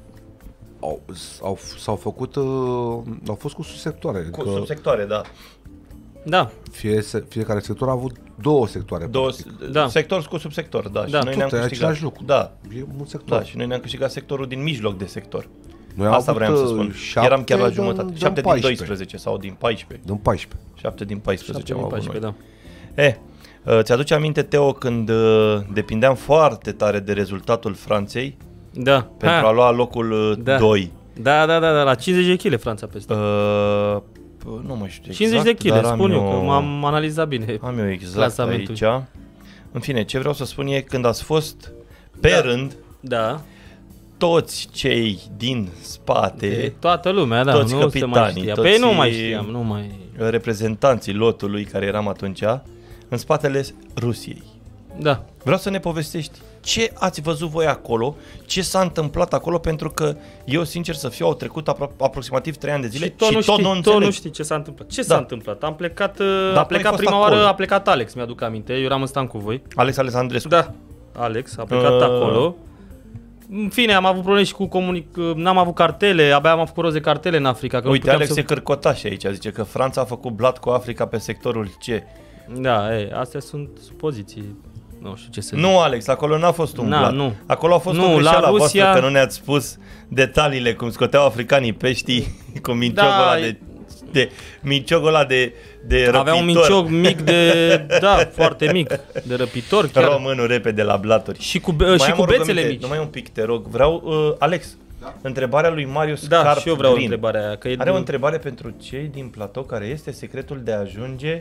au, au, s-au făcut, uh, au fost cu subsectoare. cu că subsectoare, da. Da. fie, fiecare sector a avut două sectoare. Două, practic. Da. sector cu subsector, da. Da. Și noi Tot ne-am e câștigat. același lucru. Da. E un sector. Da, și noi ne-am câștigat sectorul din mijloc de sector. Noi am Asta avut, vreau să uh, spun. șapte Eram chiar la din- jumătate. din șapte din paisprezece. doisprezece sau din paisprezece. Din paisprezece. șapte din paisprezece am avut paisprezece, noi. da. Eh, uh, ți-aduce aminte, Teo, când uh, depindeam foarte tare de rezultatul Franței Da. pentru Ha. a lua locul uh, Da. doi. Da, da, da, da, la cincizeci de kilograme Franța peste. Uh, p- nu mai știu exact, cincizeci de kilograme, dar am spun eu, eu- că m-am analizat bine. Am eu exact clasamentul. aici. În fine, ce vreau să spun e când ați fost pe Da. rând Da. toți cei din spate, de toată lumea, da, toți nu capitanii, mai toți păi nu mai știam, nu mai... reprezentanții lotului care eram atunci, în spatele Rusiei. Da. Vreau să ne povestești ce ați văzut voi acolo, ce s-a întâmplat acolo, pentru că eu, sincer să fiu, au trecut apro- aproximativ trei ani de zile și tot, și nu, tot, știi, nu, tot înțeleg. nu știi ce s-a întâmplat. Ce Da. s-a întâmplat? Am plecat, Da, a plecat fost prima acolo. oară, a plecat Alex, mi-aduc aminte, eu eram în stand cu voi. Alex Alexandrescu. Da, Alex a plecat Uh. acolo. În fine, am avut probleme și cu comunic... N-am avut cartele, abia am făcut rost de cartele în Africa. Că Uite, nu Alex să... se cârcota și aici, zice că Franța a făcut blat cu Africa pe sectorul C. Da, ei, astea sunt supoziții. Nu știu ce să zic. Nu, Alex, acolo n-a fost un Na, blat. nu. Acolo a fost Nu, o greșeală la a Rusia- voastră, că nu ne-ați spus detaliile, cum scoteau africanii peștii cu minciogul Da, ăla de, de minciogul ăla de, de răpitor. Avea un minciog mic de, da, foarte mic, de răpitor chiar. Românul repede la blaturi. Și cu, Mai și am cu o bețele rugăminte, mici. Numai un pic, te rog. Vreau, uh, Alex, da. întrebarea lui Marius Da, Carp și eu vreau Green. întrebarea aia. Că e Are de... o întrebare pentru cei din platou, care este secretul de a ajunge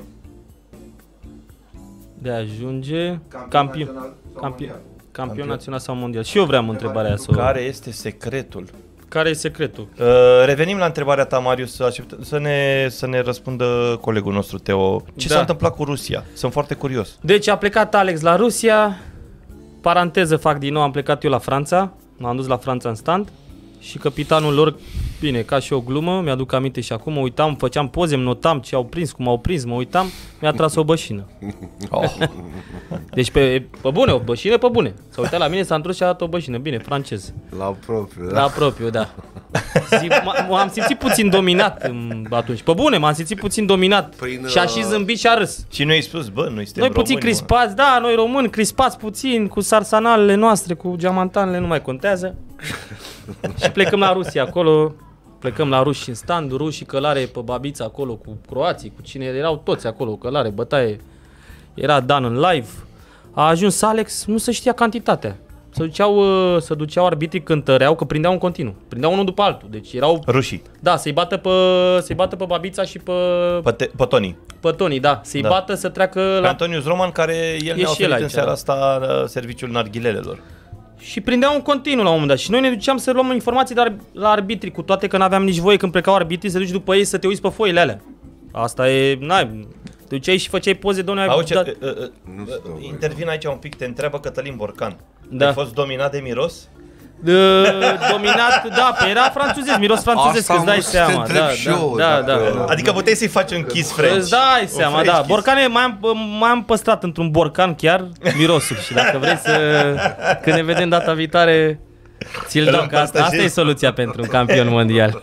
De a ajunge Campion campion, național sau campion, mondial? campion Campion. național sau mondial. Și eu vreau întrebarea aia. Să o- care este secretul. Care e secretul? Uh, revenim la întrebarea ta, Marius, să, aștept, să, ne, să ne răspundă colegul nostru, Teo. Ce Da. s-a întâmplat cu Rusia? Sunt foarte curios. Deci a plecat Alex la Rusia, paranteză fac din nou, am plecat eu la Franța, m-am dus la Franța în stand și capitanul lor, bine, ca și o glumă, mi-aduc aminte și acum, mă uitam, făceam poze, îmi notam ce au prins, cum au prins, mă uitam, mi-a tras o bășină. Oh. Deci pe, pe bune, o bășină pe bune. S-a uitat la mine, s-a întors și a dat o bășină, bine, francez. La propriu, da? La propriu, da. Zi, m-am simțit puțin dominat atunci. Pe bune, m-am simțit puțin dominat. Prin, și a și zâmbit și a râs. Și noi ai spus, bă, noi suntem Noi puțin români, crispați, da, noi români, crispați puțin, cu sarsanalele noastre, cu geamantanele, nu mai contează. Și plecăm la Rusia acolo, plecăm la ruși în stand, rușii călare pe babița acolo, cu croații, cu cine erau toți acolo, călare, bătaie. Era Dan în live. A ajuns Alex, nu se știa cantitatea. Se duceau, uh, se duceau arbitrii, cântăreau, că prindeau în continuu. Prindeau unul după altul, deci erau... Rușii. Da, să-i bată pe, să-i bată pe babița și pe... Pe, te, pe Tony. Pe Tony, da. Să-i Da. bată să treacă Pe la... Antonius Roman, care el E ne-a și el oferit în aici, seara da. asta uh, serviciul narghilelelor. Și prindeau în continuu la un moment dat. Și noi ne duceam să luăm informații dar la arbitri, cu toate că n-aveam nici voie când plecau arbitrii să duci după ei să te uiți pe foile alea. Asta e, n-ai, te duceai și făceai poze, doamne, Auzi, da, uh, uh, uh, intervin aici un pic, te întreabă Cătălin Borcan. Da. Ai fost dominat de miros? uh, dominat, da, pe era franțuzesc, miros franțuzesc, Asta îți dai am vrut să te seama. întreb Da, și da, eu, da, dacă- da. Adică puteai să-i faci un kiss French. Îți dai Un seama, French da. kiss. Borcane, mai am, mai am păstrat într-un borcan chiar mirosul. Și dacă vrei să, când ne vedem data viitoare, ți-l Îl dau, că asta, asta e împărtășesc. soluția pentru un campion mondial.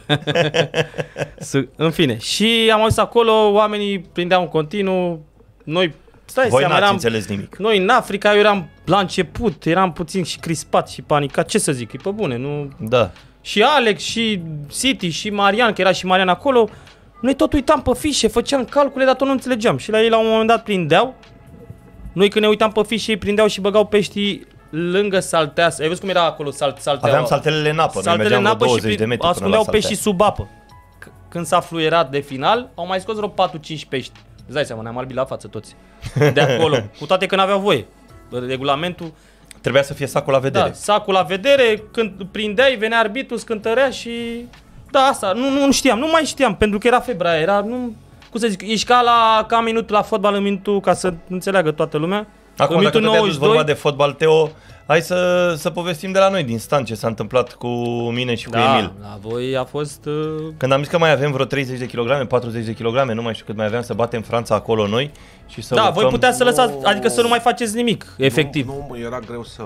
Su- în fine, și am ajuns acolo, oamenii prindeau în continuu, noi, stai Voi seama, n-ați eram, înțeles nimic. noi în Africa, eu eram la început, eram puțin și crispat și panicat, ce să zic, e pe bune, nu... Da. Și Alex, și City, și Marian, că era și Marian acolo, noi tot uitam pe fișe, făceam calcule, dar tot nu înțelegeam. Și la ei la un moment dat prindeau. Noi când ne uitam pe fișe, ei prindeau și băgau peștii lângă saltea. Ai văzut cum era acolo salt, salteaua? Aveam saltelele în apă, noi Saltele mergeam în vreo apă și douăzeci de metri până la ascundeau saltea. peștii sub apă. C- Când s-a fluierat de final, au mai scos vreo patru cinci pești. Îți dai seama, ne-am albit la față toți. De acolo. Cu toate că n-aveau voie. Regulamentul... Trebuia să fie sacul la vedere. Da, sacul la vedere, când prindeai, venea arbitru, scântărea și... Da, asta, nu, nu, nu știam, nu mai știam, pentru că era febra aia, era, nu... Cum să zic, ești ca la ca minutul la fotbal în minutul, ca să înțeleagă toată lumea. Acum, în dacă minutul tot ai adus vorba de fotbal, Teo, hai să, să povestim de la noi din stand ce s-a întâmplat cu mine și cu da, Emil. la voi a fost... Uh... Când am zis că mai avem vreo treizeci de kilograme, patruzeci de kilograme, nu mai știu cât mai aveam, să batem Franța acolo noi și să Da, urcăm. voi puteați să lăsați, adică să nu mai faceți nimic, efectiv. Nu, nu, era greu să...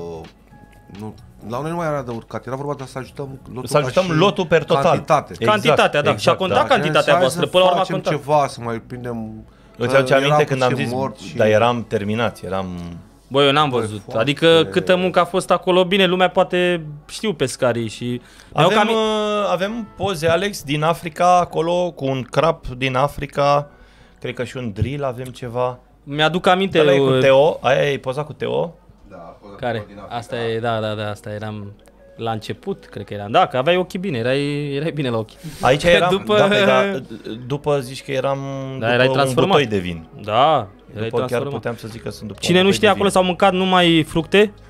Nu, la noi nu mai era de urcat, era vorba de să ajutăm lotul, Să ajutăm ca și lotul per total. Cantitate. Exact, Cantitatea, da. exact, Și a contat da. cantitatea Hai voastră, să până la urmă a facem contat. ceva, să mai prindem... Îți aduce aminte eram când am puțin zis, mort și- dar eram terminați, eram... Băi, eu n-am văzut. foarte- Adică câtă muncă a fost acolo, bine, lumea poate știu pescarii și... Mi-au Avem, cam- uh, avem poze, Alex, din Africa acolo, cu un crap din Africa, cred că și un drill avem ceva. Mi-aduc aminte... Ăla e cu uh, Teo, aia ai pozat cu Teo? Care? Asta e, da, da, da, asta eram la început, cred că eram. Da, că aveai ochii bine, erai, erai bine la ochi. Aici eram, după... da, pe, da, după zici că eram Da, după erai un transformat. butoi de vin. Da, erai După chiar transformat. puteam să zic că sunt după Cine un nu butoi știe, de acolo vin. s-au mâncat numai fructe,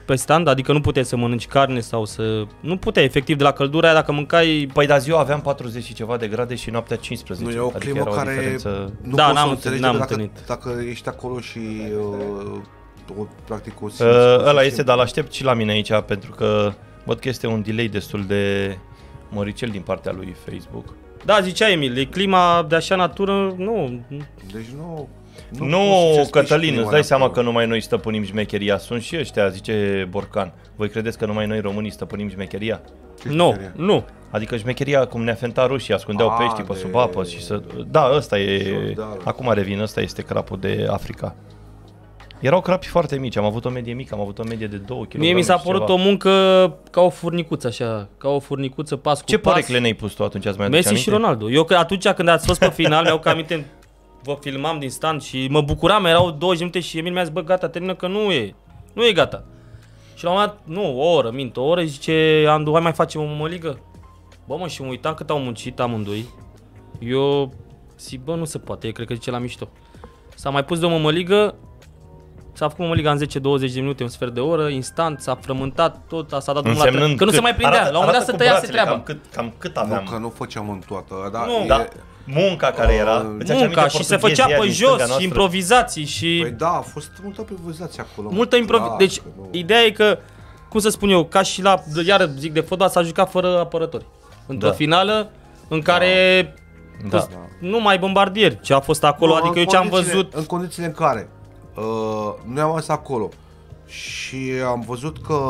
pe stand, adică nu puteai să mănânci carne sau să... Nu puteai, efectiv, de la căldura aia, dacă mâncai... Păi, dar ziua aveam patruzeci și ceva de grade și noaptea cincisprezece. Nu e o adică climă era o care diferență... nu Da, poți n-am să întâlnit, înțelegi n-am dacă, întâlnit. dacă ești acolo și uh, o, practic o simți. Uh, ăla este, dar l-aștept și la mine aici, pentru că văd că este un delay destul de măricel din partea lui Facebook. Da, zicea Emil, e clima de așa natură, nu... Deci nu... Nu, nu Cătălin, îți dai seama acolo. că numai noi stăpânim șmecheria. Sunt și ăștia, zice Borcan. Voi credeți că numai noi românii stăpânim șmecheria? Nu, nu. Adică șmecheria cum ne-a fentat rușii, ascundeau A, peștii pe de- sub apă și să... Da, ăsta e... Jordan. Acum revin, ăsta este crapul de Africa. Erau crapi foarte mici, am avut o medie mică, am avut o medie de două kilograme. Mie mi s-a și părut ceva. o muncă ca o furnicuță, așa, ca o furnicuță pas cu Ce pas. porecle ne-ai pus tu atunci, ați mai aduce Messi aminte? și Ronaldo. Eu că atunci când ați fost pe final, mi-au că aminte, vă filmam din stand și mă bucuram, erau douăzeci minute și Emil mi-a zis, bă, gata, termină că nu e, nu e gata. Și la un moment dat, nu, o oră, mint, o oră, zice, Andu, hai mai facem o mămăligă? Bă, mă, și mă uitam cât au muncit amândoi. Eu zic, bă, nu se poate, cred că zice la mișto. S-a mai pus de o mămăligă, s-a făcut mămăliga în zece douăzeci de minute, un sfert de oră, instant, s-a frământat tot, s-a dat drumul la tre- Că nu se mai prindea, arată, la un moment dat se cu tăiase brațele, treaba. Cam cât, cam cât aveam. Nu, că nu făceam în toată, dar Nu. e, Da. Munca care era. Uh, Îți aduce Munca aminte și se portughezii făcea aia pe din stânga jos și noastră? improvizații și... Păi da, a fost multă improvizație acolo. Multă improvizație. Clar, Deci, că nu. ideea e că, cum să spun eu, ca și la, iară zic de fotbal, s-a jucat fără apărători. Într-o Da. finală în care Da. da. nu mai bombardieri, ce a fost acolo, Nu, adică în eu ce am condițiile- văzut... În condițiile în care uh, noi am mers acolo și am văzut că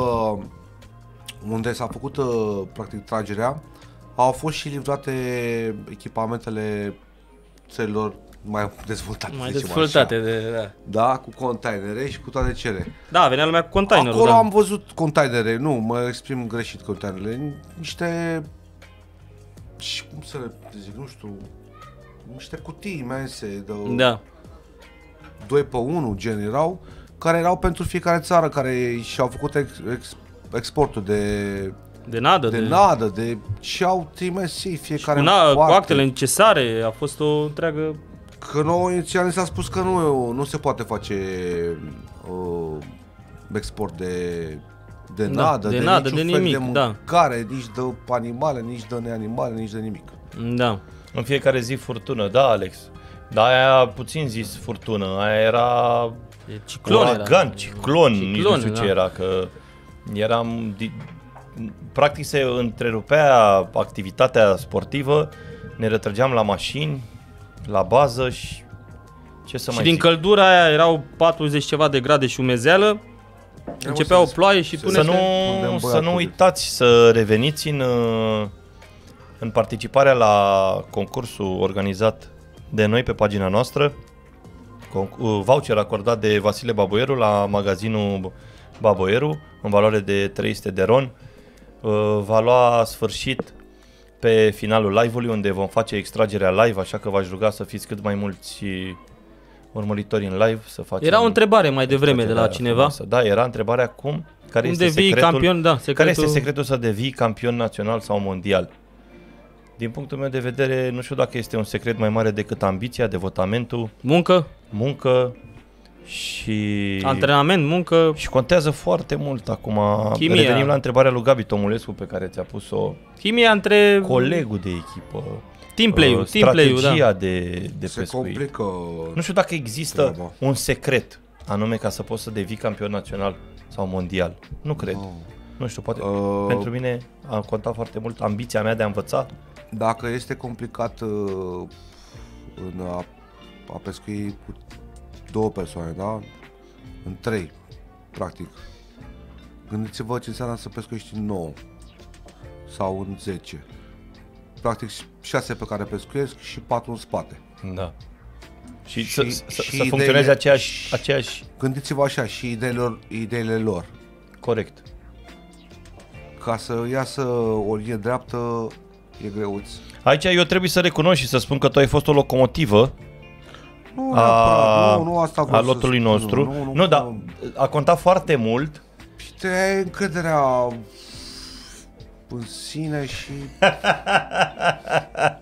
unde s-a făcut uh, practic tragerea, au fost și livrate echipamentele țărilor mai dezvoltate. Mai zicem dezvoltate, așa. de, da. Da, cu containere și cu toate cele. Da, venea lumea cu containerul, Acolo da. am văzut containere, nu, mă exprim greșit containerele, niște, și cum să le zic, nu știu, niște cutii imense de Da. doi pe unu, gen, erau, care erau pentru fiecare țară, care și-au făcut ex, ex, exportul de, De nadă, de, de, nadă, de și au trimis ei fiecare cu, în na, cu parte. actele necesare, a fost o întreagă... Că nouă inițial ni s-a spus că nu, nu se poate face uh, export de, de Da, nadă, de de, nadă, niciun de fel nimic, de da. mâncare, nici de animale, nici de neanimale, nici de nimic. Da. În fiecare zi furtună, da, Alex. Dar aia puțin zis furtună, aia era E ciclon era. uragan, ciclon, nici nu Ciclon, știu ce da. era, că eram... di- Practic se întrerupea activitatea sportivă, ne retrăgeam la mașini, la bază și ce să Și mai din zic. căldura aia erau patruzeci ceva de grade și umezeală, începea o ploaie și tu Să ne... nu, să nu uitați să reveniți în, în participarea la concursul organizat de noi pe pagina noastră. Conc- Voucher acordat de Vasile Baboieru la magazinul Baboieru în valoare de trei sute de ron. Va lua sfârșit pe finalul live-ului, unde vom face extragerea live, așa că v-aș ruga să fiți cât mai mulți urmăritori în live, să facem... Era o întrebare mai devreme de la cineva. Frumoasă. Da, era întrebarea cum, care Cum este devii secretul, campion, da, secretul- care este secretul să devii campion național sau mondial. Din punctul meu de vedere, nu știu dacă este un secret mai mare decât ambiția, devotamentul, muncă, muncă și antrenament, muncă. Și contează foarte mult acum. Chimia. Revenim la întrebarea lui Gabi Tomulescu pe care ți-a pus-o Chimia între colegul de echipă. Team play-ul, uh, team play-ul, strategia da. de, de Se pescuit. complică Nu știu dacă există treaba. un secret anume ca să poți să devii campion național sau mondial. Nu cred. Nu. Nu știu, poate Uh, pentru mine a contat foarte mult ambiția mea de a învăța. Dacă este complicat uh, în a, a pescui cu două persoane, da? În trei, practic. Gândiți-vă ce înseamnă să pescuiești în nouă sau în zece. Practic șase pe care pescuiesc și patru în spate. Da. Și, și să, să, să ideile- funcționeze aceeași, aceeași... Gândiți-vă așa, și ideile, ideile lor. Corect. Ca să iasă o linie dreaptă, e greuț. Aici eu trebuie să recunosc și să spun că tu ai fost o locomotivă Nu, a, neapărat, nu, nu asta a vreau să lotului spun, nostru. nu, nu, nu, nu, dar nu. a contat foarte mult. Și te ai încrederea în sine și...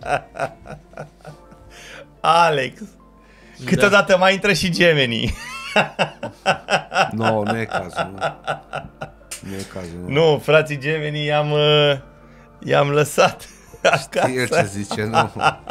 Alex, câteodată mai intră și gemenii. Nu, no, nu e cazul. Nu, nu e cazul. Nu, nu frații Gemini i-am, uh, i-am lăsat acasă. Știe ce zice, nu.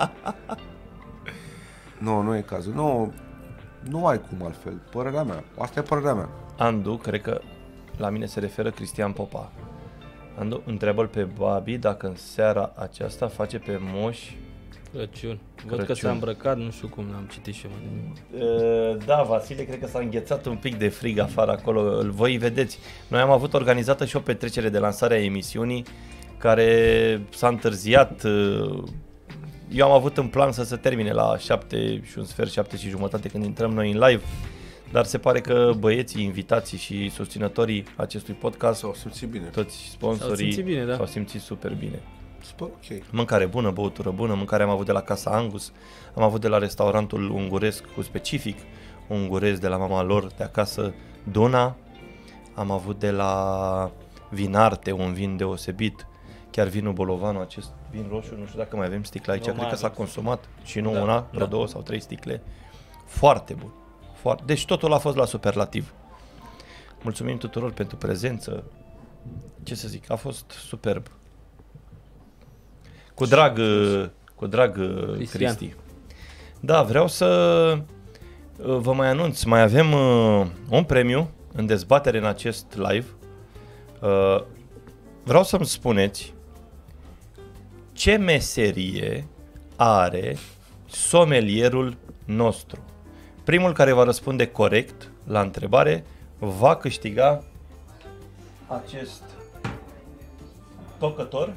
Nu, nu e cazul. Nu, nu ai cum altfel. Părerea mea. Asta e părerea mea. Andu, cred că la mine se referă Cristian Popa. Andu, întreabă-l pe Babi dacă în seara aceasta face pe Moș Crăciun. Văd că s-a îmbrăcat, nu știu cum l-am citit și eu. Uh, da, Vasile, cred că s-a înghețat un pic de frig afară acolo. Voi vedeți. Noi am avut organizată și o petrecere de lansare a emisiunii care s-a întârziat. Eu am avut în plan să se termine la șapte și un sfert, șapte și jumătate când intrăm noi în live. Dar se pare că băieții, invitații și susținătorii acestui podcast s-au simțit bine. Toți sponsorii s-au simțit, bine, da. S-au simțit super bine. Super ok. Mâncare bună, băutură bună, mâncare am avut de la Casa Angus, am avut de la restaurantul unguresc cu specific unguresc de la mama lor de acasă, Duna, am avut de la Vinarte un vin deosebit, chiar vinul Bolovanu, acest vin roșu, nu știu dacă mai avem sticla aici, no, cred că s-a consumat și nu da, una, vreo da. două sau trei sticle, foarte bun. Foarte. Deci totul a fost la superlativ. Mulțumim tuturor pentru prezență. Ce să zic, a fost superb. Cu drag, cu drag, Cristian. Cristi. Da, vreau să vă mai anunț, mai avem un premiu în dezbatere în acest live. Vreau să-mi spuneți ce meserie are somelierul nostru. Primul care va răspunde corect la întrebare va câștiga acest tocător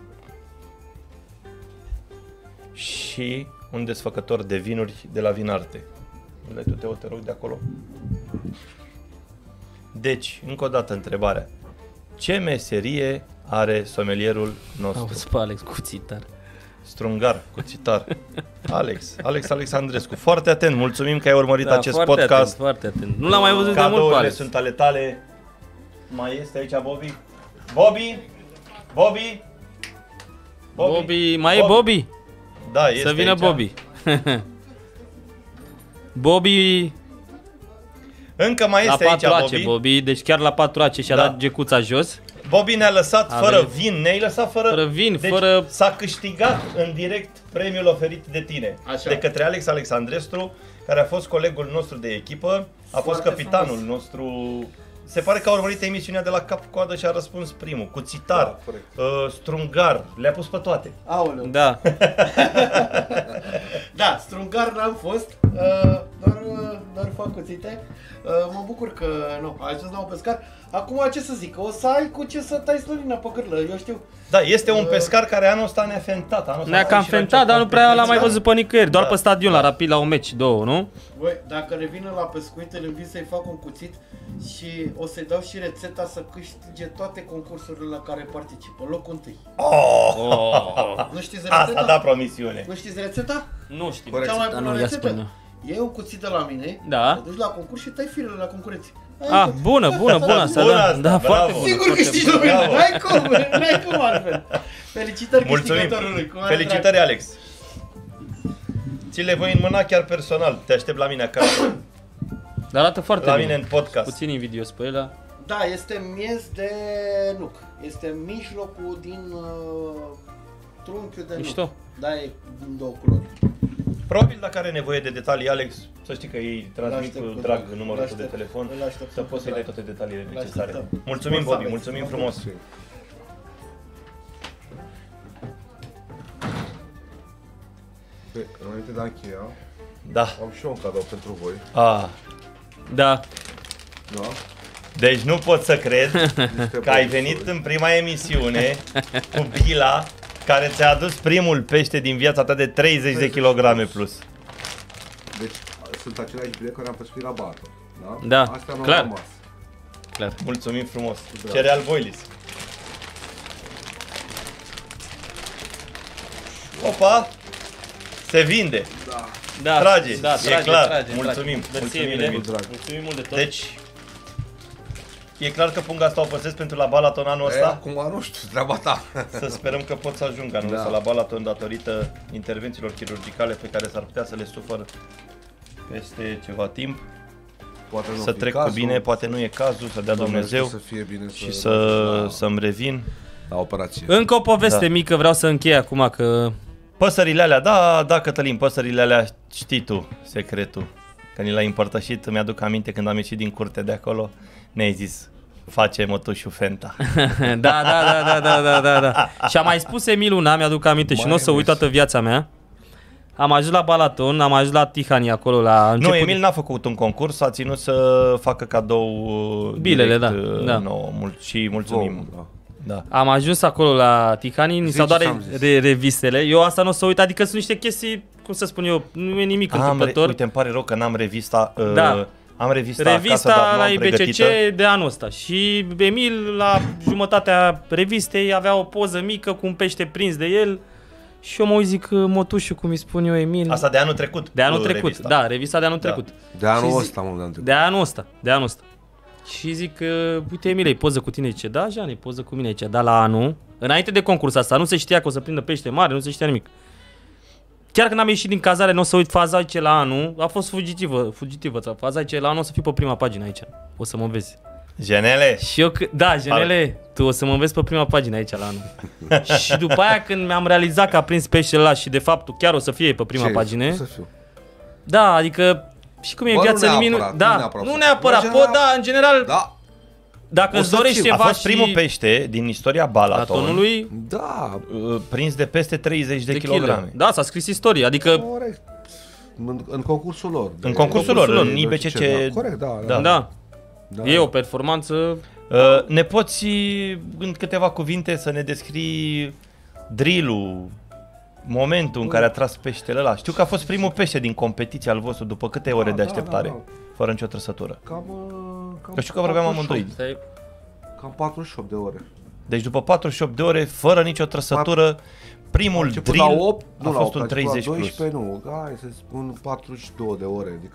și un desfăcător de vinuri de la Vinarte. Le tu, Teo, te rog, de acolo. Deci, încă o dată întrebarea. Ce meserie are somelierul nostru? Auzi pe Alex Cuțitar. Strungar, cuțitar. Alex, Alex Alexandrescu. Foarte atent, mulțumim că ai urmărit da, acest foarte podcast. Atent, foarte atent. Nu l-am mai văzut de mult pe Cadourile Alex. sunt ale tale. Mai este aici Bobby? Bobby? Bobby? Bobby, Bobby. mai Bobby. e Bobby? Da, este Să vină aici. Bobby. Bobby... Încă mai este la aici patru Bobby. ace, Bobby. Deci chiar la patru ace și-a da. dat gecuța jos. Bobby ne-a lăsat A fără venit. vin, ne-ai lăsat fără, fără vin, deci fără... s-a câștigat în direct premiul oferit de tine. Așa. De către Alex Alexandrescu, care a fost colegul nostru de echipă, a fost Foarte capitanul frumos. nostru. Se pare că a urmărit emisiunea de la cap-coadă și a răspuns primul. Cuțitar, da, uh, strungar, le-a pus pe toate. Aoleu. Da. Da, strungar n-am fost, uh, doar, uh, doar fac cuțite. Uh, mă bucur că nu, ai ajuns la un pescar. Acum ce să zic, o să ai cu ce să tai slănina pe gârlă, eu știu. Da, este un pescar care anul ăsta ne-a fentat. Anul Ne-a cam fentat, dar nu prea l-am mai văzut pe nicăieri. Doar da. pe stadion, la Rapid, la un meci, două, nu? Băi, dacă revină la pescuit, îl invit să-i fac un cuțit și o să-i dau și rețeta să câștige toate concursurile la care participă, locul întâi. Oh! Oh! Nu știți rețeta? Asta da promisiune. Nu știți rețeta? Nu știu. Cea mai bună nu, rețetă. Iei un cuțit de la mine, da. te duci la concurs și tai firele la concurenți. Ah, bună, bună, bună asta, bună da, asta, da, bravo. foarte bună. Sigur câștigi lumea, n-ai cum, n-ai cum altfel. Felicitări câștigătorului. Mulțumim, felicitări Alex. Ți le voi înmâna chiar personal, te aștept la mine acasă. Dar arată foarte la bine. mine în podcast. Puțin invidios pe el, da. Da, este miez de nuc. Este mijlocul din uh, trunchiul de Mișto. nuc. Da, e din două culori. Probabil dacă are nevoie de detalii, Alex, să știi că ei transmit cu drag numărul tău de telefon, să poți să-i dai toate detaliile necesare. Mulțumim, Bobby, mulțumim frumos! Înainte de a încheia, da. am și eu un cadou pentru voi. Ah. Da. Da. Deci nu pot să cred că ai venit în prima emisiune cu Bila, care ți-a adus primul pește din viața ta de treizeci de kilograme plus. Deci sunt aceleași bile care am pescuit la Balaton, da? Da, astea nu clar. au rămas. Clar. Mulțumim frumos. Bravo. Cereal Boilis. Opa! Se vinde. Da. Da, trage, da, e trage, clar. trage, mulțumim. trage. Mulțumim, Mulțumim, Emil. mulțumim mult de tot. Deci, e clar că punga asta o păstresc pentru la Balaton anul ăsta? Acum nu știu, treaba ta. Să sperăm că pot să ajung anul ăsta Da. la Balaton datorită intervențiilor chirurgicale pe care s-ar putea să le sufăr peste ceva timp. să trec cu bine, poate nu e cazul, să dea Dumnezeu să fie bine, și să să, la, să-mi revin. La operație. Încă o poveste da. mică, vreau să închei acum că... Păsările alea, da, da, Cătălin, păsările alea știi tu secretul. Că ni l-ai împărtășit, mi-aduc aminte când am ieșit din curte de acolo, ne-ai zis, face mătușul Fenta. da, da, da, da, da, da, da, da. Și am mai spus Emil una, mi-aduc aminte și nu o să uit toată viața mea. Am ajuns la Balaton, am ajuns la Tihani acolo la început. Nu, Emil n-a făcut un concurs, a ținut să facă cadou bilele, da, da. Nou, mul- și mulțumim. Oh, da. Am ajuns acolo la Tihani, ni s-au dat re- re- revistele. Eu asta nu o să uit, adică sunt niște chestii, cum să spun eu, nu e nimic întâmplător. Re- uite, îmi pare rău că n-am revista. Uh, da. Am revista, revista acasă, dar la nu am I B C C pregătită. de anul ăsta. Și Emil, la jumătatea revistei, avea o poză mică cu un pește prins de el. Și eu mă uit, zic, motușul, cum îi spun eu, Emil. Asta de anul trecut. De anul trecut, revista. da, revista de anul Da. trecut. De anul Și ăsta, mă, de anul trecut. De anul ăsta, de anul ăsta. Și zic, uh, uite, Emile, e poză cu tine. Zice, da, Jean, e poză cu mine. Zice, da, la anul, înainte de concurs asta, nu se știa că o să prindă pește mare, nu se știa nimic. Chiar când am ieșit din cazare, nu o să uit faza, zice, la anul, a fost fugitivă, fugitivă, faza, zice, la anul o să fiu pe prima pagină aici, o să mă vezi. Genele? Și eu, că, da, Genele, tu o să mă vezi pe prima pagină aici la anul. Și după aia când mi-am realizat că a prins peștele ăla și de fapt chiar o să fie pe prima Ce? pagină. O să fiu. Da, adică și cum e în Bă, viață nu nimic, nu, neapărat, da, nu neapărat. nu neapărat, Bă, pot, da, în general, da. dacă O îți să dorești fiu. ceva A fost și... primul pește din istoria Balaton, Balatonului, da, prins de peste treizeci de, de kilograme. kile. Da, s-a scris istorie, adică... Corect. În, în concursul lor. De, În concursul lor, în I B C C. Da, corect, da. Da. da. Da. Da. E o performanță... Uh, ne poți în câteva cuvinte să ne descrii drill-ul, momentul în care a tras peștele ăla? Știu că a fost primul pește din competiție al vostru, după câte ore Da, de da, așteptare, da, da. fără nicio trăsătură? Cam, uh, cam Că știu că vorbeam amândoi. Stai. Cam patruzeci și opt de ore. Deci după patruzeci și opt de ore, fără nicio trăsătură, primul Început drill la opt, a nu fost la un opt, treizeci la plus. doisprezece, nu, hai să spun patruzeci și două de ore, adică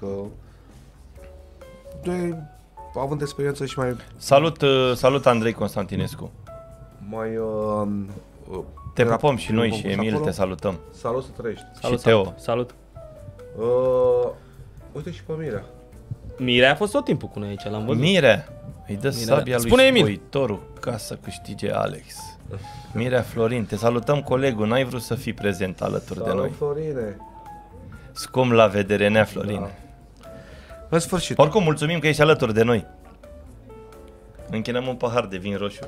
de, având experiență și mai... Salut, uh, salut Andrei Constantinescu. Mai... Uh, uh, Te era pupăm și noi primul și concurs Emil, acolo. te salutăm. Salut să trăiești. Salut, și Teo. Salut. salut. Uh, uite și pe Mirea. Mirea a fost tot timpul cu noi aici, l-am văzut. Mirea, îi dă Mirea. sabia lui Spune, Emil. Spoitorul ca să câștige Alex. Mirea Florin, te salutăm, colegul, n-ai vrut să fii prezent alături Salut, de noi. Florine. Scum la vedere, nea Florin. Da. În sfârșit. Oricum, mulțumim că ești alături de noi. Închinăm un pahar de vin roșu.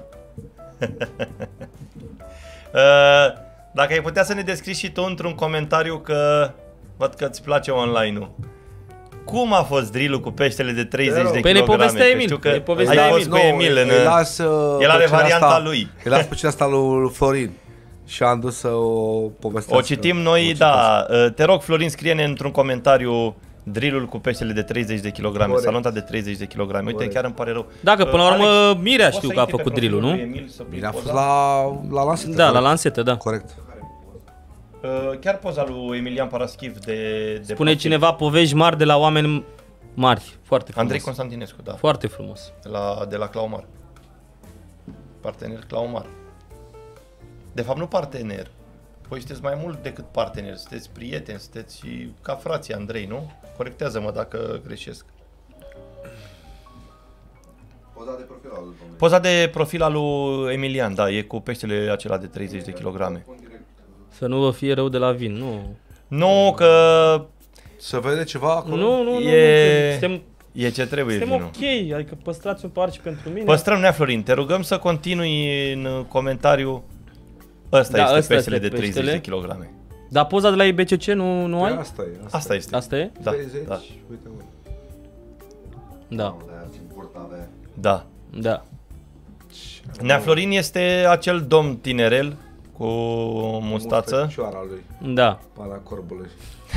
Uh, Dacă ai putea să ne descrii și tu într-un comentariu, că văd că îți place online-ul. Cum a fost drill-ul cu peștele de treizeci de Păi ne kilograme? povestea Că Emil, știu că ne povestea ai fost Emil. cu Nu, Emil în... îi las, uh, El are pe cele varianta asta, lui. Îi las pe cine asta lui Florin. Și am dus să o povestească. O citim noi, da. Te rog, Florin, scrie-ne într-un comentariu drill-ul cu peștele de treizeci de kilograme, Corect. salonta de treizeci de kilograme. Uite, Corect. chiar îmi pare rău. Dacă până la urmă Alex, Mirea poți știu să că a intri pe făcut drill-ul, profilul nu? lui Emil să pui Bine, a poza? fost la, la lansetă. Da, la lansetă, da. Corect. Uh, Chiar poza lui Emilian Paraschiv de, de Spune profil. cineva povești mari de la oameni mari. Foarte frumos. Andrei Constantinescu, da. Foarte frumos. La, de la Claumar. Partener Claumar. De fapt, nu partener. Voi sunteți mai mult decât parteneri. Sunteți prieteni, sunteți și ca frații Andrei, nu? Corectează-mă dacă greșesc. Poza de profil al domnului. Poza de profil al lui Emilian, da, e cu peștele acela de treizeci de kilograme. Să nu vă fie rău de la vin, nu. Nu, că Să vede ceva acolo? Nu, nu, nu. e, nu, suntem, e ce trebuie suntem vinul. ok, adică păstrați un par și pentru mine. Păstrăm, Nea Florin, te rugăm să continui în comentariu. Ăsta Da, este ăsta peștele este de treizeci peștele. de kilograme. Dar poza de la I B C C nu, nu ai? Asta e. Asta, Asta este. Asta e? Da, treizeci, da, uite, mă. Da. da. Da. Nea Florin este acel domn tinerel cu mustață. Fecioara lui. Da. Pana corbului.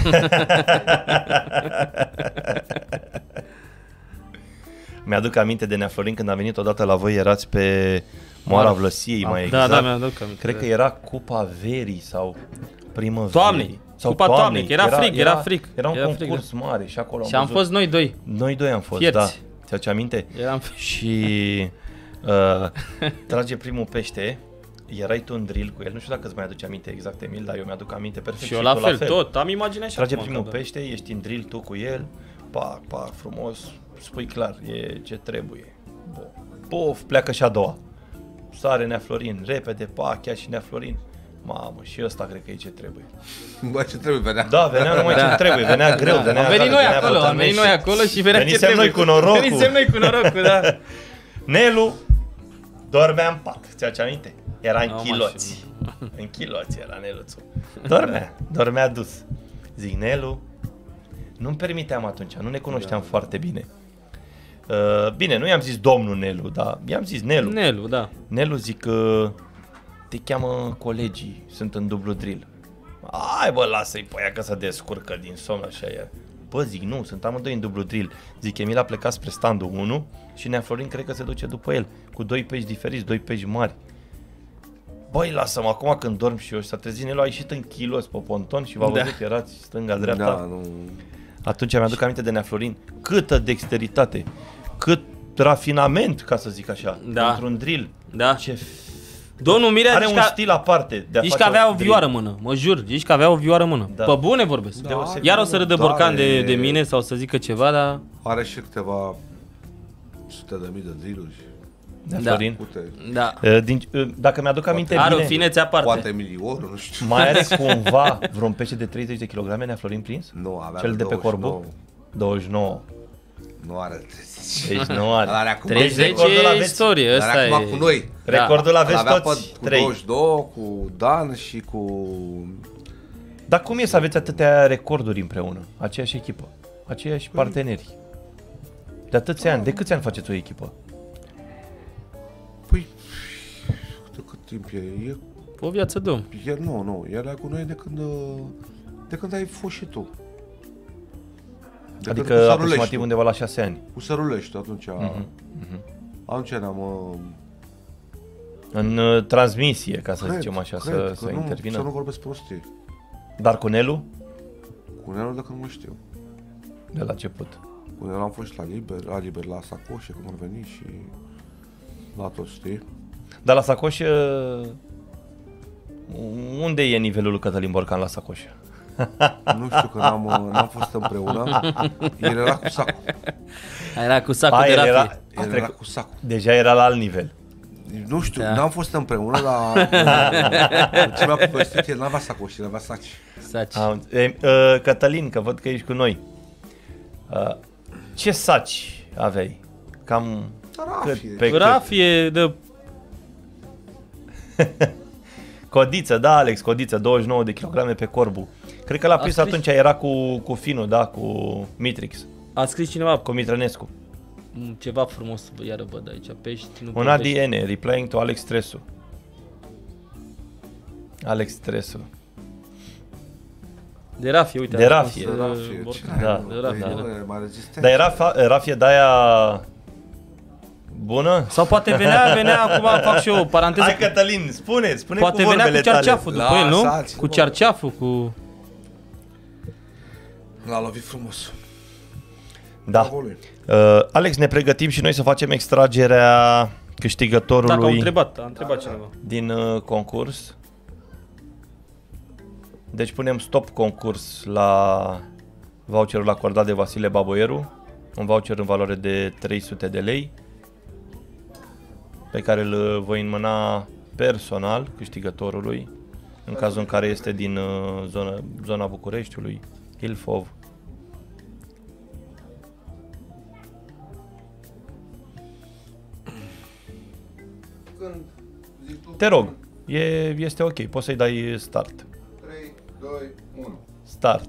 Mi-aduc aminte de Nea Florin când a venit odată la voi, erați pe Moara Moara. Vlăsiei, mai Da, exact. da, mi-aduc aminte, Cred da. că era Cupa Verii sau Primăverii. Toamnei. Sau Cupa toamnei. toamnei, că era frig, era frig. Era un Era concurs frig, mare și acolo Și am văzut. fost noi doi. Noi doi am fost, Fierți. da. Ți-aduce aminte? Eram... Și uh, trage primul pește, erai tu în drill cu el, nu știu dacă îți mai aduce aminte exact, Emil, dar eu mi-aduc aminte perfect. Și eu la tu fel, tot, am imaginea și Trage acum, primul că da. pește, ești în drill tu cu el, pac, pac, frumos, spui clar, e ce trebuie. Puf, pleacă și a doua. Sare Nea Florin, repede, pa, chiar și Nea Florin. Mamă, și ăsta cred că e ce trebuie. Bă, ce trebuie, venea. Da, venea numai da. ce trebuie, venea greu, da. venea Am venit tare, noi acolo, am venit noi acolo și venea ce trebuie. noi cu norocul. Venisem noi cu norocul, da. Nelu dormea în pat, ți-aduce aminte? Era în No, chiloți. În chiloți era Neluțu. Dormea, dormea dus. Zic, Nelu, nu-mi permiteam atunci, nu ne cunoșteam da. foarte bine. Uh, bine, nu i-am zis domnul Nelu, dar i-am zis Nelu. Nelu, da. Nelu, zic că te cheamă colegii, sunt în dublu drill. Hai bă, lasă-i pe aia că se descurcă din somn, așa e. Bă, zic, nu, sunt amândoi în dublu drill. Zic, Emil a plecat spre standul unu și Nea Florin cred că se duce după el, cu doi pești diferiți, doi pești mari. Băi, lasă-mă, acum când dorm și eu și s-a trezit, Nelu a ieșit în kilos pe ponton și v-a văzut că erați stânga-dreapta. Da, nu... Atunci mi-aduc aminte de Nea Florin, câtă dexteritate, cât rafinament, ca să zic așa, da. într-un drill. Da. Ce Domnul Mirea are un ca... stil aparte de a Zici face că avea o drill. vioară în mână, mă jur, zici că avea o vioară în mână. Da. Pe bune vorbesc. Da. Iar o să râdă da, Borcan de, e... de mine sau să zică ceva, dar... Are și câteva sute de mii de drill-uri. Nea Florin? Da. Din, dacă mi-aduc aminte are bine... o finețe aparte. Poate milionul, nu știu. Mai are cumva vreun pește de treizeci de kilograme Nea Florin prins? Nu, avea cel de pe Corbu? douăzeci și nouă. Nu are treizeci. Deci nu are. are acum treizeci e istorie, ăsta are e. acum cu noi. Recordul aveți toți cu douăzeci și doi, cu Dan și cu... Dar cum e să aveți atâtea recorduri împreună? Aceeași echipă, aceiași parteneri. De atâția ani, de câți ani faceți o echipă? Păi, de cât timp e? e... O viață de om. E, nu, nu, era cu noi de când, de când ai fost și tu. De adică aproximativ undeva la șase ani. Cu Sărulești, atunci. Uh-huh, uh-huh. Atunci eram... Uh... În uh, transmisie, ca să cred, zicem așa, cred, să, să nu, intervină. Să nu vorbesc prostii. Dar cu Nelu? Cu Nelu de când nu știu. De la început. Cu Nelu am fost la Liber, la Liber, la Sacoșe, când am venit și... La tot, știi? Dar la Sacoșe... Unde e nivelul lui Cătălin Borcan la Sacoșe? Nu știu, că n-am, n-am fost împreună. El era cu sacul. Era cu sacul A, de el rafie. era, El era cu sacul. Deja era la alt nivel. Nu știu, da. N-am fost împreună, dar ce mi-a povestit, el n-avea sacoși, el avea saci. Saci. Am, e, uh, Cătălin, că văd că ești cu noi. Uh, ce saci aveai? Cam... Rafie. Cât, pe Rafie de... Codiță, da, Alex, codiță, douăzeci și nouă de kilograme pe Corbu. Cred că la prins atunci era cu, cu Finu, da, cu Mitrix. A scris cineva cu Mitrănescu. Ceva frumos, iară văd aici, pești. Nu un A D N, replying to Alex Tresu. Alex Tresu. De rafie, uite. De rafie. De rafie, da, de rafie. Da. Dar era rafie de-aia bună? Sau poate venea, venea, acum fac și eu o paranteză. Hai Cătălin, spune, spune poate cu vorbele venea cu cearceaful tale. după el, nu? Cu cearceaful, cu... L-a lovit frumos. Da. Uh, Alex, ne pregătim și noi să facem extragerea câștigătorului. Dacă au întrebat, a întrebat cineva. Din uh, concurs. Deci punem stop concurs la voucherul acordat de Vasile Baboieru. Un voucher în valoare de trei sute de lei. Pe care îl voi înmâna personal câștigătorului. În cazul în care este din uh, zona, zona Bucureștiului, Ilfov. Te rog, e, este ok, poți să-i dai start. trei, doi, unu. Start.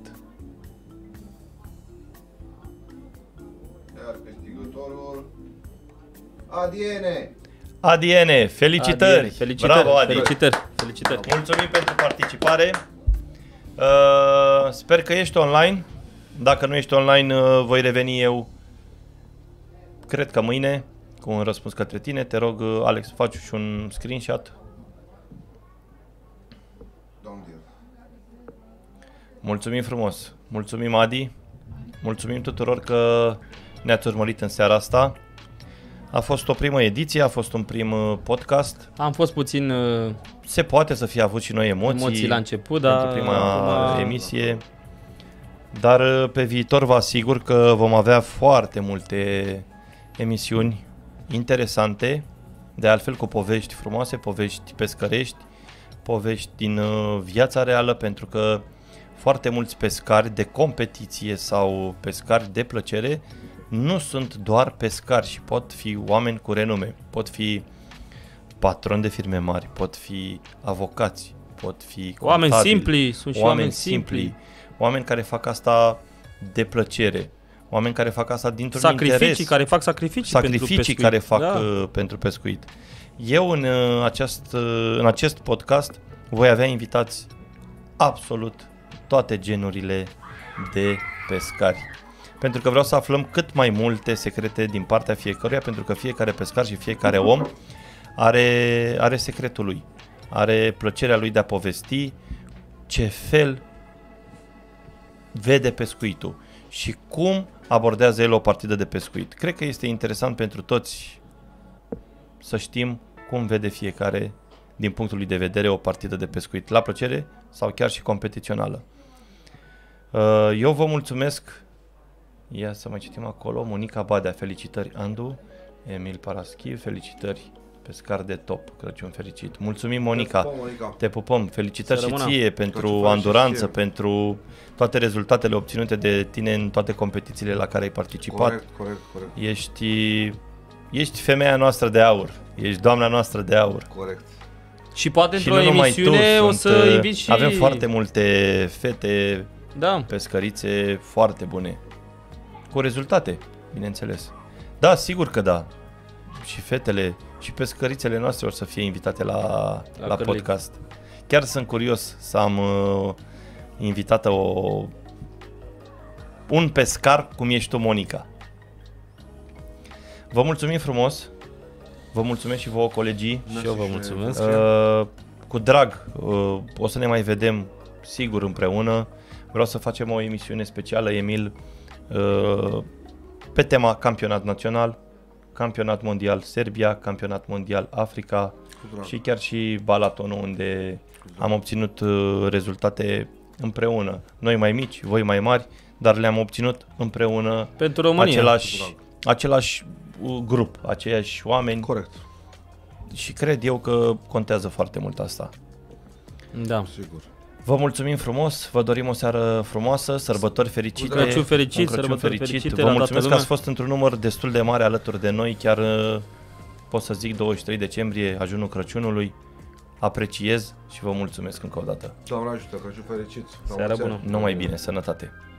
Iar câștigătorul A D N. A D N, felicitări! A D N, felicitări, bravo, Adi. felicitări, felicitări. Mulțumim pentru participare. Uh, sper că ești online. Dacă nu ești online, uh, voi reveni eu, cred că mâine, cu un răspuns către tine. Te rog, uh, Alex, faci și un screenshot. Mulțumim frumos. Mulțumim, Adi. Mulțumim tuturor că ne-ați urmărit în seara asta. A fost o primă ediție, a fost un prim podcast. Am fost puțin... Uh, Se poate să fie avut și noi emoții. Emoții la început, pentru dar... prima acum... emisie. Dar pe viitor vă asigur că vom avea foarte multe emisiuni interesante, de altfel cu povești frumoase, povești pescărești, povești din viața reală, pentru că foarte mulți pescari de competiție sau pescari de plăcere nu sunt doar pescari și pot fi oameni cu renume, pot fi patroni de firme mari, pot fi avocați, pot fi oameni contabili, simpli, sunt și oameni, oameni simpli, simpli, oameni care fac asta de plăcere, oameni care fac asta dintr-un sacrificii, interes, care fac sacrificii, sacrificii pentru pescuit. care fac Da. uh, pentru pescuit. Eu în, uh, acest, uh, în acest podcast voi avea invitați absolut toate genurile de pescari. Pentru că vreau să aflăm cât mai multe secrete din partea fiecăruia, pentru că fiecare pescar și fiecare om are, are secretul lui. Are plăcerea lui de a povesti ce fel vede pescuitul și cum abordează el o partidă de pescuit. Cred că este interesant pentru toți să știm cum vede fiecare din punctul lui de vedere o partidă de pescuit, la plăcere sau chiar și competițională. Eu vă mulțumesc. Ia să mai citim acolo. Monica Badea, felicitări Andu. Emil Paraschiv, felicitări pescar de top, Crăciun fericit. Mulțumim Monica, te pupăm, Monica. Te pupăm. Felicitări și ție pentru anduranță, pentru toate rezultatele obținute de tine în toate competițiile la care ai participat. Corect, corect, corect. Ești, ești femeia noastră de aur, ești doamna noastră de aur. Corect. Și poate și într-o emisiune tu, o să sunt, invit și... Avem foarte multe fete, da, pescărițe foarte bune. Cu rezultate, bineînțeles. Da, sigur că da. Și fetele și pescărițele noastre or să fie invitate la, la, la podcast. Chiar sunt curios să am uh, invitată o, un pescar cum ești tu, Monica. Vă mulțumim frumos. Vă mulțumesc și vouă, colegii. Și eu vă mulțumesc. Uh, cu drag. Uh, o să ne mai vedem sigur împreună. Vreau să facem o emisiune specială, Emil, uh, pe tema campionat național, campionat mondial Serbia, campionat mondial Africa și chiar și Balatonul, unde am obținut uh, rezultate împreună. Noi mai mici, voi mai mari, dar le-am obținut împreună. Pentru România. Același, același uh, grup, aceiași oameni. Corect. Și cred eu că contează foarte mult asta. Da. Sigur. Vă mulțumim frumos, vă dorim o seară frumoasă, sărbători fericite. Crăciun fericit, Crăciun sărbători fericit. fericite. Vă mulțumesc că ați fost într-un număr destul de mare alături de noi, chiar pot să zic douăzeci și trei decembrie, ajunul Crăciunului. Apreciez și vă mulțumesc încă o dată. Doamne ajută, Crăciun fericit. Seara bună. Numai bine, sănătate.